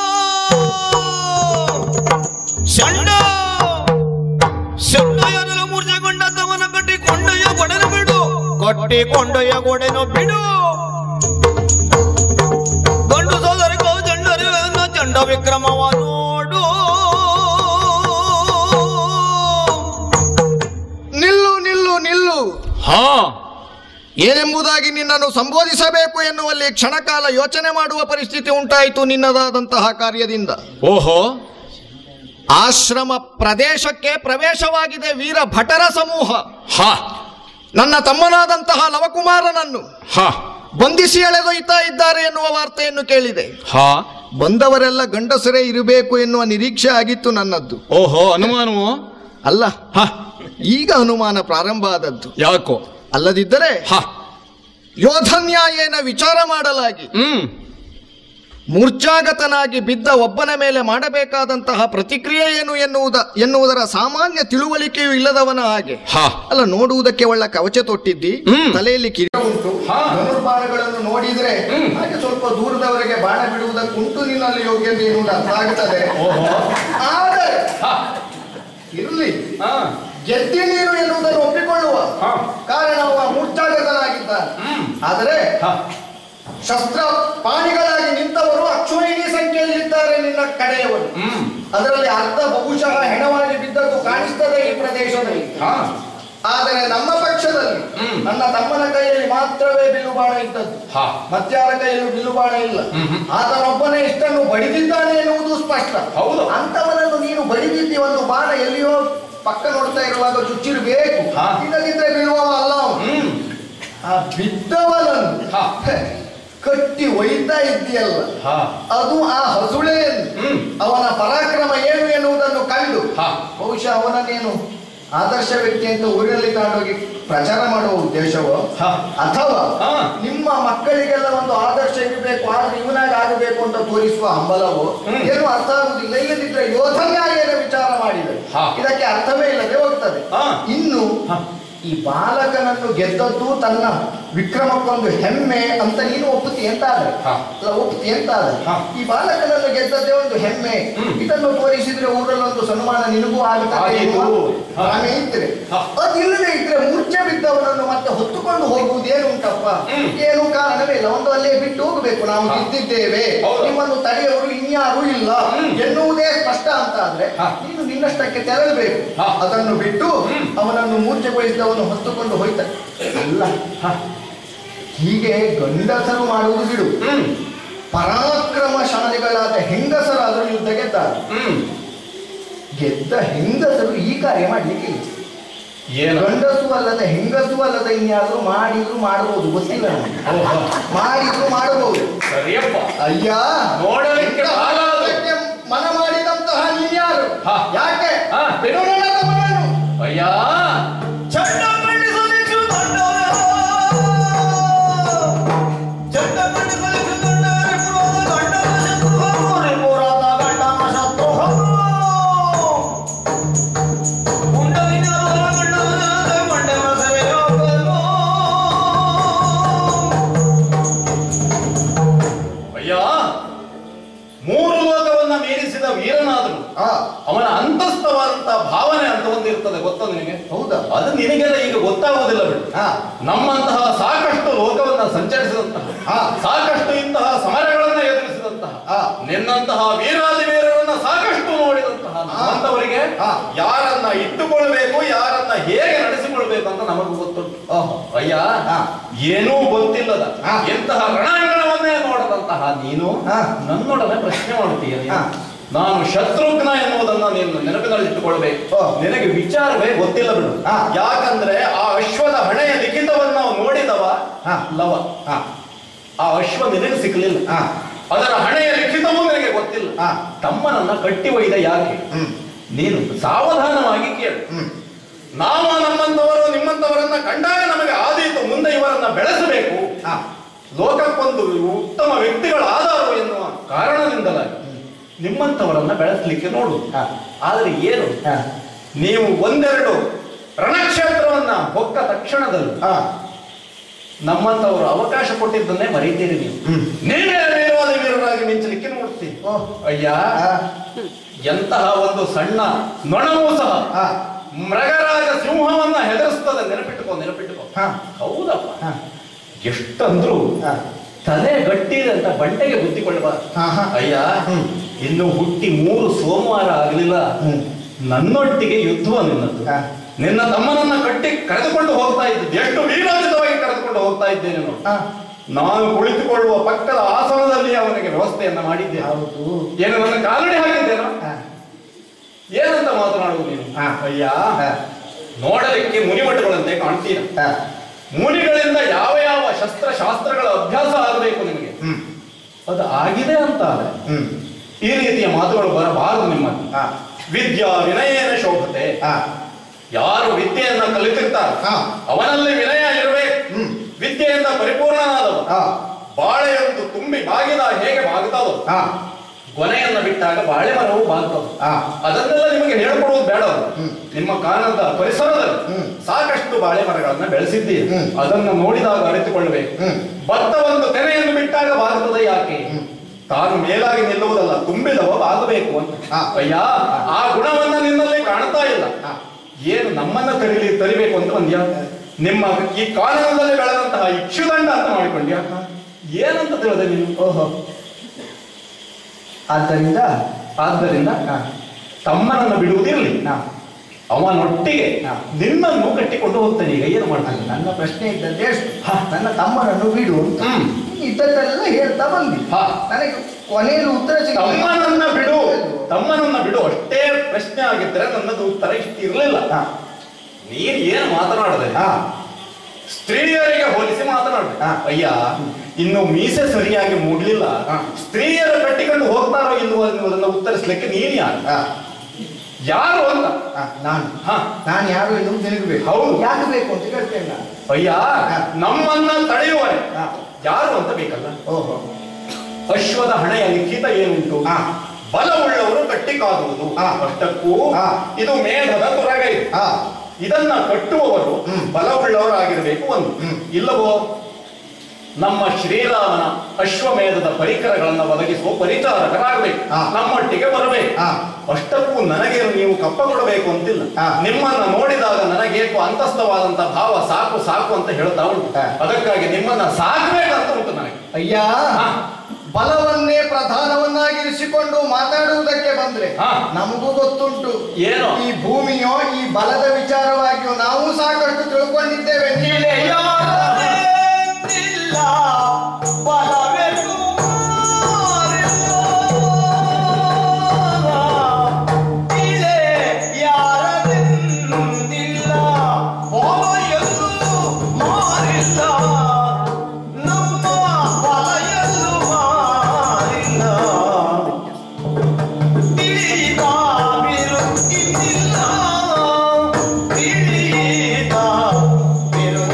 ಶಂಡಯ್ಯರೆಲ್ಲ ಮೂರ್ಛೆಗೊಂಡ ತವನ ಕಟ್ಟಿಕೊಂಡಯ್ಯ ಕೊಡನು ಬಿಡು, ಕಟ್ಟಿಕೊಂಡಯ್ಯ ಕೊಡೆನು ಬಿಡು. ಗಂಡು ಸೋದರಿಗೋ ಚಂಡರಿನ ಚಂಡ ವಿಕ್ರಮವ ನೋಡು. ನಿಲ್ಲು. ಏನೆಂಬುದಾಗಿ ನಿನ್ನನ್ನು ಸಂಬೋಧಿಸಬೇಕು ಎನ್ನುವಲ್ಲಿ ಕ್ಷಣಕಾಲ ಯೋಚನೆ ಮಾಡುವ ಪರಿಸ್ಥಿತಿ ಉಂಟಾಯಿತು ನಿನ್ನದಾದಂತಹ ಕಾರ್ಯದಿಂದ. ಓಹೋ, ಆಶ್ರಮ ಪ್ರದೇಶಕ್ಕೆ ಪ್ರವೇಶವಾಗಿದೆ ವೀರ ಭಟರ ಸಮೂಹ. ನನ್ನ ತಮ್ಮನಾದಂತಹ ಲವಕುಮಾರನನ್ನು ಬಂಧಿಸಿ ಎಳೆದೊಯ್ತಾ ಇದ್ದಾರೆ ಎನ್ನುವ ವಾರ್ತೆಯನ್ನು ಕೇಳಿದೆ. ಬಂದವರೆಲ್ಲ ಗಂಡಸರೇ ಇರಬೇಕು ಎನ್ನುವ ನಿರೀಕ್ಷೆ ಆಗಿತ್ತು ನನ್ನದ್ದು. ಓಹೋ, ಅನುಮಾನವೋ? ಅಲ್ಲ, ಈಗ ಅನುಮಾನ ಪ್ರಾರಂಭ ಆದದ್ದು. ಯಾಕೋ? ಅಲ್ಲದಿದ್ದರೆ ಯೋಧನ್ಯಾಯೇನ ವಿಚಾರ ಮಾಡಲಾಗಿ ಮೂರ್ಛಾಗತನಾಗಿ ಬಿದ್ದ ಒಬ್ಬನ ಮೇಲೆ ಮಾಡಬೇಕಾದಂತಹ ಪ್ರತಿಕ್ರಿಯೆ ಏನು ಎನ್ನುವುದರ ಸಾಮಾನ್ಯ ತಿಳುವಳಿಕೆಯೂ ಇಲ್ಲದವನ ಹಾಗೆ. ಅಲ್ಲ, ನೋಡುವುದಕ್ಕೆ ಒಳ್ಳೆ ಕವಚ ತೊಟ್ಟಿದ್ದಿ, ತಲೆಯಲ್ಲಿ ಕಿರೀಟ ಉಂಟು, ಧನುರ್ಬಾಣಗಳನ್ನು ನೋಡಿದ್ರೆ ಹಾಗೆ ಸ್ವಲ್ಪ ದೂರದವರೆಗೆ ಬಾಣ ಬಿಡುವುದಕ್ಕುಂಟು ನಿನ್ನಲ್ಲಿ ಯೋಗ್ಯತೆ ಎನ್ನುವುದು ಅರ್ಥ ಆಗುತ್ತದೆ. ಆದರೆ ಇರಲಿ, ಗೆದ್ದಿ ನೀರು ಎನ್ನುವುದನ್ನು ಒಪ್ಪಿಕೊಳ್ಳುವ ಕಾರಣ ಅವ ಮೂರ್ಛಾಗತನಾಗಿದ್ದಾನೆ. ಆದರೆ ಶಸ್ತ್ರ ಪಾಣಿಗಳಾಗಿ ನಿಂತವರು ಅಕ್ಷೋಹಿಣಿ ಸಂಖ್ಯೆಯಲ್ಲಿದ್ದಾರೆ ನಿನ್ನ ಕಡೆಯವರು. ಅದರಲ್ಲಿ ಅರ್ಧ ಬಹುಶಃ ಹೆಣವಾಗಿ ಬಿದ್ದದ್ದು ಕಾಣಿಸ್ತದೆ ಈ ಪ್ರದೇಶದಲ್ಲಿ. ಆದರೆ ನಮ್ಮ ಪಕ್ಷದಲ್ಲಿ ನನ್ನ ತಮ್ಮನ ಕೈಯಲ್ಲಿ ಮಾತ್ರವೇ ಬಿಲ್ಲುಬಾಣ ಇದ್ದದ್ದು, ಮತ್ಯಾರ ಕೈಯಲ್ಲೂ ಬಿಲ್ಲುಬಾಣ ಇಲ್ಲ. ಆತನೊಬ್ಬನೇ ಇಷ್ಟನ್ನು ಬಡಿದಿದ್ದಾನೆ ಎನ್ನುವುದು ಸ್ಪಷ್ಟ. ಅಂತವನನ್ನು ನೀನು ಬಡಿದಿದ್ದಿ, ಒಂದು ಬಾಣ ಎಲ್ಲಿಯೋ ಪಕ್ಕ ನೋಡ್ತಾ ಇರುವಾಗ ಚುಚ್ಚಿರಬೇಕು, ಇಲ್ಲದಿದ್ರೆ ಬೀಳುವ ಅಲ್ಲ. ಆ ಬಿದ್ದವನನ್ನು ಕಟ್ಟಿ ಒಯ್ತಾ ಇದ್ದೀಯಲ್ಲ, ಅದು ಆ ಹಸುಳೆ ಅವನ ಪರಾಕ್ರಮ ಏನು ಎನ್ನುವುದನ್ನು ಕಂಡು ಬಹುಶಃ ಅವನನ್ನೇನು ಆದರ್ಶ ವ್ಯಕ್ತಿ ಅಂತ ಊರಿನಲ್ಲಿ ತಗೊಂಡೋಗಿ ಪ್ರಚಾರ ಮಾಡುವ ಉದ್ದೇಶವೋ, ಅಥವಾ ನಿಮ್ಮ ಮಕ್ಕಳಿಗೆಲ್ಲ ಒಂದು ಆದರ್ಶ ಇರಬೇಕು, ಆದ್ರೆ ಇವನಾಗಿ ಆಗಬೇಕು ಅಂತ ತೋರಿಸುವ ಹಂಬಲವೋ ಏನು ಅರ್ಥ ಆಗುದಿಲ್ಲ. ಇಲ್ಲದಿದ್ರೆ ಯೋಧನ್ಯಾಯನ ವಿಚಾರ ಮಾಡಿದರೆ ಇದಕ್ಕೆ ಅರ್ಥವೇ ಇಲ್ಲದೆ ಹೋಗ್ತದೆ. ಇನ್ನು ಈ ಬಾಲಕನನ್ನು ಗೆದ್ದದ್ದು ತನ್ನ ವಿಕ್ರಮಕ್ಕೊಂದು ಹೆಮ್ಮೆ ಅಂತ ನೀನು ಒಪ್ಪುತ್ತಿ ಅಂತಾದ್ರೆ, ಅಲ್ಲ ಒಪ್ಪುತ್ತಿ ಅಂತಾದ್ರೆ, ಈ ಬಾಲಕನನ್ನು ಗೆದ್ದದ್ದೇ ಒಂದು ಹೆಮ್ಮೆ. ಇದನ್ನು ತೋರಿಸಿದ್ರೆ ಊರಲ್ಲಿ ಒಂದು ಸನ್ಮಾನ ನಿನಗೂ ಆಗುತ್ತದೆ ಇದ್ರೆ, ಅದಿಲ್ಲದೆ ಇದ್ರೆ ಮೂರ್ಛೆ ಬಿದ್ದವನನ್ನು ಮತ್ತೆ ಹೊತ್ತುಕೊಂಡು ಹೋಗುವುದೇನು ಉಂಟಪ್ಪ? ಏನು ಕಾರಣವೇ ಇಲ್ಲ. ಒಂದು ಅಲ್ಲೇ ಬಿಟ್ಟು ಹೋಗಬೇಕು, ನಾವು ಗೆದ್ದಿದ್ದೇವೆ, ನಿಮ್ಮನ್ನು ತಡೆಯವರು ಇನ್ಯಾರೂ ಇಲ್ಲ ಎನ್ನುವುದೇ ಸ್ಪಷ್ಟ ಅಂತ ಆದ್ರೆ ನೀನು ನಿನ್ನಷ್ಟಕ್ಕೆ ತೆರಳಬೇಕು. ಅದನ್ನು ಬಿಟ್ಟು ಅವನನ್ನು ಮೂರ್ಛೆಗೊಳಿಸಿದವನು ಹೊತ್ತುಕೊಂಡು ಹೋಯ್ತಾನೆ. ಅಲ್ಲ, ಹೀಗೆ ಗಂಡಸರು ಮಾಡುವುದು ಬಿಡು, ಪರಾಕ್ರಮಶಾಲಿಗಳಾದ ಹೆಂಗಸರಾದರೂ ಯುದ್ಧ ಗೆದ್ದಾರೆ. ಗೆದ್ದ ಹೆಂಗಸರು ಈ ಕಾರ್ಯ ಮಾಡ್ಲಿಕ್ಕೆ ಗಂಡಸು ಅಲ್ಲದ ಹೆಂಗಸು ಅಲ್ಲದ ಇನ್ಯಾರು ಮಾಡಿದ್ರು ಮಾಡಬಹುದು, ಗೊತ್ತಿಲ್ಲ ಮಾಡಿದ್ರು ಮಾಡಬಹುದು. ಅಯ್ಯ, ಮನ ಮಾಡಿದಂತಹ ನೀನ್ಯಾರು? ಯಾಕೆ ಬಿಡೋಣ ಅಯ್ಯ ಚಂಡ ವೀರನಾದನು, ಅವನ ಅಂತಸ್ಥವಾದಂತಹ ಭಾವನೆ ಅಂತ ಒಂದಿರ್ತದೆ, ಗೊತ್ತಾ ನಿನಗೆ? ಹೌದಾ? ಅದು ನಿನಗೆಲ್ಲ ಈಗ ಗೊತ್ತಾಗುವುದಿಲ್ಲ ಬಿಡು. ನಮ್ಮಂತಹ ಸಾಕಷ್ಟು ಲೋಕವನ್ನ ಸಂಚರಿಸಿದಂತಹ, ಸಾಕಷ್ಟು ಇಂತಹ ಸಮರಗಳನ್ನ ಎದುರಿಸಿದಂತಹ, ನಿನ್ನಂತಹ ವೀರಾದಿ ವೀರರನ್ನ ಸಾಕಷ್ಟು ನೋಡಿದಂತಹ ನಮ್ಮಂತವರಿಗೆ ಯಾರನ್ನ ಇಟ್ಟುಕೊಳ್ಬೇಕು, ಯಾರನ್ನ ಹೇಗೆ ನಡೆಸಿಕೊಳ್ಬೇಕು ಅಂತ ನಮಗೂ ಗೊತ್ತುಂಟು. ಅಯ್ಯ, ಏನೂ ಗೊತ್ತಿಲ್ಲದ ಎಂತಹ ರಣಾಂಗಣವನ್ನೇ ನೋಡದಂತಹ ನೀನು ನನ್ನೊಡನೆ ಪ್ರಶ್ನೆ ಮಾಡುತ್ತೀಯ. ನಾನು ಶತ್ರುಘ್ನ ಎನ್ನುವುದನ್ನ ನೀನು ನೆನಪಿನಲ್ಲಿಟ್ಟುಕೊಳ್ಬೇಕು. ನಿನಗೆ ವಿಚಾರವೇ ಗೊತ್ತಿಲ್ಲ ಬಿಡು. ಯಾಕಂದ್ರೆ ಆ ಅಶ್ವದ ಹಣೆಯ ಲಿಖಿತವನ್ನು ನೋಡಿದವ ಲವ. ಆ ಅಶ್ವ ನಿನಗೆ ಸಿಕ್ಕಲಿಲ್ಲ, ಅದರ ಹಣೆಯ ಲಿಖಿತವೂ ನಿನಗೆ ಗೊತ್ತಿಲ್ಲ. ತಮ್ಮನನ್ನ ಕಟ್ಟಿ ಒಯ್ದ ಯಾಕೆ? ನೀನು ಸಾವಧಾನವಾಗಿ ಕೇಳು. ನಾವು ನಮ್ಮಂತವರು ನಿಮ್ಮಂತವರನ್ನ ಕಂಡಾಗ ನಮಗೆ ಆದೀತು, ಮುಂದೆ ಇವರನ್ನ ಬೆಳೆಸಬೇಕು, ಲೋಕಕ್ಕೊಂದು ಉತ್ತಮ ವ್ಯಕ್ತಿಗಳಾದರು ಎನ್ನುವ ಕಾರಣದಿಂದಲಾಗಿ ನಿಮ್ಮಂತವರನ್ನ ಬೆಳೆಸಲಿಕ್ಕೆ ನೋಡು. ಆದರೆ ಏನು, ನೀವು ಒಂದೆರಡು ರಣಕ್ಷೇತ್ರವನ್ನ ಹೊಕ್ಕ ತಕ್ಷಣದಲ್ಲಿ ನಮ್ಮಂತವರು ಅವಕಾಶ ಕೊಟ್ಟಿದ್ದನ್ನೇ ಮರೀತೀರಿ. ನೀವೇ ವೀರವಾದ ವೀರರಾಗಿ ಮಿಂಚಲಿಕ್ಕೆ ನೋಡ್ತೀವಿ. ಅಯ್ಯ, ಎಂತಹ ಒಂದು ಸಣ್ಣ ನೊಣವೂ ಸಹ ಮೃಗರಾಜ ಸಿಂಹವನ್ನ ಹೆದರಿಸ್ತದೆ. ನೆನಪಿಟ್ಟುಕೋ. ಹೌದಪ್ಪ, ಎಷ್ಟಂದ್ರು ತಲೆ ಗಟ್ಟಿದೆ ಅಂತ ಬಂಡೆಗೆ ಬುದ್ಧಿಕೊಳ್ಳಬಾರದು. ಅಯ್ಯ, ಇನ್ನು ಹುಟ್ಟಿ 3 ಸೋಮವಾರ ಆಗಲಿಲ್ಲ, ನನ್ನೊಟ್ಟಿಗೆ ಯುದ್ಧವ ನಿನ್ನದು. ನಿನ್ನ ತಮ್ಮನನ್ನ ಕಟ್ಟಿ ಕರೆದುಕೊಂಡು ಹೋಗ್ತಾ ಇದ್ದೆ, ಎಷ್ಟು ವೀರೋಚಿತವಾಗಿ ಕರೆದುಕೊಂಡು ಹೋಗ್ತಾ ಇದ್ದೇನೆ. ನಾನು ಕುಳಿತುಕೊಳ್ಳುವ ಪಕ್ಕದ ಆಸನದಲ್ಲಿ ಅವನಿಗೆ ವ್ಯವಸ್ಥೆಯನ್ನ ಮಾಡಿದ್ದೆ. ಏನು ನನ್ನ ಕಾಲಡಿ ಹಾಕಿದ್ದೇನೋ? ಏನಂತ ಮಾತನಾಡುವುದು ನೀನು? ಅಯ್ಯ, ನೋಡಲಿಕ್ಕೆ ಮುನಿಮಠಗಳಂತೆ ಕಾಣ್ತೀರ. ಮುನಿಗಳಿಂದ ಯಾವ ಯಾವ ಶಾಸ್ತ್ರಗಳ ಅಭ್ಯಾಸ ಆಗಬೇಕು ನಿಮಗೆ, ಅದು ಆಗಿದೆ ಅಂತ ಈ ರೀತಿಯ ಮಾತುಗಳು ಬರಬಾರದು ನಿಮ್ಮಲ್ಲಿ. ವಿದ್ಯಾ ವಿನಯೇನ ಶೋಭತೆ. ಯಾರು ವಿದ್ಯೆಯನ್ನ ಕಲಿತಿರ್ತಾರೆ ಅವನಲ್ಲಿ ವಿನಯ ಇರಬೇಕು. ವಿದ್ಯೆಯಿಂದ ಪರಿಪೂರ್ಣನಾದವ ಬಾಳೆಯೊಂದು ತುಂಬಿ ಬಾಗಿದ ಹೇಗೆ ಬಾಗುತ್ತದೋ, ಕೊನೆಯನ್ನ ಬಿಟ್ಟಾಗ ಬಾಳೆ ಮರವು ಬಾಗುತ್ತದೆ. ಅದನ್ನೆಲ್ಲ ನಿಮಗೆ ಹೇಳ್ಕೊಡುವುದು ಬೇಡ. ನಿಮ್ಮ ಕಾನದ ಪರಿಸರದಲ್ಲಿ ಸಾಕಷ್ಟು ಬಾಳೆ ಮರಗಳನ್ನ ಬೆಳೆಸಿದ್ದೀರಿ, ಅದನ್ನು ನೋಡಿದಾಗ ಅರಿತುಕೊಳ್ಳಬೇಕು. ಭತ್ತ ಒಂದು ತೆನೆಯನ್ನು ಬಿಟ್ಟಾಗ ಬಾಗುತ್ತದೆ ಯಾಕೆ? ತಾನು ಮೇಲಾಗಿ ನಿಲ್ಲುವುದಲ್ಲ, ತುಂಬಿದವ ಬಾಗಬೇಕು ಅಂತ. ಅಯ್ಯ, ಆ ಗುಣವನ್ನ ನಿನ್ನಲ್ಲಿ ಕಾಣ್ತಾ ಇಲ್ಲ. ಏನು ನಮ್ಮನ್ನ ತರಿಬೇಕು ಅಂತ ಬಂದ್ಯಾ? ನಿಮ್ಮ ಈ ಕಾನೂನದಲ್ಲಿ ಬೆಳೆದಂತಹ ಇಕ್ಷುದಂಡ ಅಂತ ಮಾಡಿಕೊಂಡ್ಯಾ? ಏನಂತ ತಿಳಿದೆ ನೀನು? ಓಹೋ, ಆದ್ದರಿಂದ ತಮ್ಮನನ್ನು ಬಿಡುವುದಿರಲಿ, ಅವನೊಟ್ಟಿಗೆ ನಿನ್ನನ್ನು ಕಟ್ಟಿಕೊಂಡು ಹೋಗ್ತಾನೆ. ಈಗ ಏನು ಮಾಡ್ತಾನೆ? ನನ್ನ ಪ್ರಶ್ನೆ ಇದ್ದದ್ದೇ ಅಷ್ಟು. ನನ್ನ ತಮ್ಮನನ್ನು ಬಿಡು ಅಂತ ಇದ್ದದ್ದೆಲ್ಲ ಹೇಳ್ತಾ ಬಂದಿ. ನನಗೆ ಕೊನೆಯಲ್ಲಿ ಉತ್ತರ ತಮ್ಮನನ್ನ ಬಿಡು ಅಷ್ಟೇ ಪ್ರಶ್ನೆ ಆಗಿದ್ರೆ ನನ್ನದು ಉತ್ತರ ಇಷ್ಟು ಇರಲಿಲ್ಲ. ನೀನ್ ಏನು ಮಾತನಾಡದೆ ಸ್ತ್ರೀಯರಿಗೆ ಹೋಲಿಸಿ ಮಾತನಾಡ್ದೆ. ಅಯ್ಯ, ಇನ್ನು ಮೀಸೆ ಸರಿಯಾಗಿ ಮೂಡ್ಲಿಲ್ಲ, ಸ್ತ್ರೀಯರು ಕಟ್ಟಿಕೊಂಡು ಹೋಗ್ತಾರೋ ಇಲ್ವೋ ಎನ್ನುವುದನ್ನ ಉತ್ತರಿಸ್ಲಿಕ್ಕೆ ನೀನ್ ಯಾರು ಅಂತ. ನಾನು ಯಾರು ಎನ್ನುವುದು ನಿನಗಬೇಕು. ಹೌದು, ಯಾರು ಬೇಕು ಅಂತ ಕೇಳ್ತೇನೆ. ಅಯ್ಯ, ನಮ್ಮನ್ನ ತಡೆಯುವರೆ ಯಾರು ಅಂತ ಬೇಕಲ್ಲ. ಓಹೋ, ಅಶ್ವದ ಹಣೆಯ ಲಿಖಿತ ಏನುಂಟು? ಬಲವುಳ್ಳವರು ಕಟ್ಟಿ ಕಾದುವುದು. ಅಷ್ಟಕ್ಕೂ ಇದು ಮೇಧದ ತುರಗೈ. ಇದನ್ನ ಕಟ್ಟುವವರು ಬಲವುಳ್ಳವರಾಗಿರಬೇಕು ಒಂದು. ಇಲ್ಲವೋ ನಮ್ಮ ಶ್ರೀರಾಮನ ಅಶ್ವಮೇಧದ ಪರಿಕರಗಳನ್ನ ಒದಗಿಸುವ ಪರಿಚಾರಕರಾಗಬೇಕು, ನಮ್ಮೊಟ್ಟಿಗೆ ಬರಬೇಕು. ಅಷ್ಟಕ್ಕೂ ನನಗೇನು ನೀವು ಕಪ್ಪ ಕೊಡಬೇಕು ಅಂತಿಲ್ಲ. ನಿಮ್ಮನ್ನ ನೋಡಿದಾಗ ನನಗೇಕು ಅಂತಸ್ಥವಾದಂತ ಭಾವ ಸಾಕು ಸಾಕು ಅಂತ ಹೇಳ್ತಾ ಉಂಟು. ಅದಕ್ಕಾಗಿ ನಿಮ್ಮನ್ನ ಸಾಕಬೇಕಂತ ಉಂಟು ನನಗೆ. ಅಯ್ಯ, ಬಲವನ್ನೇ ಪ್ರಧಾನವನ್ನಾಗಿರಿಸಿಕೊಂಡು ಮಾತಾಡುವುದಕ್ಕೆ ಬಂದ್ರೆ ನಮಗೂ ಗೊತ್ತುಂಟು ಏನು, ಈ ಭೂಮಿಯೋ ಈ ಬಲದ ವಿಚಾರವಾಗಿಯೋ ನಾವು ಸಾಕಷ್ಟು ತಿಳ್ಕೊಂಡಿದ್ದೇವೆ. Pero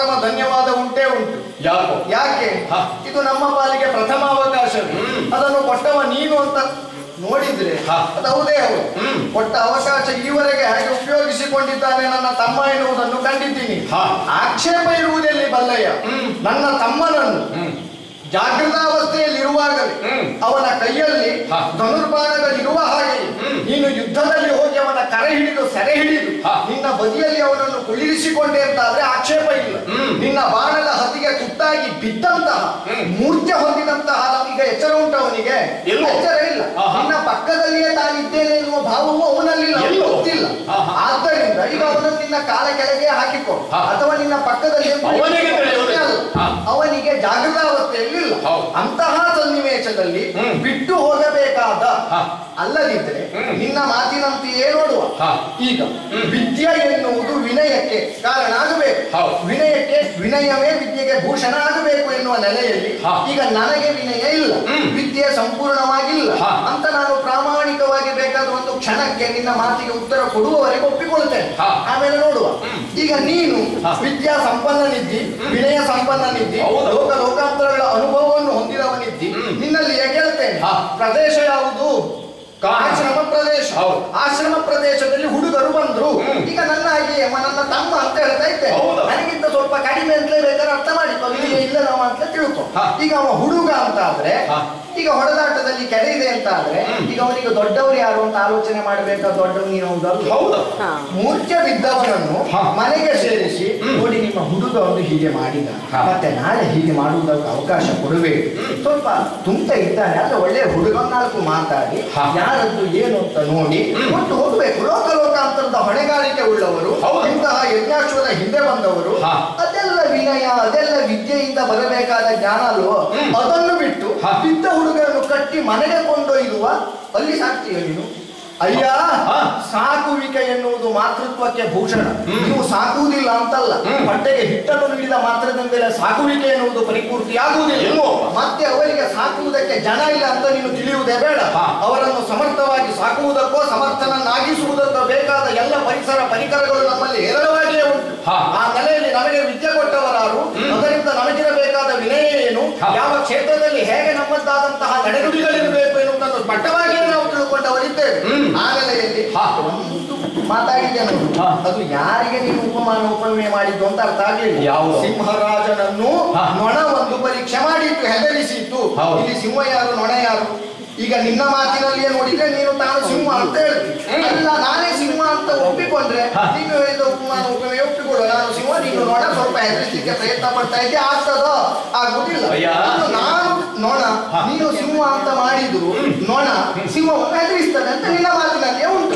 ಪ್ರಥಮ ಧನ್ಯವಾದ ಉಂಟೇ ಉಂಟು. ಯಾಕೆ ಇದು ನಮ್ಮ ಪಾಲಿಗೆ ಪ್ರಥಮ ಅವಕಾಶ. ಅದನ್ನು ಕೊಟ್ಟವ ನೀನು ಅಂತ ನೋಡಿದ್ರೆ ಅದು ಹೌದೇ ಹೌದು. ಕೊಟ್ಟ ಅವಕಾಶ ಈವರೆಗೆ ಹಾಗೆ ಉಪಯೋಗಿಸಿಕೊಂಡಿದ್ದಾನೆ ನನ್ನ ತಮ್ಮ ಎನ್ನುವುದನ್ನು ಕಂಡಿದ್ದೀನಿ. ಆಕ್ಷೇಪ ಇರುವುದೆಲ್ಲಿ ಬಲ್ಲಯ್ಯ? ನನ್ನ ತಮ್ಮನನ್ನು ಜಾಗೃತಾವಸ್ಥೆಯಲ್ಲಿರುವಾಗಲೇ ಅವನ ಕೈಯಲ್ಲಿ ಧನುರ್ಬಾಣಗಳಿರುವ ಹಾಗೆ ನೀನು ಯುದ್ಧದಲ್ಲಿ ಹೋಗಿ ಅವನ ಕರೆ ಹಿಡಿದು ಸೆರೆ ಹಿಡಿದು ನಿನ್ನ ಬದಿಯಲ್ಲಿ ಅವನನ್ನು ಕುಳ್ಳಿರಿಸಿಕೊಂಡೆ ಅಂತಾದ್ರೆ ಆಕ್ಷೇಪ ಇಲ್ಲ. ನಿನ್ನ ಬಾಣದ ಹತಿಗೆ ತುತ್ತಾಗಿ ಬಿದ್ದಂತಹ ಮೂರ್ಛೆ ಹೊಂದಿದಂತಹ ಈಗ ಎಚ್ಚರ ಉಂಟವನಿಗೆ? ಎಚ್ಚರ ಇಲ್ಲ. ನಿನ್ನ ಪಕ್ಕದಲ್ಲಿಯೇ ತಾನಿದ್ದೇನೆ ಎನ್ನುವ ಭಾವವು ಅವನಲ್ಲಿಲ್ಲ, ಗೊತ್ತಿಲ್ಲ. ಆದ್ದರಿಂದ ಈಗ ಅವನನ್ನು ನಿನ್ನ ಕಾಲ ಕೆಳಗೆ ಹಾಕಿಕೊ ಅಥವಾ ನಿನ್ನ ಪಕ್ಕದಲ್ಲಿ ಅವನಿಗೆ ಜಾಗೃತಾವಸ್ಥೆಯಲ್ಲಿ ಅಂತಹ ಸನ್ನಿವೇಶದಲ್ಲಿ ಬಿಟ್ಟು ಹೋಗಬೇಕಾದ ಅಲ್ಲದಿದ್ರೆ ನಿನ್ನ ಮಾತಿನಂತೆಯೇ ನೋಡುವ. ಈಗ ವಿದ್ಯೆ ಎನ್ನುವುದು ವಿನಯಕ್ಕೆ ಕಾರಣ ಆಗಬೇಕು. ವಿನಯಕ್ಕೆ ವಿನಯವೇ ವಿದ್ಯೆಗೆ ಭೂಷಣ ಆಗಬೇಕು ಎನ್ನುವ ನೆಲೆಯಲ್ಲಿ ಈಗ ನನಗೆ ವಿನಯ ಇಲ್ಲ, ವಿದ್ಯೆ ಸಂಪೂರ್ಣವಾಗಿಲ್ಲ ಅಂತ ನಾನು ಪ್ರಾಮಾಣಿಕವಾಗಿ ಬೇಕಾದ ಒಂದು ಕ್ಷಣಕ್ಕೆ ನಿನ್ನ ಮಾತಿಗೆ ಉತ್ತರ ಕೊಡುವವರೆಗೆ ಒಪ್ಪಿಕೊಳ್ತೇನೆ. ಆಮೇಲೆ ನೋಡುವ. ಈಗ ನೀನು ವಿದ್ಯಾ ಸಂಪನ್ನನಿದ್ದಿ, ವಿನಯ ಸಂಪನ್ನನಿದ್ದಿ, ಲೋಕಾಂತರಗಳ ಅನುಭವವನ್ನು ಹೊಂದಿದವನಿದ್ದಿ. ನಿನ್ನಲ್ಲಿ ಹೇಳ್ತೇನೆ, ಪ್ರದೇಶ ಯಾವುದು? ಆಶ್ರಮ ಪ್ರದೇಶ. ಆಶ್ರಮ ಪ್ರದೇಶದಲ್ಲಿ ಹುಡುಗರು ಬಂದ್ರು. ಈಗ ನನ್ನ ಹಾಗೆ ನನ್ನ ತಮ್ಮ ಅಂತ ಹೇಳ್ತಾ ಇದ್ದೆ. ನನಗಿಂತ ಸ್ವಲ್ಪ ಕಡಿಮೆ ಅಂತಲೇ ಬೇಕಾದ್ರೆ ಅರ್ಥ ಮಾಡಿಕೊ, ಇಲ್ಲ ನಾವು ಅಂತ ತಿಳ್ಕೊ. ಈಗ ಅವ ಹುಡುಗ ಅಂತ ಆದ್ರೆ ಈಗ ಹೊಡೆದಾಟದಲ್ಲಿ ಕೆರೆ ಇದೆ ಅಂತ ಆದ್ರೆ ಈಗ ಅವನಿಗೆ ದೊಡ್ಡವರು ಯಾರು ಅಂತ ಆಲೋಚನೆ ಮಾಡಬೇಕಾದ ದೊಡ್ಡವರು ನೀನು ಹೌದಲ್ಲ. ಮೂರ್ಛೆ ಬಿದ್ದವನನ್ನು ಮನೆಗೆ ಸೇರಿಸಿ ನೋಡಿ ನಿಮ್ಮ ಹುಡುಗ ಒಂದು ಹೀಗೆ ಮಾಡಿದ, ಮತ್ತೆ ನಾಳೆ ಹೀಗೆ ಮಾಡುವುದಕ್ಕೆ ಅವಕಾಶ ಕೊಡಬೇಕು. ಸ್ವಲ್ಪ ತುಂಟ ಇದ್ದಾನೆ ಆದ್ರೆ ಒಳ್ಳೆಯ ಹುಡುಗ ನಾಲ್ಕು ಮಾತಾಡಿ ಯಾರದ್ದು ಏನು ಅಂತ ನೋಡಿ ಕೊಟ್ಟು ಹೋಗ್ಬೇಕು. ಲೋಕಾಂತರದ ಹೊಣೆಗಾರಿಕೆ ಉಳ್ಳವರು, ಇಂತಹ ಯಜ್ಞಾಶ್ವದ ಹಿಂದೆ ಬಂದವರು. ಅದೆಲ್ಲ ವಿನಯ, ಅದೆಲ್ಲ ವಿದ್ಯೆಯಿಂದ ಬರಬೇಕಾದ ಜ್ಞಾನ ಅಲ್ವೋ? ಅದನ್ನು ಬಿಟ್ಟು ಬಿದ್ದ ಹುಡುಗರನ್ನು ಕಟ್ಟಿ ಮನೆಗೆ ಕೊಂಡೊಯ್ಯುವ ಅಲ್ಲಿ ಸಾಕ್ತೀಯ ನೀನು? ಅಯ್ಯ, ಸಾಕುವಿಕೆ ಎನ್ನುವುದು ಮಾತೃತ್ವಕ್ಕೆ ಭೂಷಣ. ನೀವು ಸಾಕುವುದಿಲ್ಲ ಅಂತಲ್ಲ, ಹೊಟ್ಟೆಗೆ ಹಿಟ್ಟನ್ನು ನೀಡಿದ ಮಾತ್ರದ ಮೇಲೆ ಸಾಕುವಿಕೆ ಎನ್ನುವುದು ಪರಿಪೂರ್ತಿ ಆಗುವುದಿಲ್ಲ. ಮತ್ತೆ ಅವರಿಗೆ ಸಾಕುವುದಕ್ಕೆ ಜನ ಇಲ್ಲ ಅಂತ ನೀನು ತಿಳಿಯುವುದೇ ಬೇಡ. ಅವರನ್ನು ಸಮರ್ಥವಾಗಿ ಸಾಕುವುದಕ್ಕೋ ಸಮರ್ಥನನ್ನಾಗಿಸುವುದಕ್ಕೋ ಬೇಕಾದ ಎಲ್ಲ ಪರಿಕರಗಳು ನಮ್ಮಲ್ಲಿ ಹೇರಳವಾಗಿಯೇ ಉಂಟು. ಆ ನೆಲೆಯಲ್ಲಿ ನಮಗೆ ವಿದ್ಯೆ ಕೊಟ್ಟವರಾರು, ಅದರಿಂದ ನಮಗಿರಬೇಕಾದ ವಿನಯ ಏನು, ಯಾವ ಕ್ಷೇತ್ರದಲ್ಲಿ ಹೇಗೆ ನಮ್ಮದ್ದಾದಂತಹ ನಡೆನುಡಿಗಳಿರಬೇಕು ಎನ್ನುವುದನ್ನು ಸ್ಪಷ್ಟವಾಗಿಯೇ ನಾವು ತಿಳ್ಕೊಂಡವರಿದ್ದೇವೆ. ಆ ನೆಲೆಯಲ್ಲಿ ಮಾತಾಡಿದ್ದೆ ನಾನು. ಅದು ಯಾರಿಗೆ ನೀನು ಉಪಮೆ ಮಾಡಿದ್ದು ಅಂತ ಅರ್ಥ ಆಗಲಿಲ್ಲ. ಸಿಂಹರಾಜನನ್ನು ನೊಣ ಒಂದು ಪರೀಕ್ಷೆ ಮಾಡಿತ್ತು, ಹೆದರಿಸಿತ್ತು. ಇಲ್ಲಿ ಸಿಂಹ ಯಾರು, ನೊಣ ಯಾರು? ಈಗ ನಿನ್ನ ಮಾತಿನಲ್ಲಿಯೇ ನೋಡಿದ್ರೆ ನೀನು ತಾನು ಸಿಂಹ ಅಂತ ಹೇಳ್ತೀನಿ. ಅಲ್ಲ, ನಾನೇ ಸಿಂಹ ಅಂತ ಒಪ್ಪಿಕೊಂಡ್ರೆ ನೀನು ಹೇಳಿದ ಉಪಮೆ ಒಪ್ಪಿಕೊಳ್ಳು. ನಾನು ಸಿಂಹ, ನೀನು ನೊಣ. ಸ್ವಲ್ಪ ಹೆದರಿಸಲಿಕ್ಕೆ ಪ್ರಯತ್ನ ಪಡ್ತಾ ಇದ್ದೆ, ಆಗ್ತದೋ? ಆಗುದಿಲ್ಲ. ನಾನು ನೊಣ, ನೀನು ಸಿಂಹ ಅಂತ ಮಾಡಿದ್ರು ನೊಣ ಸಿಂಹವನ್ನು ಹೆದರಿಸ್ತದೆ ಅಂತ ನಿನ್ನ ಮಾತಿನಲ್ಲಿಯೇ ಉಂಟು.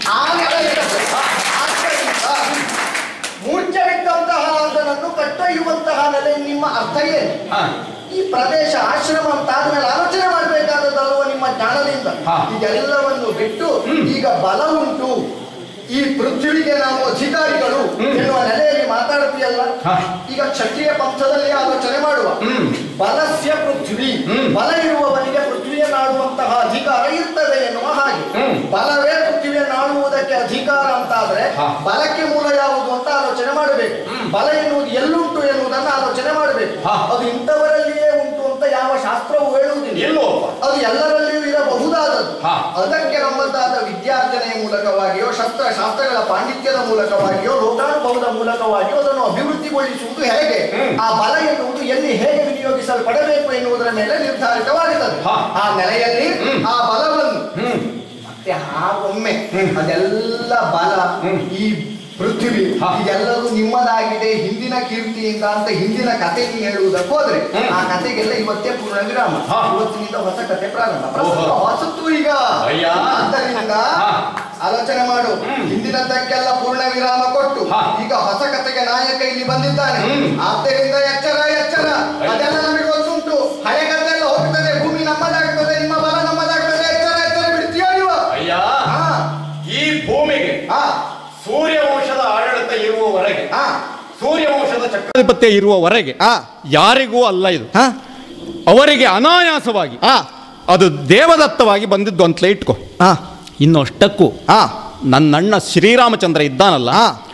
ಮೂರ್ಛವಿದ್ದಂತಹ ಅದನ್ನು ಕಟ್ಟೊಯ್ಯುವಂತಹ ನೆಲೆ ನಿಮ್ಮ ಅರ್ಥ ಏನು? ಈ ಪ್ರದೇಶ ಆಶ್ರಮ ಅಂತ ಆದ್ಮೇಲೆ ಆಲೋಚನೆ ಮಾಡಬೇಕಾದದಲ್ವ ನಿಮ್ಮ ಜ್ಞಾನದಿಂದ? ಇದೆಲ್ಲವನ್ನು ಬಿಟ್ಟು ಈಗ ಬಲ ಉಂಟು, ಈ ಪೃಥ್ವಿಗೆ ನಾವು ಅಧಿಕಾರಿಗಳು ಎನ್ನುವ ನೆಲೆಯಲ್ಲಿ ಮಾತಾಡ್ತೀಯಲ್ಲ. ಈಗ ಕ್ಷತ್ರಿಯ ಪಂಥದಲ್ಲಿ ಆಲೋಚನೆ ಮಾಡುವ. ಬಲಸ್ಯ ಪೃಥ್ವಿ, ಬಲ ಇರುವವನಿಗೆ ಪೃಥ್ವಿಯನ್ನಾಡುವಂತಹ ಅಧಿಕಾರ ಇರ್ತದೆ ಎನ್ನುವ ಹಾಗೆ. ಬಲವೇ ಪೃಥ್ವಿಯನ್ನಾಡುವುದಕ್ಕೆ ಅಧಿಕಾರ ಅಂತಾದ್ರೆ ಬಲಕ್ಕೆ ಮೂಲ ಯಾವುದು ಅಂತ ಆಲೋಚನೆ ಮಾಡಬೇಕು. ಬಲ ಎನ್ನುವುದು ಎಲ್ಲುಂಟು ಎನ್ನುವುದನ್ನು ಆಲೋಚನೆ ಮಾಡಬೇಕು. ಅದು ಇಂಥವರಲ್ಲಿಯೇ ಉಂಟು ಅಂತ ಯಾವ ಶಾಸ್ತ್ರವು ಹೇಳುವುದಿಲ್ಲ. ಅದು ಎಲ್ಲರಲ್ಲಿಯೂ ಇರಬಹುದಾದದ್ದು. ಅದಕ್ಕೆ ನಮ್ಮದಾದ ವಿದ್ಯಾರ್ಜನೆಯ ಮೂಲಕವಾಗಿಯೋ, ಶಾಸ್ತ್ರಗಳ ಪಾಂಡಿತ್ಯದ ಮೂಲಕವಾಗಿಯೋ, ಲೋಕಾನುಭವದ ಮೂಲಕವಾಗಿಯೋ ಅದನ್ನು ಅಭಿವೃದ್ಧಿಗೊಳಿಸುವುದು ಹೇಗೆ, ಆ ಬಲ ಎನ್ನುವುದು ಎಲ್ಲಿ ಹೇಗೆ ವಿನಿಯೋಗಿಸಲ್ಪಡಬೇಕು ಎನ್ನುವುದರ ಮೇಲೆ ನಿರ್ಧಾರಿತವಾಗುತ್ತದೆ. ಆ ನೆಲೆಯಲ್ಲಿ ಆ ಬಲವನ್ನು ಮತ್ತೆ ಹಾಗೊಮ್ಮೆ ಅದೆಲ್ಲ ಬಲ, ಈ ಪೃಥ್ವಿ ಇದೆಲ್ಲರೂ ನಿಮ್ಮದಾಗಿದೆ ಹಿಂದಿನ ಕೀರ್ತಿಯಿಂದ ಅಂತ ಹಿಂದಿನ ಕಥೆ ಹೇಳುವುದಕ್ಕೆ ಹೋದ್ರೆ ಆ ಕಥೆಗೆಲ್ಲ ಇವತ್ತೇ ಪೂರ್ಣ ವಿರಾಮ. ಇವತ್ತಿನಿಂದ ಹೊಸ ಕಥೆ ಪ್ರಾರಂಭ. ಹೊಸತ್ತು ಈಗ. ಆದ್ದರಿಂದ ಆಲೋಚನೆ ಮಾಡು. ಹಿಂದಿನದಕ್ಕೆಲ್ಲ ಪೂರ್ಣ ವಿರಾಮ ಕೊಟ್ಟು ಈಗ ಹೊಸ ಕಥೆಗೆ ನಾಯಕ ಇಲ್ಲಿ ಬಂದಿದ್ದಾನೆ. ಆದ್ದರಿಂದ ಎಚ್ಚರ ಎಚ್ಚರ. ಅದೆಲ್ಲ ನಮಗೆ ಗೊತ್ತುಂಟು. ಹಳೆ ಕಥೆ ಎಲ್ಲ ಹೋಗ್ತದೆ, ಭೂಮಿ ನಮ್ಮದಾಗ್ತದೆ, ನಿಮ್ಮ ಬಲ ನಮ್ಮದಾಗ್ತದೆ. ಎಚ್ಚರ ಎಚ್ಚರ ಬಿಡ್ತೀಯೋ ನೀವು? ಈ ಭೂಮಿಗೆ ಸೂರ್ಯವಂಶದ ಆಡಳಿತ ಇರುವವರೆಗೆ, ಸೂರ್ಯವಂಶದ ಚಕ್ರಾಧಿಪತ್ಯ ಇರುವವರೆಗೆ ಯಾರಿಗೂ ಅಲ್ಲ ಇದು. ಅವರಿಗೆ ಅನಾಯಾಸವಾಗಿ ಅದು ದೇವದತ್ತವಾಗಿ ಬಂದಿದ್ದು ಅಂತಲೇ ಇಟ್ಕೋ. ಇನ್ನಷ್ಟಕ್ಕೂ ನನ್ನಣ್ಣ ಶ್ರೀರಾಮಚಂದ್ರ ಇದ್ದಾನಲ್ಲ,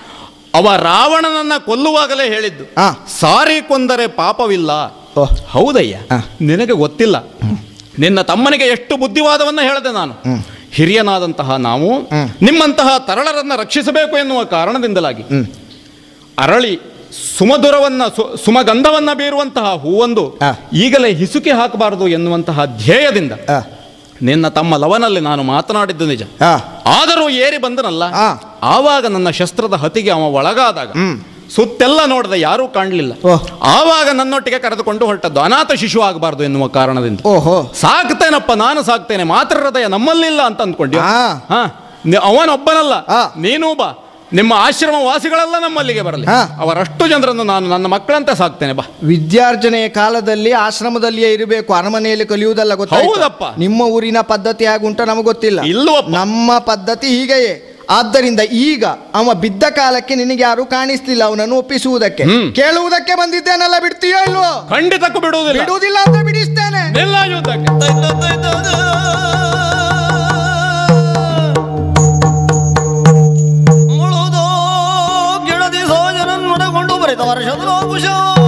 ಅವ ರಾವಣನನ್ನ ಕೊಲ್ಲುವಾಗಲೇ ಹೇಳಿದ್ದು, ಸಾರಿ ಕೊಂದರೆ ಪಾಪವಿಲ್ಲ. ಹೌದಯ್ಯ, ನಿನಗೆ ಗೊತ್ತಿಲ್ಲ. ನಿನ್ನ ತಮ್ಮನಿಗೆ ಎಷ್ಟು ಬುದ್ಧಿವಾದವನ್ನ ಹೇಳಿದೆ ನಾನು. ಹಿರಿಯನಾದಂತಹ ನಾವು ನಿಮ್ಮಂತಹ ತರಳರನ್ನ ರಕ್ಷಿಸಬೇಕು ಎನ್ನುವ ಕಾರಣದಿಂದಲಾಗಿ ಅರಳಿ ಸುಮಧುರವನ್ನ ಸುಮಗಂಧವನ್ನ ಬೀರುವಂತಹ ಹೂವೊಂದು ಈಗಲೇ ಹಿಸುಕಿ ಹಾಕಬಾರದು ಎನ್ನುವಂತಹ ಧ್ಯೇಯದಿಂದ ನಿನ್ನ ತಮ್ಮ ಲವನಲ್ಲಿ ನಾನು ಮಾತನಾಡಿದ್ದು ನಿಜ. ಆದರೂ ಏರಿ ಬಂದನಲ್ಲ, ಆವಾಗ ನನ್ನ ಶಸ್ತ್ರದ ಹತಿಗೆ ಅವ ಒಳಗಾದಾಗ ಸುತ್ತೆಲ್ಲ ನೋಡಿದ, ಯಾರೂ ಕಾಣಲಿಲ್ಲ. ಆವಾಗ ನನ್ನೊಟ್ಟಿಗೆ ಕರೆದುಕೊಂಡು ಹೊರಟದ್ದು, ಅನಾಥ ಶಿಶು ಆಗಬಾರ್ದು ಎನ್ನುವ ಕಾರಣದಿಂದ. ಸಾಕ್ತೇನಪ್ಪ, ನಾನು ಸಾಕ್ತೇನೆ, ಮಾತೃ ಹೃದಯ ನಮ್ಮಲ್ಲಿಲ್ಲ ಅಂತ ಅಂದ್ಕೊಂಡ್ಯ. ಅವನೊಬ್ಬನಲ್ಲ, ನೀನೂ ಬಾ, ನಿಮ್ಮ ಆಶ್ರಮ ವಾಸಿಗಳೆಲ್ಲ ನಮ್ಮಲ್ಲಿಗೆ ಬರಲಿ. ಅವರಷ್ಟು ಜನರನ್ನು ನಾನು ನನ್ನ ಮಕ್ಕಳಂತೆ ಸಾಕ್ತೇನೆ. ಬಾ. ವಿದ್ಯಾರ್ಜನೆಯ ಕಾಲದಲ್ಲಿ ಆಶ್ರಮದಲ್ಲಿಯೇ ಇರಬೇಕು, ಅರಮನೆಯಲ್ಲಿ ಕಲಿಯುವುದಲ್ಲ. ಹೌದಪ್ಪ. ನಿಮ್ಮ ಊರಿನ ಪದ್ಧತಿ ಆಗುಂಟ ನಮಗೆ ಗೊತ್ತಿಲ್ಲ. ಇಲ್ಲವಪ್ಪ, ನಮ್ಮ ಪದ್ಧತಿ ಹೀಗೆಯೇ. ಆದ್ದರಿಂದ ಈಗ ಅವ ಬಿದ್ದ ಕಾಲಕ್ಕೆ ನಿನಗೆ ಯಾರು ಕಾಣಿಸ್ತಿಲ್ಲ ಅವನನ್ನು ಒಪ್ಪಿಸುವುದಕ್ಕೆ. ಕೇಳುವುದಕ್ಕೆ ಬಂದಿದ್ದೇನಲ್ಲ, ಬಿಡ್ತೀಯೋ ಇಲ್ವೋ? ಖಂಡಿತಕ್ಕೂ ಬಿಡುವುದಿಲ್ಲ ಅಂತ ಬಿಡಿಸ್ತೇನೆ. ಮುಳುದೋ ಗಿಡದಿ ಸೋಜನನ್ ಮುಡಗೊಂಡು ಬರೆದ ವರ್ಷದ ಲೋಕುಶ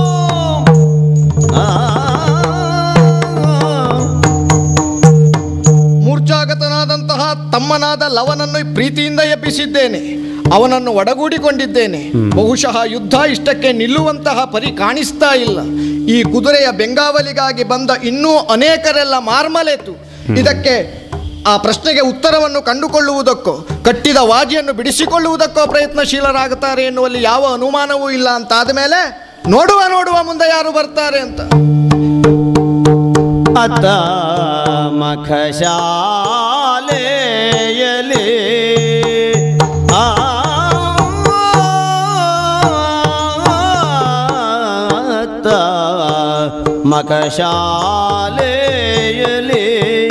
ಮೂರ್ಛಾಗತನಾದಂತಹ ತಮ್ಮನಾದ ಲವನನ್ನು ಪ್ರೀತಿಯಿಂದ ಎಬ್ಬಿಸಿದ್ದೇನೆ, ಅವನನ್ನು ಒಡಗೂಡಿಕೊಂಡಿದ್ದೇನೆ. ಬಹುಶಃ ಯುದ್ಧ ಇಷ್ಟಕ್ಕೆ ನಿಲ್ಲುವಂತಹ ಪರಿ ಕಾಣಿಸ್ತಾ ಇಲ್ಲ. ಈ ಕುದುರೆಯ ಬೆಂಗಾವಲಿಗಾಗಿ ಬಂದ ಇನ್ನೂ ಅನೇಕರೆಲ್ಲ ಮಾರ್ಮಲೆತು. ಇದಕ್ಕೆ ಆ ಪ್ರಶ್ನೆಗೆ ಉತ್ತರವನ್ನು ಕಂಡುಕೊಳ್ಳುವುದಕ್ಕೋ ಕಟ್ಟಿದ ವಾಜಿಯನ್ನು ಬಿಡಿಸಿಕೊಳ್ಳುವುದಕ್ಕೋ ಪ್ರಯತ್ನಶೀಲರಾಗುತ್ತಾರೆ ಎನ್ನುವಲ್ಲಿ ಯಾವ ಅನುಮಾನವೂ ಇಲ್ಲ. ಅಂತಾದ ಮೇಲೆ ನೋಡುವ ಮುಂದೆ ಯಾರು ಬರ್ತಾರೆ ಅಂತ. ಅತ್ತ ಮಖಶಾಲೆಯಲಿ ಅತ್ತ ಮಖಶಾಲೆಯಲಿ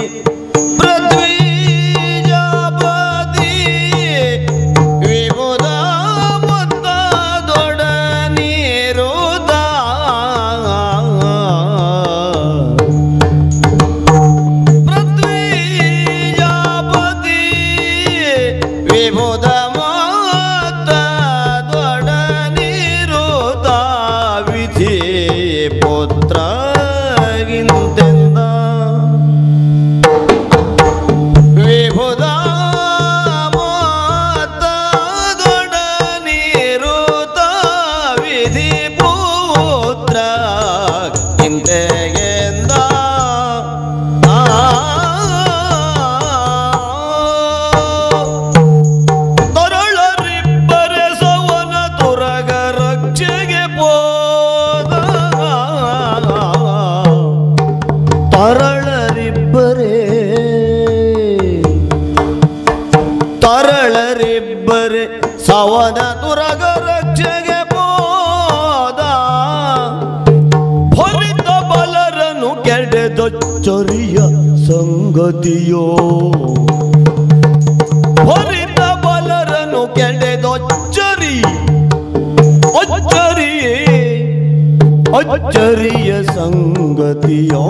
ಸವನ ತುರಗ ರಕ್ಷೆಗೆ ಹೋದ ಭರಿತ ಬಲರನು ಕೆಡೆದೊಚ್ಚರಿಯ ಸಂಗತಿಯೋ ಭರಿತ ಬಲರನು ಕೆಡೆದೊಚ್ಚರಿ ಅಚ್ಚರಿಯ ಸಂಗತಿಯೋ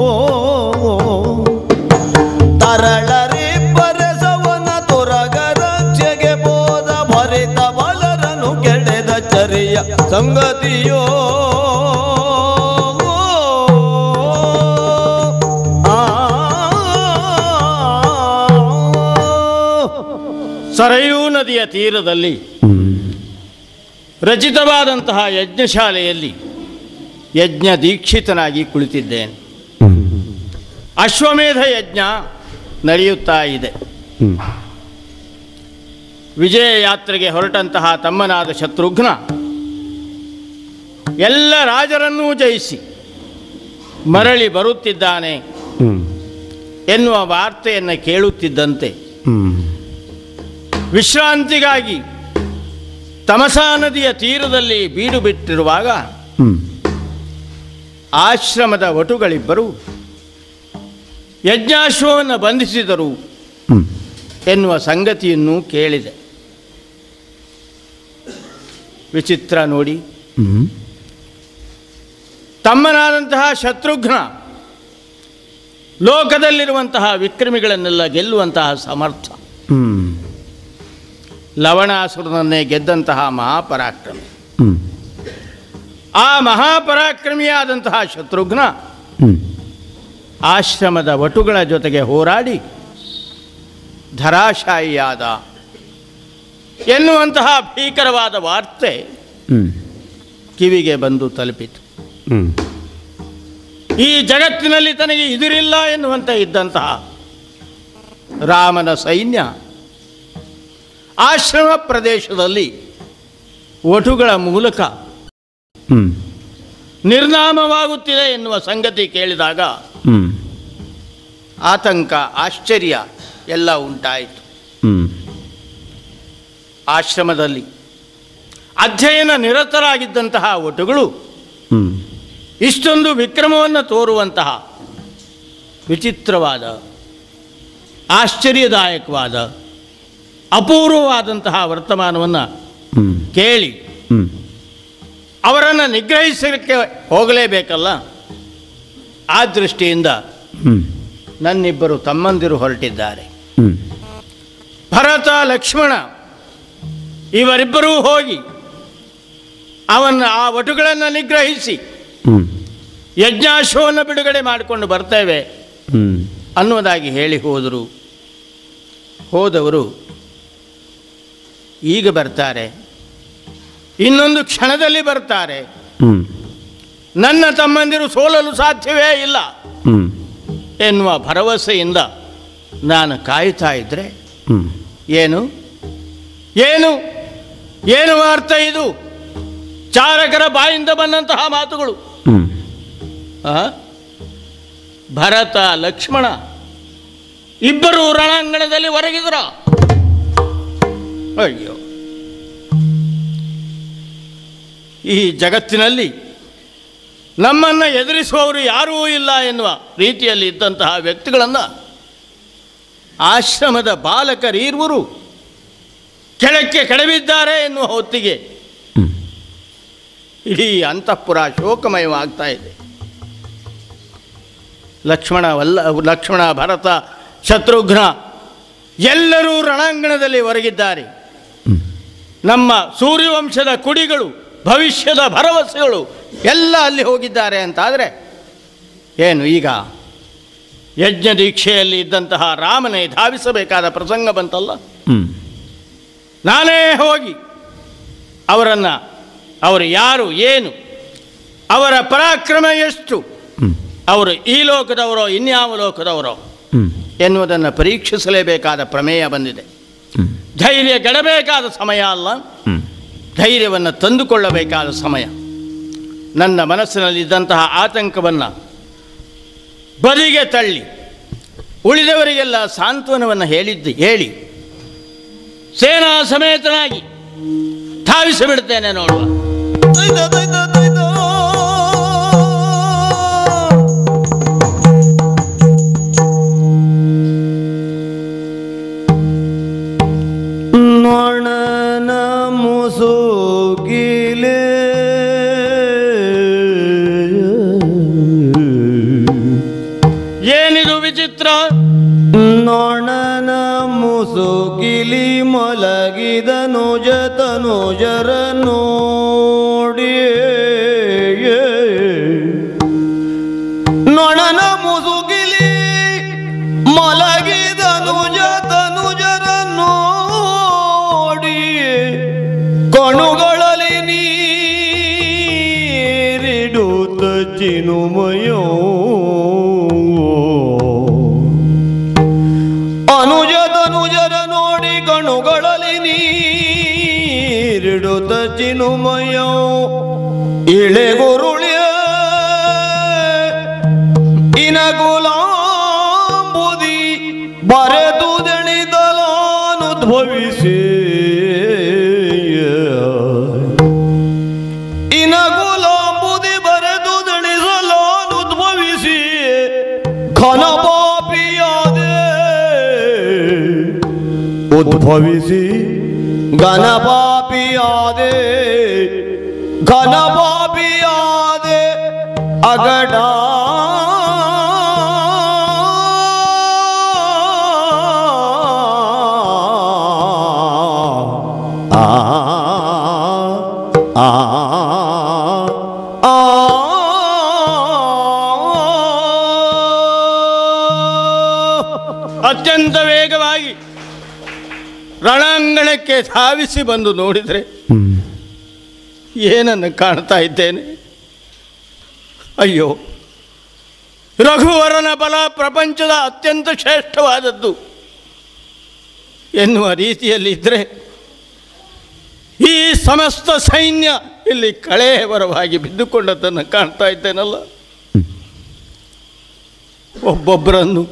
ತರಳರಿ ಬರೆಸವನ ತುರಗ ರಕ್ಷೆಗೆ ಹೋದ ಭರಿತ ಬಲರನು ಕೆಡೆದ ಚರಿಯ ಸಂಗತಿಯೋ ಸರಯೂ ನದಿಯ ತೀರದಲ್ಲಿ ರಚಿತವಾದಂತಹ ಯಜ್ಞಶಾಲೆಯಲ್ಲಿ ಯಜ್ಞ ದೀಕ್ಷಿತನಾಗಿ ಕುಳಿತಿದ್ದೇನೆ. ಅಶ್ವಮೇಧ ಯಜ್ಞ ನಡೆಯುತ್ತಾ ಇದೆ. ವಿಜಯ ಯಾತ್ರೆಗೆ ಹೊರಟಂತಹ ತಮ್ಮನಾದ ಶತ್ರುಘ್ನ ಎಲ್ಲ ರಾಜರನ್ನೂ ಜಯಿಸಿ ಮರಳಿ ಬರುತ್ತಿದ್ದಾನೆ ಎನ್ನುವ ವಾರ್ತೆಯನ್ನು ಕೇಳುತ್ತಿದ್ದಂತೆ ವಿಶ್ರಾಂತಿಗಾಗಿ ತಮಸಾ ನದಿಯ ತೀರದಲ್ಲಿ ಬೀಡು ಬಿಟ್ಟಿರುವಾಗ ಆಶ್ರಮದ ವಟುಗಳಿಬ್ಬರು ಯಜ್ಞಾಶ್ವವನ್ನು ಬಂಧಿಸಿದರು ಎನ್ನುವ ಸಂಗತಿಯನ್ನು ಕೇಳಿದೆ. ವಿಚಿತ್ರ ನೋಡಿ, ತಮ್ಮನಾದಂತಹ ಶತ್ರುಘ್ನ ಲೋಕದಲ್ಲಿರುವಂತಹ ವಿಕ್ರಮಿಗಳನ್ನೆಲ್ಲ ಗೆಲ್ಲುವಂತಹ ಸಮರ್ಥ. ಲವಣಾಸುರನನ್ನೇ ಗೆದ್ದಂತಹ ಮಹಾಪರಾಕ್ರಮಿ. ಆ ಮಹಾಪರಾಕ್ರಮಿಯಾದಂತಹ ಶತ್ರುಘ್ನ ಆಶ್ರಮದ ವಟುಗಳ ಜೊತೆಗೆ ಹೋರಾಡಿ ಧರಾಶಾಯಿಯಾದ ಎನ್ನುವಂತಹ ಭೀಕರವಾದ ವಾರ್ತೆ ಕಿವಿಗೆ ಬಂದು ತಲುಪಿತು. ಈ ಜಗತ್ತಿನಲ್ಲಿ ತನಗೆ ಎದುರಿಲ್ಲ ಎನ್ನುವಂತೆ ಇದ್ದಂತಹ ರಾಮನ ಸೈನ್ಯ ಆಶ್ರಮ ಪ್ರದೇಶದಲ್ಲಿ ವಟುಗಳ ಮೂಲಕ ನಿರ್ನಾಮವಾಗುತ್ತಿದೆ ಎನ್ನುವ ಸಂಗತಿ ಕೇಳಿದಾಗ ಆತಂಕ, ಆಶ್ಚರ್ಯ ಎಲ್ಲ ಉಂಟಾಯಿತು. ಆಶ್ರಮದಲ್ಲಿ ಅಧ್ಯಯನ ನಿರತರಾಗಿದ್ದಂತಹ ವಟುಗಳು ಇಷ್ಟೊಂದು ವಿಕ್ರಮವನ್ನು ತೋರುವಂತಹ ವಿಚಿತ್ರವಾದ, ಆಶ್ಚರ್ಯದಾಯಕವಾದ, ಅಪೂರ್ವವಾದಂತಹ ವರ್ತಮಾನವನ್ನು ಕೇಳಿ ಅವರನ್ನು ನಿಗ್ರಹಿಸಲಿಕ್ಕೆ ಹೋಗಲೇಬೇಕಲ್ಲ. ಆ ದೃಷ್ಟಿಯಿಂದ ನನ್ನಿಬ್ಬರು ತಮ್ಮಂದಿರು ಹೊರಟಿದ್ದಾರೆ. ಭರತ, ಲಕ್ಷ್ಮಣ ಇವರಿಬ್ಬರೂ ಹೋಗಿ ಆ ವಟುಗಳನ್ನು ನಿಗ್ರಹಿಸಿ ಯಜ್ಞಾಶ್ವವನ್ನು ಬಿಡುಗಡೆ ಮಾಡಿಕೊಂಡು ಬರ್ತೇವೆ ಅನ್ನುವುದಾಗಿ ಹೇಳಿ ಹೋದವರು ಈಗ ಬರ್ತಾರೆ, ಇನ್ನೊಂದು ಕ್ಷಣದಲ್ಲಿ ಬರ್ತಾರೆ, ನನ್ನ ತಮ್ಮಂದಿರು ಸೋಲಲು ಸಾಧ್ಯವೇ ಇಲ್ಲ ಎನ್ನುವ ಭರವಸೆಯಿಂದ ನಾನು ಕಾಯುತ್ತಾ ಇದ್ದರೆ ಏನು ಏನು ಏನು ಅರ್ಥ ಇದು? ಚಾರಕರ ಬಾಯಿಂದ ಬಂದಂತಹ ಮಾತುಗಳು. ಭರತ, ಲಕ್ಷ್ಮಣ ಇಬ್ಬರು ರಣಾಂಗಣದಲ್ಲಿ ಹೊರಗಿದ್ರ. ಅಯ್ಯೋ, ಈ ಜಗತ್ತಿನಲ್ಲಿ ನಮ್ಮನ್ನು ಎದುರಿಸುವವರು ಯಾರೂ ಇಲ್ಲ ಎನ್ನುವ ರೀತಿಯಲ್ಲಿ ಇದ್ದಂತಹ ವ್ಯಕ್ತಿಗಳನ್ನು ಆಶ್ರಮದ ಬಾಲಕರೀರ್ವರು ಕೆಳಕ್ಕೆ ಕೆಡವಿದ್ದಾರೆ ಎನ್ನುವ ಹೊತ್ತಿಗೆ ಇಡೀ ಅಂತಃಪುರ ಶೋಕಮಯವಾಗ್ತಾ ಇದೆ. ಲಕ್ಷ್ಮಣ, ಭರತ, ಶತ್ರುಘ್ನ ಎಲ್ಲರೂ ರಣಾಂಗಣದಲ್ಲಿ ಹೊರಗಿದ್ದಾರೆ. ನಮ್ಮ ಸೂರ್ಯವಂಶದ ಕುಡಿಗಳು, ಭವಿಷ್ಯದ ಭರವಸೆಗಳು ಎಲ್ಲ ಅಲ್ಲಿ ಹೋಗಿದ್ದಾರೆ ಅಂತಾದರೆ ಏನು, ಈಗ ಯಜ್ಞ ದೀಕ್ಷೆಯಲ್ಲಿ ಇದ್ದಂತಹ ರಾಮನೇ ಧಾವಿಸಬೇಕಾದ ಪ್ರಸಂಗ ಬಂತಲ್ಲ. ನಾನೇ ಹೋಗಿ ಅವರು ಯಾರು, ಏನು, ಅವರ ಪರಾಕ್ರಮ ಎಷ್ಟು, ಅವರು ಈ ಲೋಕದವರೋ ಇನ್ಯಾವ ಲೋಕದವರೋ ಎನ್ನುವುದನ್ನು ಪರೀಕ್ಷಿಸಲೇಬೇಕಾದ ಪ್ರಮೇಯ ಬಂದಿದೆ. ಧೈರ್ಯ ಗೆಡಬೇಕಾದ ಸಮಯ ಅಲ್ಲ, ಧೈರ್ಯವನ್ನು ತಂದುಕೊಳ್ಳಬೇಕಾದ ಸಮಯ. ನನ್ನ ಮನಸ್ಸಿನಲ್ಲಿದ್ದಂತಹ ಆತಂಕವನ್ನು ಬದಿಗೆ ತಳ್ಳಿ ಉಳಿದವರಿಗೆಲ್ಲ ಸಾಂತ್ವನವನ್ನು ಹೇಳಿ ಸೇನಾ ಸಮೇತನಾಗಿ ಧಾವಿಸಿಬಿಡ್ತೇನೆ ನೋಡುವ. ನೊಣನ ಮುಸುಗಿಲೆ ಏನಿದು ವಿಚಿತ್ರ? ನೊಣನ ಮುಸುಗಿಲಿ ಮಲಗಿದನು ಜತನುಜರ ನೋಡಿ. ನೊಣನ ಮುಸುಗಿಲಿ ಮಲಗಿದನು ಜತನುಜರ ನೋಡಿ. ಕಣುಗಳಲ್ಲಿ ನೀರಿಡುತ್ತ ಚಿನುಮಯೋ ಅನುಜರ ನೋಡಿ. ಕಣುಗಳಲ್ಲಿ ನೀರಿಡುತ್ತ ಚಿನುಮಯೋ ಇಳೆಗುರುಳಿಯ ಇನಗುಲಾಂಬುದಿ ಬರೆದು ದಣಿದಲಾನುದ್ಭವಿಸಿ. ಇನಗುಲಾಂಬುದಿ ಬರೆದು ದಣಿಸಲಾನುದ್ಭವಿಸಿ ಘನಪಾಪಿಯಾದೆ. ಉದ್ಭವಿಸಿ ಘನಪಾಪಿಯಾದೆ, ಘನಪಾಪಿಯಾದೆ ಅಗಡ. ಅತ್ಯಂತ ವೇಗವಾಗಿ ರಣಾಂಗಣಕ್ಕೆ ಧಾವಿಸಿ ಬಂದು ನೋಡಿದರೆ ಏನನ್ನು ಕಾಣ್ತಾ ಇದ್ದೇನೆ. ಅಯ್ಯೋ, ರಘುವರನ ಬಲ ಪ್ರಪಂಚದ ಅತ್ಯಂತ ಶ್ರೇಷ್ಠವಾದದ್ದು ಎನ್ನುವ ರೀತಿಯಲ್ಲಿದ್ದರೆ ಈ ಸಮಸ್ತ ಸೈನ್ಯ ಇಲ್ಲಿ ಕಳೇಬರವಾಗಿ ಬಿದ್ದುಕೊಂಡದ್ದನ್ನು ಕಾಣ್ತಾ ಇದ್ದೇನಲ್ಲ. ಒಬ್ಬೊಬ್ಬರನ್ನು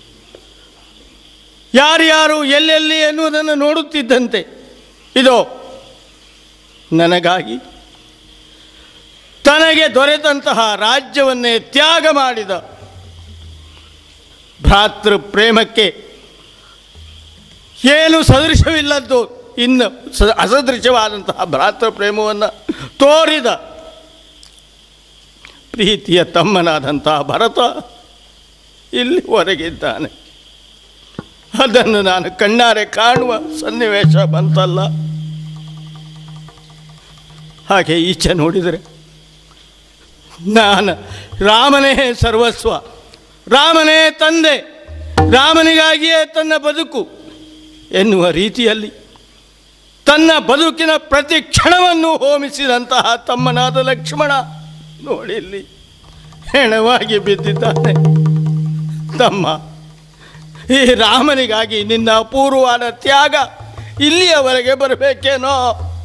ಯಾರ್ಯಾರು ಎಲ್ಲೆಲ್ಲಿ ಎನ್ನುವುದನ್ನು ನೋಡುತ್ತಿದ್ದಂತೆ ಇದೋ ನನಗಾಗಿ ತನಗೆ ದೊರೆತಂತಹ ರಾಜ್ಯವನ್ನೇ ತ್ಯಾಗ ಮಾಡಿದ ಭ್ರಾತೃ ಪ್ರೇಮಕ್ಕೆ ಏನು ಸದೃಶವಿಲ್ಲದ್ದು, ಇನ್ನು ಅಸದೃಶವಾದಂತಹ ಭ್ರಾತೃ ಪ್ರೇಮವನ್ನು ತೋರಿದ ಪ್ರೀತಿಯ ತಮ್ಮನಾದಂತಹ ಭರತ ಇಲ್ಲಿ ಹೊರಗಿದ್ದಾನೆ. ಅದನ್ನು ನಾನು ಕಣ್ಣಾರೆ ಕಾಣುವ ಸನ್ನಿವೇಶ ಬಂತಲ್ಲ. ಹಾಗೆ ಈಚೆ ನೋಡಿದರೆ ನಾನು ರಾಮನೇ ಸರ್ವಸ್ವ, ರಾಮನೇ ತಂದೆ, ರಾಮನಿಗಾಗಿಯೇ ತನ್ನ ಬದುಕು ಎನ್ನುವ ರೀತಿಯಲ್ಲಿ ತನ್ನ ಬದುಕಿನ ಪ್ರತಿ ಕ್ಷಣವನ್ನು ಹೋಮಿಸಿದಂತಹ ತಮ್ಮನಾದ ಲಕ್ಷ್ಮಣ ನೋಡಿಲ್ಲಿ ಹೆಣವಾಗಿ ಬಿದ್ದಿದ್ದಾನೆ. ತಮ್ಮ, ಈ ರಾಮನಿಗಾಗಿ ನಿನ್ನ ಅಪೂರ್ವವಾದ ತ್ಯಾಗ ಇಲ್ಲಿಯವರೆಗೆ ಬರಬೇಕೇನೋ.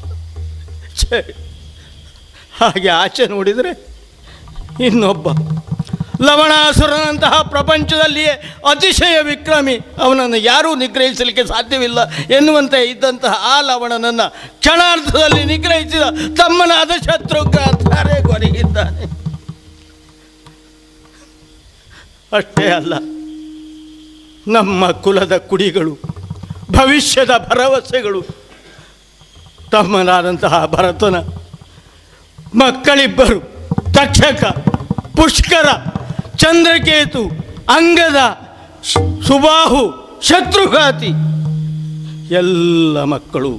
ಹಾಗೆ ಆಚೆ ನೋಡಿದರೆ ಇನ್ನೊಬ್ಬ ಲವಣಾಸುರನಂತಹ ಪ್ರಪಂಚದಲ್ಲಿಯೇ ಅತಿಶಯ ವಿಕ್ರಮಿ, ಅವನನ್ನು ಯಾರೂ ನಿಗ್ರಹಿಸಲಿಕ್ಕೆ ಸಾಧ್ಯವಿಲ್ಲ ಎನ್ನುವಂತೆ ಇದ್ದಂತಹ ಆ ಲವಣನನ್ನು ಕ್ಷಣಾರ್ಧದಲ್ಲಿ ನಿಗ್ರಹಿಸಿದ ತಮ್ಮನಾದ ಶತ್ರುಘ್ನ ಧಾರೆಗೊರಗಿದ್ದಾನೆ. ಅಷ್ಟೇ ಅಲ್ಲ, ನಮ್ಮ ಕುಲದ ಕುಡಿಗಳು, ಭವಿಷ್ಯದ ಭರವಸೆಗಳು ತಮ್ಮನಾದಂತಹ ಭರತನ ಮಕ್ಕಳಿಬ್ಬರು ತಕ್ಷಕ, ಪುಷ್ಕರ, ಚಂದ್ರಕೇತು, ಅಂಗದ, ಸುಬಾಹು, ಶತ್ರುಘಾತಿ ಎಲ್ಲ ಮಕ್ಕಳು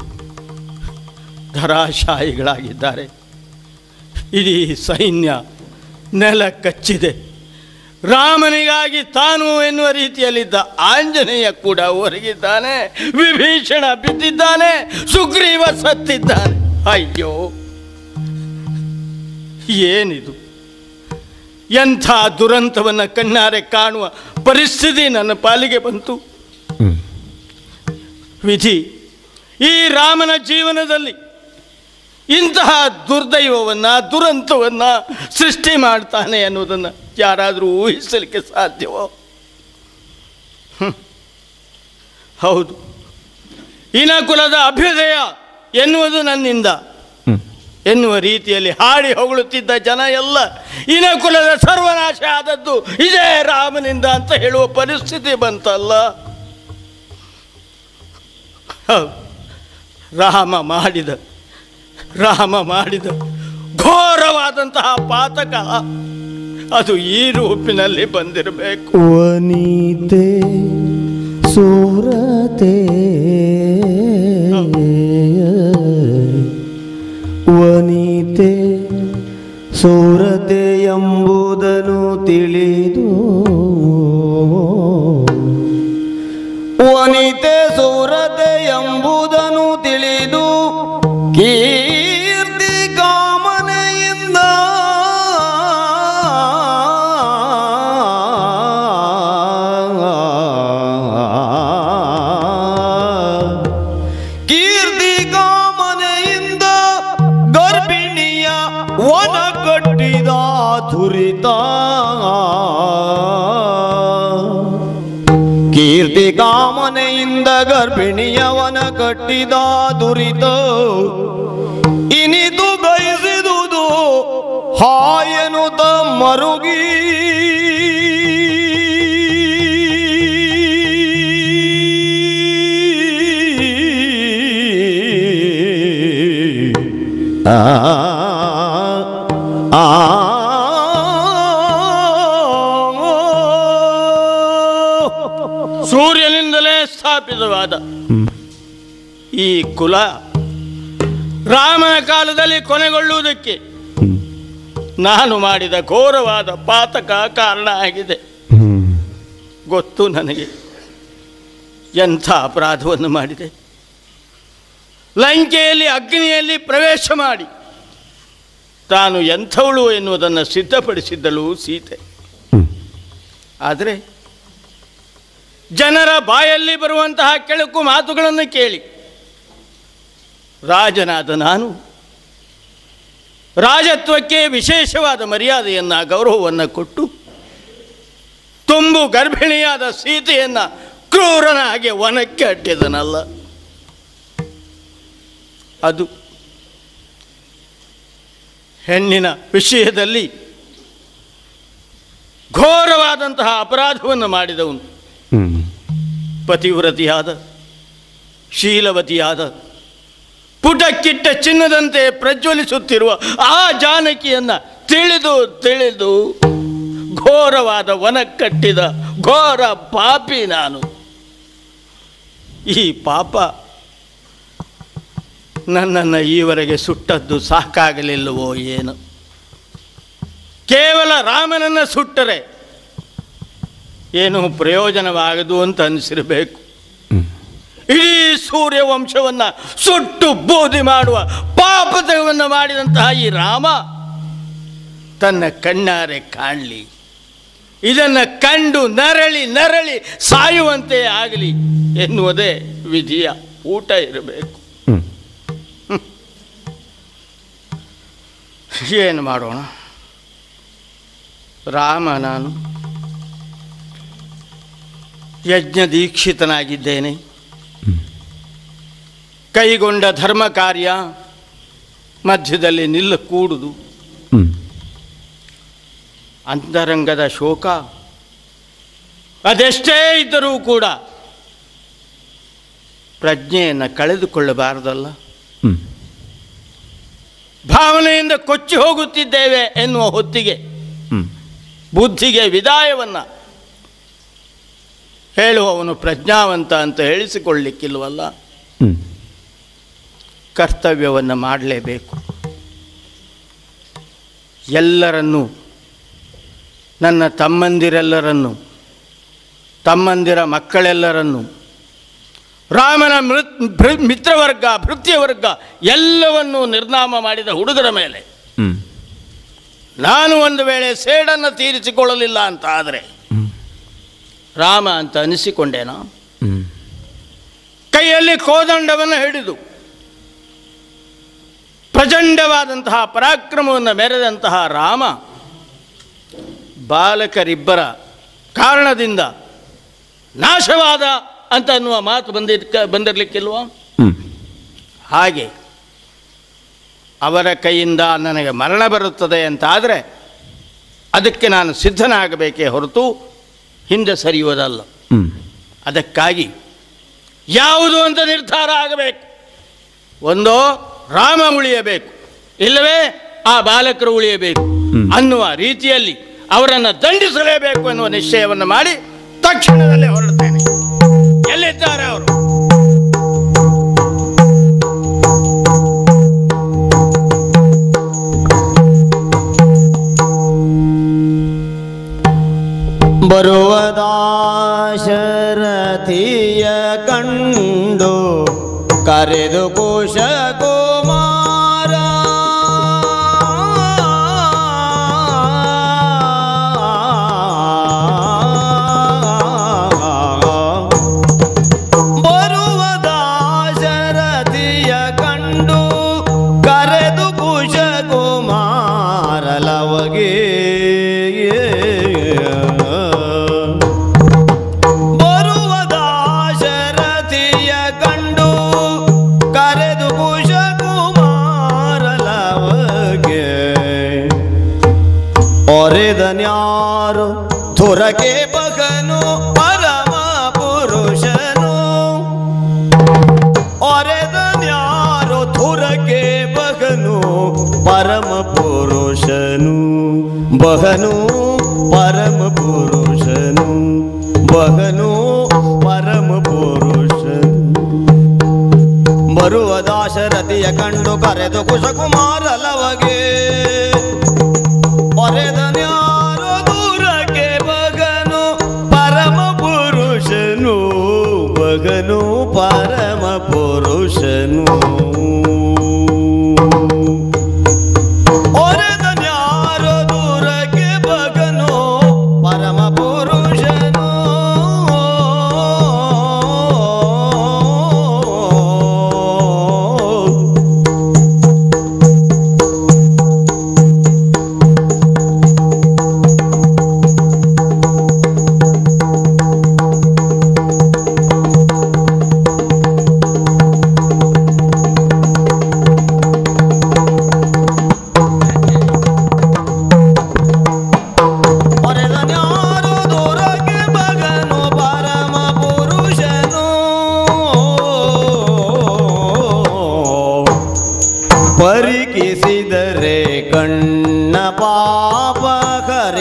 ಧರಾಶಾಯಿಗಳಾಗಿದ್ದಾರೆ. ಇಡೀ ಸೈನ್ಯ ನೆಲ ಕಚ್ಚಿದೆ. ರಾಮನಿಗಾಗಿ ತಾನು ಎನ್ನುವ ರೀತಿಯಲ್ಲಿದ್ದ ಆಂಜನೇಯ ಕೂಡ ಹೊರಗಿದ್ದಾನೆ, ವಿಭೀಷಣ ಬಿದ್ದಿದ್ದಾನೆ, ಸುಗ್ರೀವ ಸತ್ತಿದ್ದಾನೆ. ಅಯ್ಯೋ, ಏನಿದು? ಎಂಥ ದುರಂತವನ್ನು ಕಣ್ಣಾರೆ ಕಾಣುವ ಪರಿಸ್ಥಿತಿ ನನ್ನ ಪಾಲಿಗೆ ಬಂತು. ವಿಧಿ ಈ ರಾಮನ ಜೀವನದಲ್ಲಿ ಇಂತಹ ದುರ್ದೈವವನ್ನು, ದುರಂತವನ್ನು ಸೃಷ್ಟಿ ಮಾಡ್ತಾನೆ ಅನ್ನೋದನ್ನು ಯಾರಾದರೂ ಊಹಿಸಲಿಕ್ಕೆ ಸಾಧ್ಯವೋ? ಹೌದು, ಇನಕುಲದ ಅಭ್ಯುದಯ ಎನ್ನುವುದು ನನ್ನಿಂದ ಎನ್ನುವ ರೀತಿಯಲ್ಲಿ ಹಾಡಿ ಹೊಗಳುತ್ತಿದ್ದ ಜನ ಎಲ್ಲ ಇನಕುಲದ ಸರ್ವನಾಶ ಆದದ್ದು ಇದೇ ರಾಮನಿಂದ ಅಂತ ಹೇಳುವ ಪರಿಸ್ಥಿತಿ ಬಂತಲ್ಲ. ರಾಮ ಮಾಡಿದ ಘೋರವಾದಂತಹ ಪಾತಕ ಅದು ಈ ರೂಪಿನಲ್ಲಿ ಬಂದಿರಬೇಕು. ವನಿತೆ ಸೂರತೆ ವನಿತೆ ಸೂರತೆ ಎಂಬುದನ್ನು ತಿಳಿದು, ವನಿತೆ ಸೂರತೆ ಎಂಬುದನ್ನು ತಿಳಿದು ಕೀರ್ತಿ ಕಾಮನೆಯಿಂದ ಕೀರ್ತಿ ಕಾಮನೆಯಿಂದ ಗರ್ಭಿಣಿಯವನ ಕಟ್ಟಿದ ದುರಿತ ಇನಿದು ಬಯಸಿದುದು ಹಾಯನುತ ಮರುಗಿ ಸೂರ್ಯನಿಂದಲೇ ಸ್ಥಾಪಿತವಾದ ಈ ಕುಲ ರಾಮನ ಕಾಲದಲ್ಲಿ ಕೊನೆಗೊಳ್ಳುವುದಕ್ಕೆ ನಾನು ಮಾಡಿದ ಘೋರವಾದ ಪಾತಕ ಕಾರಣ ಆಗಿದೆ. ಗೊತ್ತು ನನಗೆ. ಎಂಥ ಅಪರಾಧವನ್ನು ಮಾಡಿದೆ. ಲಂಕೆಯಲ್ಲಿ ಅಗ್ನಿಯಲ್ಲಿ ಪ್ರವೇಶ ಮಾಡಿ ತಾನು ಎಂಥವಳು ಎನ್ನುವುದನ್ನು ಸಿದ್ಧಪಡಿಸಿದ್ದಳು ಸೀತೆ. ಆದರೆ ಜನರ ಬಾಯಲ್ಲಿ ಬರುವಂತಹ ಕೆಳಕು ಮಾತುಗಳನ್ನು ಕೇಳಿ ರಾಜನಾದ ನಾನು ರಾಜತ್ವಕ್ಕೆ ವಿಶೇಷವಾದ ಮರ್ಯಾದೆಯನ್ನು ಗೌರವವನ್ನು ಕೊಟ್ಟು ತುಂಬು ಗರ್ಭಿಣಿಯಾದ ಸೀತೆಯನ್ನು ಕ್ರೂರನ ಹಾಗೆ ವನಕ್ಕೆ ಅಟ್ಟಿದನಲ್ಲ. ಅದು ಹೆಣ್ಣಿನ ವಿಷಯದಲ್ಲಿ ಘೋರವಾದಂತಹ ಅಪರಾಧವನ್ನು ಮಾಡಿದವನು. ಪತಿವ್ರತಿಯಾದ ಶೀಲವತಿಯಾದ ಪುಟಕ್ಕಿಟ್ಟ ಚಿನ್ನದಂತೆ ಪ್ರಜ್ವಲಿಸುತ್ತಿರುವ ಆ ಜಾನಕಿಯನ್ನು ತಿಳಿದು ತಿಳಿದು ಘೋರವಾದ ವನಕ್ಕಟ್ಟಿದ ಘೋರ ಪಾಪಿ ನಾನು. ಈ ಪಾಪ ನನ್ನನ್ನು ಈವರೆಗೆ ಸುಟ್ಟದ್ದು ಸಾಕಾಗಲಿಲ್ಲವೋ ಏನು? ಕೇವಲ ರಾಮನನ್ನು ಸುಟ್ಟರೆ ಏನೂ ಪ್ರಯೋಜನವಾಗದು ಅಂತ ಅನಿಸಿರಬೇಕು. ಇಡೀ ಸೂರ್ಯವಂಶವನ್ನು ಸುಟ್ಟು ಬೂದಿ ಮಾಡುವ ಪಾಪವನ್ನು ಮಾಡಿದಂತಹ ಈ ರಾಮ ತನ್ನ ಕಣ್ಣಾರೆ ಕಾಣಲಿ, ಇದನ್ನು ಕಂಡು ನರಳಿ ನರಳಿ ಸಾಯುವಂತೆ ಆಗಲಿ ಎನ್ನುವುದೇ ವಿಧಿಯ ಊಟ ಇರಬೇಕು. ಏನು ಮಾಡೋಣ? ರಾಮ ನಾನು ಯಜ್ಞ ದೀಕ್ಷಿತನಾಗಿದ್ದೇನೆ. ಕೈಗೊಂಡ ಧರ್ಮ ಕಾರ್ಯ ಮಧ್ಯದಲ್ಲಿ ನಿಲ್ಲಕೂಡುದು. ಅಂತರಂಗದ ಶೋಕ ಅದೆಷ್ಟೇ ಇದ್ದರೂ ಕೂಡ ಪ್ರಜ್ಞೆಯನ್ನು ಕಳೆದುಕೊಳ್ಳಬಾರದಲ್ಲ. ಭಾವನೆಯಿಂದ ಕೊಚ್ಚಿ ಹೋಗುತ್ತಿದ್ದೇವೆ ಎನ್ನುವ ಹೊತ್ತಿಗೆ ಬುದ್ಧಿಗೆ ವಿದಾಯವನ್ನು ಹೇಳುವವನು ಪ್ರಜ್ಞಾವಂತ ಅಂತ ಹೇಳಿಸಿಕೊಳ್ಳಲಿಕ್ಕಿಲ್ವಲ್ಲ. ಕರ್ತವ್ಯವನ್ನು ಮಾಡಲೇಬೇಕು. ಎಲ್ಲರನ್ನೂ, ನನ್ನ ತಮ್ಮಂದಿರೆಲ್ಲರನ್ನು, ತಮ್ಮಂದಿರ ಮಕ್ಕಳೆಲ್ಲರನ್ನು, ರಾಮನ ಮಿತ್ರವರ್ಗ ಭೃತ್ಯವರ್ಗ ಎಲ್ಲವನ್ನೂ ನಿರ್ನಾಮ ಮಾಡಿದ ಹುಡುಗರ ಮೇಲೆ ನಾನು ಒಂದು ವೇಳೆ ಸೇಡನ್ನು ತೀರಿಸಿಕೊಳ್ಳಲಿಲ್ಲ ಅಂತ ಆದರೆ ರಾಮ ಅಂತ ಅನಿಸಿಕೊಂಡೇನಾ? ಕೈಯಲ್ಲಿ ಕೋದಂಡವನ್ನು ಹಿಡಿದು ಪ್ರಚಂಡವಾದಂತಹ ಪರಾಕ್ರಮವನ್ನು ಮೆರೆದಂತಹ ರಾಮ ಬಾಲಕರಿಬ್ಬರ ಕಾರಣದಿಂದ ನಾಶವಾದ ಅಂತ ಅನ್ನುವ ಮಾತು ಬಂದಿರಲಿಕ್ಕಿಲ್ವ? ಹಾಗೆ ಅವರ ಕೈಯಿಂದ ನನಗೆ ಮರಣ ಬರುತ್ತದೆ ಅಂತಾದರೆ ಅದಕ್ಕೆ ನಾನು ಸಿದ್ಧನಾಗಬೇಕೇ ಹೊರತು ಹಿಂದೆ ಸರಿಯುವುದಲ್ಲ. ಅದಕ್ಕಾಗಿ ಯಾವುದು ಅಂತ ನಿರ್ಧಾರ ಆಗಬೇಕು. ಒಂದೋ ರಾಮ ಉಳಿಯಬೇಕು, ಇಲ್ಲವೇ ಆ ಬಾಲಕರು ಉಳಿಯಬೇಕು ಅನ್ನುವ ರೀತಿಯಲ್ಲಿ ಅವರನ್ನು ದಂಡಿಸಲೇಬೇಕು ಎನ್ನುವ ನಿಶ್ಚಯವನ್ನು ಮಾಡಿ ತಕ್ಷಣದಲ್ಲೇ ಹೊರಡ್ತೇನೆ. ಎಲ್ಲಿದ್ದಾರೆ ಅವರು? ಬರುವ ದಾಶರಥಿಯ ಕಂಡು ಕರೆದು ಕುಶ ಕುಮಾರ ಬರುವ ದಾಶರಥಿಯ ಕಂಡು ಕರೆದು ಕುಶ ಕುಮಾರ ಲವಗೆ ಒರೆದನ್ಯಾರು ಧುರಕೆ ಬಗನು ಪರಮ ಪುರುಷನು. ಒರೆದನ್ಯಾರು ಧುರಕೆ ಬಗನು ಪರಮ ಪುರುಷನು. ಬಹನು ಪರಮ ಪುರುಷನು. ಬಹನು ಪರಮ ಪುರುಷನು. ಬರುವ ದಾಶರಥಿಯ ಕಂಡು ಕರೆದು ಕುಶಕುಮಾರ ಲವಗೆ ಒರೆದನ್ಯಾರು ದೂರಕ್ಕೆ ಬಗನು ಪರಮ ಪುರುಷನು. ಬಗ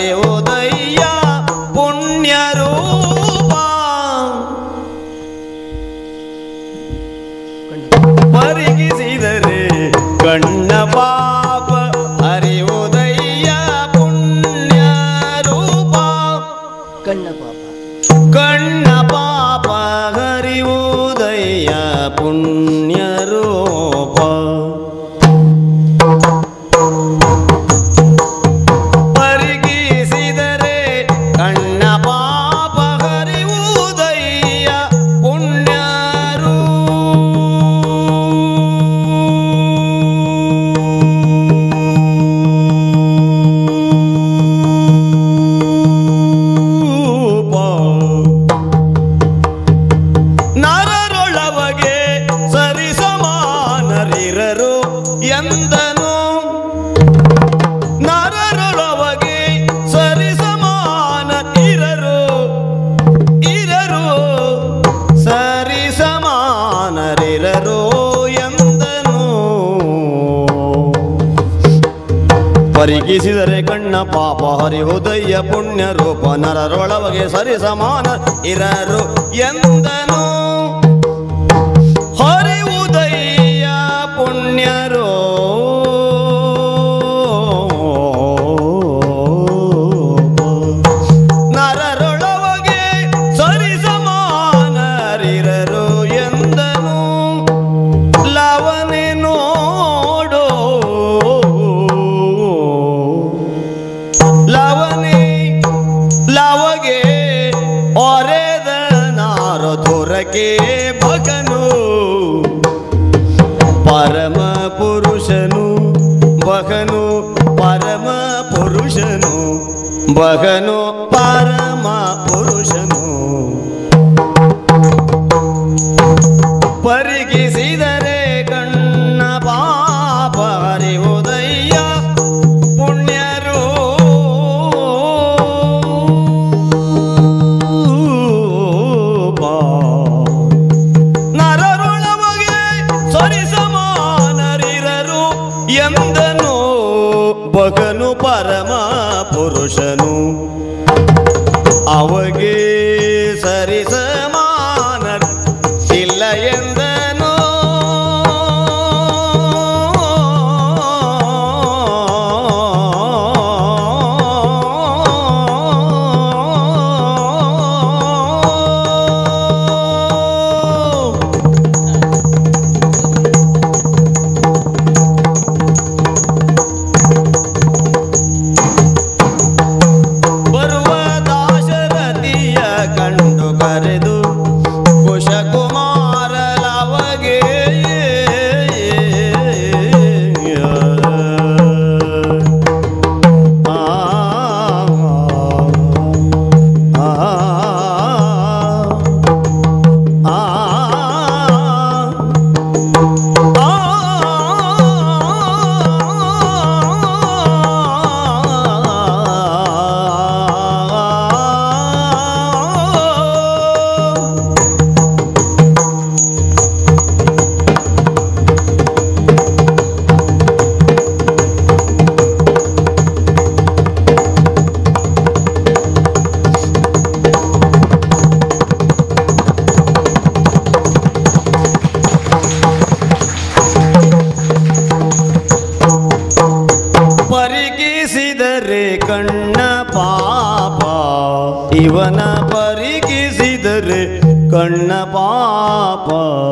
ಹರಿವುದಯ್ಯ ಪುಣ್ಯರೂಪ ಪರಿಗಿಸಿದರೆ ಕಣ್ಣ ಪಾಪ ಹರಿವುದಯ್ಯ ಪುಣ್ಯರೂಪ ಕಣ್ಣ ಪಾಪ ಹರಿವುದಯ್ಯ ಪುಣ್ಯರೂಪ ಪರಿಗಿಸಿದರೆ ಕಣ್ಣ ಪಾಪ ಹರಿವುದಯ್ಯ ನರರೊಳವಗೆ ಸರಿಸಮಾನರಿರರು ಎಂದನು ನರರೊಳವಗೆ ಸರಿಸಮಾನ ಇರರು ಸರಿಸಮಾನರಿರರು ಎಂದನು ಪರಿಗಿಸಿದರೆ ಕಣ್ಣ ಪಾಪ ಹರಿಹುದಯ್ಯ ಪುಣ್ಯ ರೂಪ ನರರೊಳವಗೆ ಸರಿಸಮಾನ ಇರರು ಎಂದನು ಹರಿವುದಯ್ಯ ಪುಣ್ಯರೋ ನರರೊಳವಗೆ ಸರಿಸಮಾನರಿರರು ಎಂದನು ಲವನೆ ನೋಡೋ ಲವಗೆ ಒರೆದ ನಾರ ದೊರಕೆ ಭಗನು ಪರಮ ಪುರುಷನು ಬಗನು ಪರಮ ಪುರುಷನು ಬಗನು ಪರಮ ಪುರುಷನು ಪರಿಗಿಸಿದರೆ ಕಣ್ಣ ಪಾಪ ಹರಿವುದಯ್ಯ ಪುಣ್ಯರು ನರರೊಳವಗೆ ಸರಿಸಮಾನರಿರರು ಎಂದನು ಬಗನು ಪರಮ ಪುರುಷನು ಅವಗೆ ಸರಿಸಮಾನ ಇಲ್ಲ ಎಂದನು ಬರುವ ದಾಶರಥಿಯ ಕಂಡು ಕರೆದು ಕುಶಕುಮಾರ ಲವಗೆ ಪರಿಗಿಸಿದರೆ ಕಣ್ಣ ಪಾಪ ಇವನ ಪರಿಗಿಸಿದರೆ ಕಣ್ಣ ಪಾಪ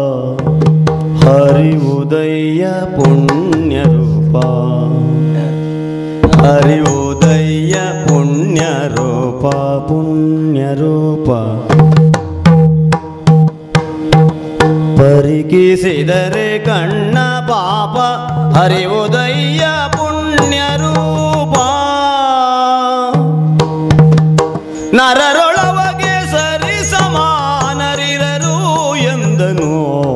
ಹರಿವುದಯ್ಯ ಪುಣ್ಯ ರೂಪ ಹರಿವುದಯ್ಯ ಪುಣ್ಯ ರೂಪ ಪುಣ್ಯ ರೂಪ ಪರಿಗಿಸಿದರೆ ಕಣ್ಣ ಪಾಪ ಹರಿವುದಯ್ಯ ಪುಣ್ಯ ರೂಪ ನರರೊಳವಗೆ ಸರಿಸಮಾನರಿರರು ಎಂದನು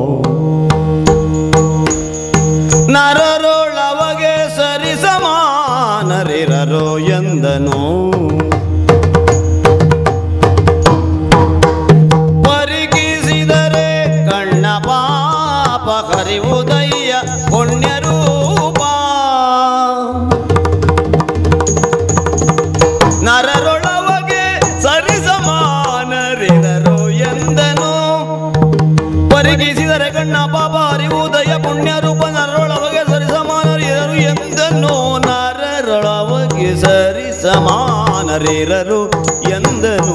ನರರೊಳವಗೆ ಸರಿಸಮಾನರಿರರು ಎಂದನು ಪರಿಗಿಸಿದರೆ ಕಣ್ಣ ಪಾಪ ಹರಿವುದಯ್ಯ ಪುಣ್ಯ ರೂಪ ಪುಣ್ಯ ರೂಪ ನರರೊಳವಗೆ ಸರಿ ಸಮಾನರಿರರು ಎಂದನು ನರರೊಳವಗೆ ಸರಿ ಸಮಾನರಿರರು ಎಂದನು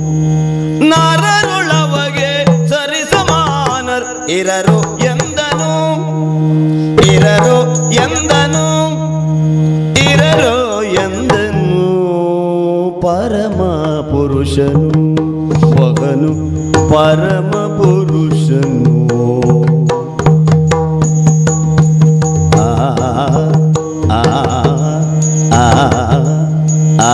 ನರರೊಳವಗೆ ಸರಿ ಸಮಾನರ್ ಇರರು ಎಂದನು ಇರರು ಎಂದನು ಇರರು ಎಂದನು ಪರಮ ಪುರುಷನು ಮಗನು ಪರಮ ಪುರುಷನು ಆ ಆ ಆ ಆ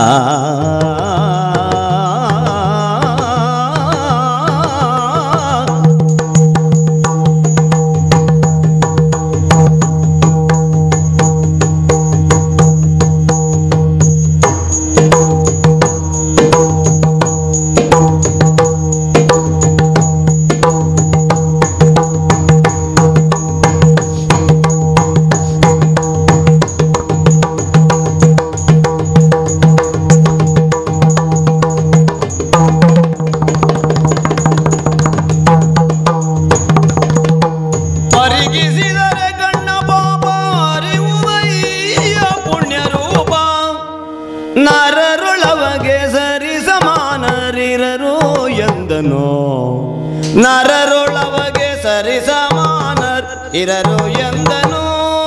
ನರರೊಳವಗೆ ಸರಿ ಸಮಾನರ್ ಇರರು ಎಂದನು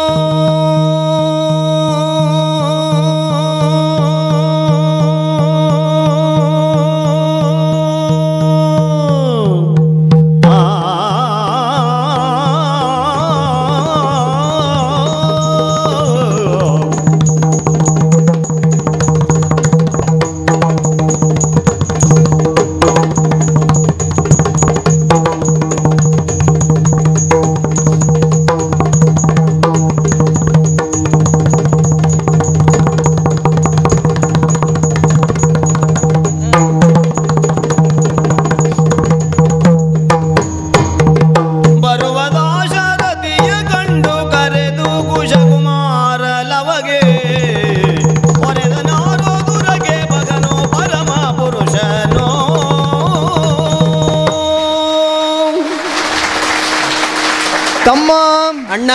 ಅಣ್ಣ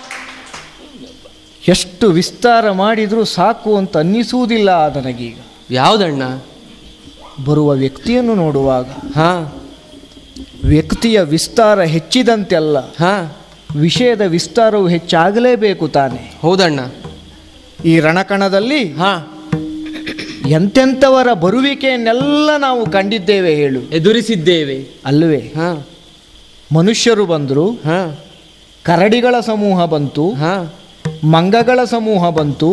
ಎಷ್ಟು ವಿಸ್ತಾರ ಮಾಡಿದರೂ ಸಾಕು ಅಂತ ಅನ್ನಿಸುವುದಿಲ್ಲ ನನಗೀಗ. ಯಾವುದಣ್ಣ? ಬರುವ ವ್ಯಕ್ತಿಯನ್ನು ನೋಡುವಾಗ ವ್ಯಕ್ತಿಯ ವಿಸ್ತಾರ ಹೆಚ್ಚಿದಂತೆಲ್ಲ ವಿಷಯದ ವಿಸ್ತಾರವು ಹೆಚ್ಚಾಗಲೇಬೇಕು ತಾನೆ. ಹೌದಣ್ಣ. ಈ ರಣಕಣದಲ್ಲಿ ಎಂತೆಂಥವರ ಬರುವಿಕೆಯನ್ನೆಲ್ಲ ನಾವು ಕಂಡಿದ್ದೇವೆ, ಹೇಳು, ಎದುರಿಸಿದ್ದೇವೆ ಅಲ್ಲವೇ? ಮನುಷ್ಯರು ಬಂದರು, ಕರಡಿಗಳ ಸಮೂಹ ಬಂತು, ಮಂಗಗಳ ಸಮೂಹ ಬಂತು,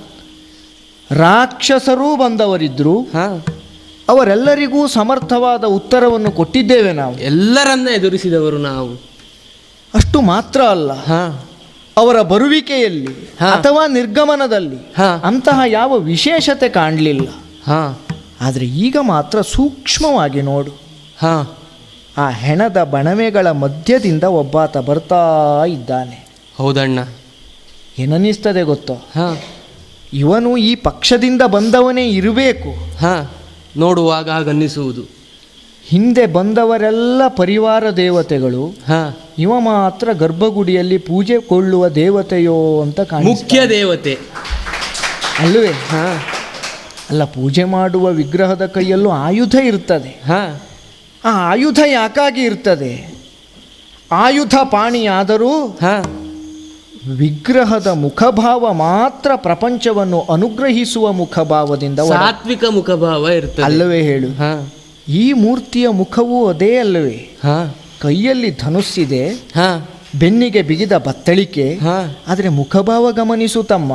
ರಾಕ್ಷಸರೂ ಬಂದವರಿದ್ರು. ಅವರೆಲ್ಲರಿಗೂ ಸಮರ್ಥವಾದ ಉತ್ತರವನ್ನು ಕೊಟ್ಟಿದ್ದೇವೆ ನಾವು. ಎಲ್ಲರನ್ನ ಎದುರಿಸಿದವರು ನಾವು. ಅಷ್ಟು ಮಾತ್ರ ಅಲ್ಲ, ಅವರ ಬರುವಿಕೆಯಲ್ಲಿ ಅಥವಾ ನಿರ್ಗಮನದಲ್ಲಿ ಅಂತಹ ಯಾವ ವಿಶೇಷತೆ ಕಾಣಲಿಲ್ಲ. ಆದರೆ ಈಗ ಮಾತ್ರ ಸೂಕ್ಷ್ಮವಾಗಿ ನೋಡು, ಆ ಹೆಣದ ಬಣವೆಗಳ ಮಧ್ಯದಿಂದ ಒಬ್ಬಾತ ಬರ್ತಾ ಇದ್ದಾನೆ. ಹೌದಣ್ಣ. ಏನನ್ನಿಸ್ತದೆ ಗೊತ್ತೋ? ಇವನು ಈ ಪಕ್ಷದಿಂದ ಬಂದವನೇ ಇರಬೇಕು. ನೋಡುವಾಗ ಹಾಗನ್ನಿಸುವುದು. ಹಿಂದೆ ಬಂದವರೆಲ್ಲ ಪರಿವಾರ ದೇವತೆಗಳು, ಇವ ಮಾತ್ರ ಗರ್ಭಗುಡಿಯಲ್ಲಿ ಪೂಜೆ ಕೊಳ್ಳುವ ದೇವತೆಯೋ ಅಂತ ಮುಖ್ಯ ದೇವತೆ ಅಲ್ಲವೇ? ಅಲ್ಲ, ಪೂಜೆ ಮಾಡುವ ವಿಗ್ರಹದ ಕೈಯಲ್ಲೂ ಆಯುಧ ಇರ್ತದೆ. ಆ ಆಯುಧ ಯಾಕಾಗಿ ಇರ್ತದೆ? ಆಯುಧ ಪಾಣಿಯಾದರೂ ವಿಗ್ರಹದ ಮುಖಭಾವ ಮಾತ್ರ ಪ್ರಪಂಚವನ್ನು ಅನುಗ್ರಹಿಸುವ ಮುಖಭಾವದಿಂದ, ಸಾತ್ವಿಕ ಮುಖಭಾವ ಇರ್ತದೆ, ಅಲ್ಲವೇ ಹೇಳು? ಈ ಮೂರ್ತಿಯ ಮುಖವೂ ಅದೇ ಅಲ್ಲವೇ? ಕೈಯಲ್ಲಿ ಧನುಸ್ಸಿದೆ, ಬೆನ್ನಿಗೆ ಬಿಗಿದ ಬತ್ತಳಿಕೆ, ಆದರೆ ಮುಖಭಾವ ಗಮನಿಸು ತಮ್ಮ.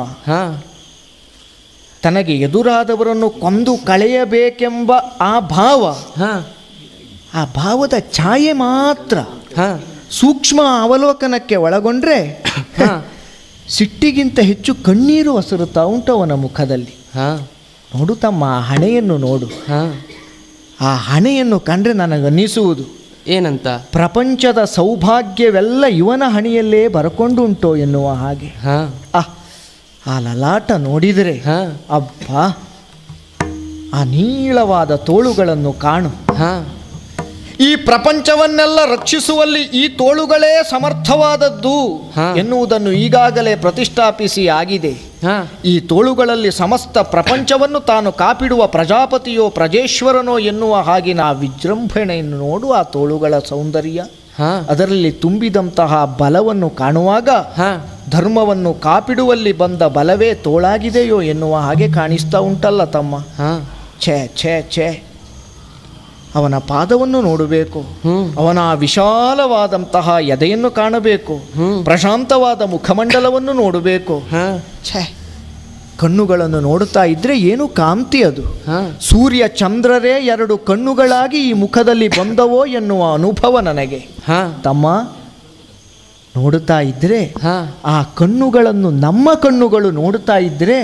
ತನಗೆ ಎದುರಾದವರನ್ನು ಕೊಂದು ಕಳೆಯಬೇಕೆಂಬ ಆ ಭಾವ, ಆ ಭಾವದ ಛಾಯೆ ಮಾತ್ರ ಸೂಕ್ಷ್ಮ ಅವಲೋಕನಕ್ಕೆ ಒಳಗೊಂಡ್ರೆ ಸಿಟ್ಟಿಗಿಂತ ಹೆಚ್ಚು ಕಣ್ಣೀರು ಹಸುರುತ್ತಾ ಉಂಟು ಅವನ ಮುಖದಲ್ಲಿ. ನೋಡು ತಮ್ಮ, ಆ ಹಣೆಯನ್ನು ನೋಡು. ಆ ಹಣೆಯನ್ನು ಕಂಡ್ರೆ ನನಗನ್ನಿಸುವುದು ಏನಂತ? ಪ್ರಪಂಚದ ಸೌಭಾಗ್ಯವೆಲ್ಲ ಇವನ ಹಣೆಯಲ್ಲೇ ಬರಕೊಂಡುಂಟೋ ಎನ್ನುವ ಹಾಗೆ. ಆ ಲಲಾಟ ನೋಡಿದರೆ ಅಬ್ಬಾ, ಆ ನೀಳವಾದ ತೋಳುಗಳನ್ನು ಕಾಣು. ಈ ಪ್ರಪಂಚವನ್ನೆಲ್ಲ ರಕ್ಷಿಸುವಲ್ಲಿ ಈ ತೋಳುಗಳೇ ಸಮರ್ಥವಾದದ್ದು ಎನ್ನುವುದನ್ನು ಈಗಾಗಲೇ ಪ್ರತಿಷ್ಠಾಪಿಸಿ ಆಗಿದೆ. ಈ ತೋಳುಗಳಲ್ಲಿ ಸಮಸ್ತ ಪ್ರಪಂಚವನ್ನು ತಾನು ಕಾಪಿಡುವ ಪ್ರಜಾಪತಿಯೋ ಪ್ರಜೇಶ್ವರನೋ ಎನ್ನುವ ಹಾಗಿನ ಆ ವಿಜೃಂಭಣೆಯನ್ನು ನೋಡು, ಆ ತೋಳುಗಳ ಸೌಂದರ್ಯ, ಅದರಲ್ಲಿ ತುಂಬಿದಂತಹ ಬಲವನ್ನು ಕಾಣುವಾಗ ಧರ್ಮವನ್ನು ಕಾಪಿಡುವಲ್ಲಿ ಬಂದ ಬಲವೇ ತೋಳಾಗಿದೆಯೋ ಎನ್ನುವ ಹಾಗೆ ಕಾಣಿಸ್ತಾ ಉಂಟಲ್ಲ ತಮ್ಮ. ಛೇ ಛೇ ಛೇ, ಅವನ ಪಾದವನ್ನು ನೋಡಬೇಕು, ಅವನ ವಿಶಾಲವಾದಂತಹ ಎದೆಯನ್ನು ಕಾಣಬೇಕು, ಪ್ರಶಾಂತವಾದ ಮುಖಮಂಡಲವನ್ನು ನೋಡಬೇಕು. ಛೇ, ಕಣ್ಣುಗಳನ್ನು ನೋಡುತ್ತಾ ಇದ್ರೆ ಏನು ಕಾಂತಿ ಅದು. ಸೂರ್ಯ ಚಂದ್ರರೇ ಎರಡು ಕಣ್ಣುಗಳಾಗಿ ಈ ಮುಖದಲ್ಲಿ ಬಂದವೋ ಎನ್ನುವ ಅನುಭವ ನನಗೆ. ತಮ್ಮ, ನೋಡುತ್ತಾ ಇದ್ರೆ ಆ ಕಣ್ಣುಗಳನ್ನು ನಮ್ಮ ಕಣ್ಣುಗಳು ನೋಡುತ್ತಾ ಇದ್ರೆ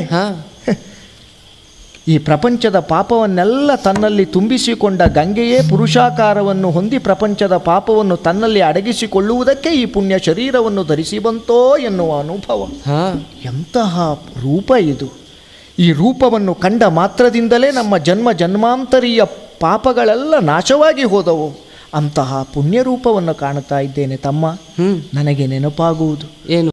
ಈ ಪ್ರಪಂಚದ ಪಾಪವನ್ನೆಲ್ಲ ತನ್ನಲ್ಲಿ ತುಂಬಿಸಿಕೊಂಡ ಗಂಗೆಯೇ ಪುರುಷಾಕಾರವನ್ನು ಹೊಂದಿ ಪ್ರಪಂಚದ ಪಾಪವನ್ನು ತನ್ನಲ್ಲಿ ಅಡಗಿಸಿಕೊಳ್ಳುವುದಕ್ಕೆ ಈ ಪುಣ್ಯ ಶರೀರವನ್ನು ಧರಿಸಿ ಬಂತೋ ಎನ್ನುವ ಅನುಭವ. ಎಂತಹ ರೂಪ ಇದು! ಈ ರೂಪವನ್ನು ಕಂಡ ಮಾತ್ರದಿಂದಲೇ ನಮ್ಮ ಜನ್ಮ ಜನ್ಮಾಂತರೀಯ ಪಾಪಗಳೆಲ್ಲ ನಾಶವಾಗಿ ಹೋದವು. ಅಂತಹ ಪುಣ್ಯ ರೂಪವನ್ನು ಕಾಣುತ್ತಾ ಇದ್ದೇನೆ ತಮ್ಮ. ನನಗೆ ನೆನಪಾಗುವುದು ಏನು?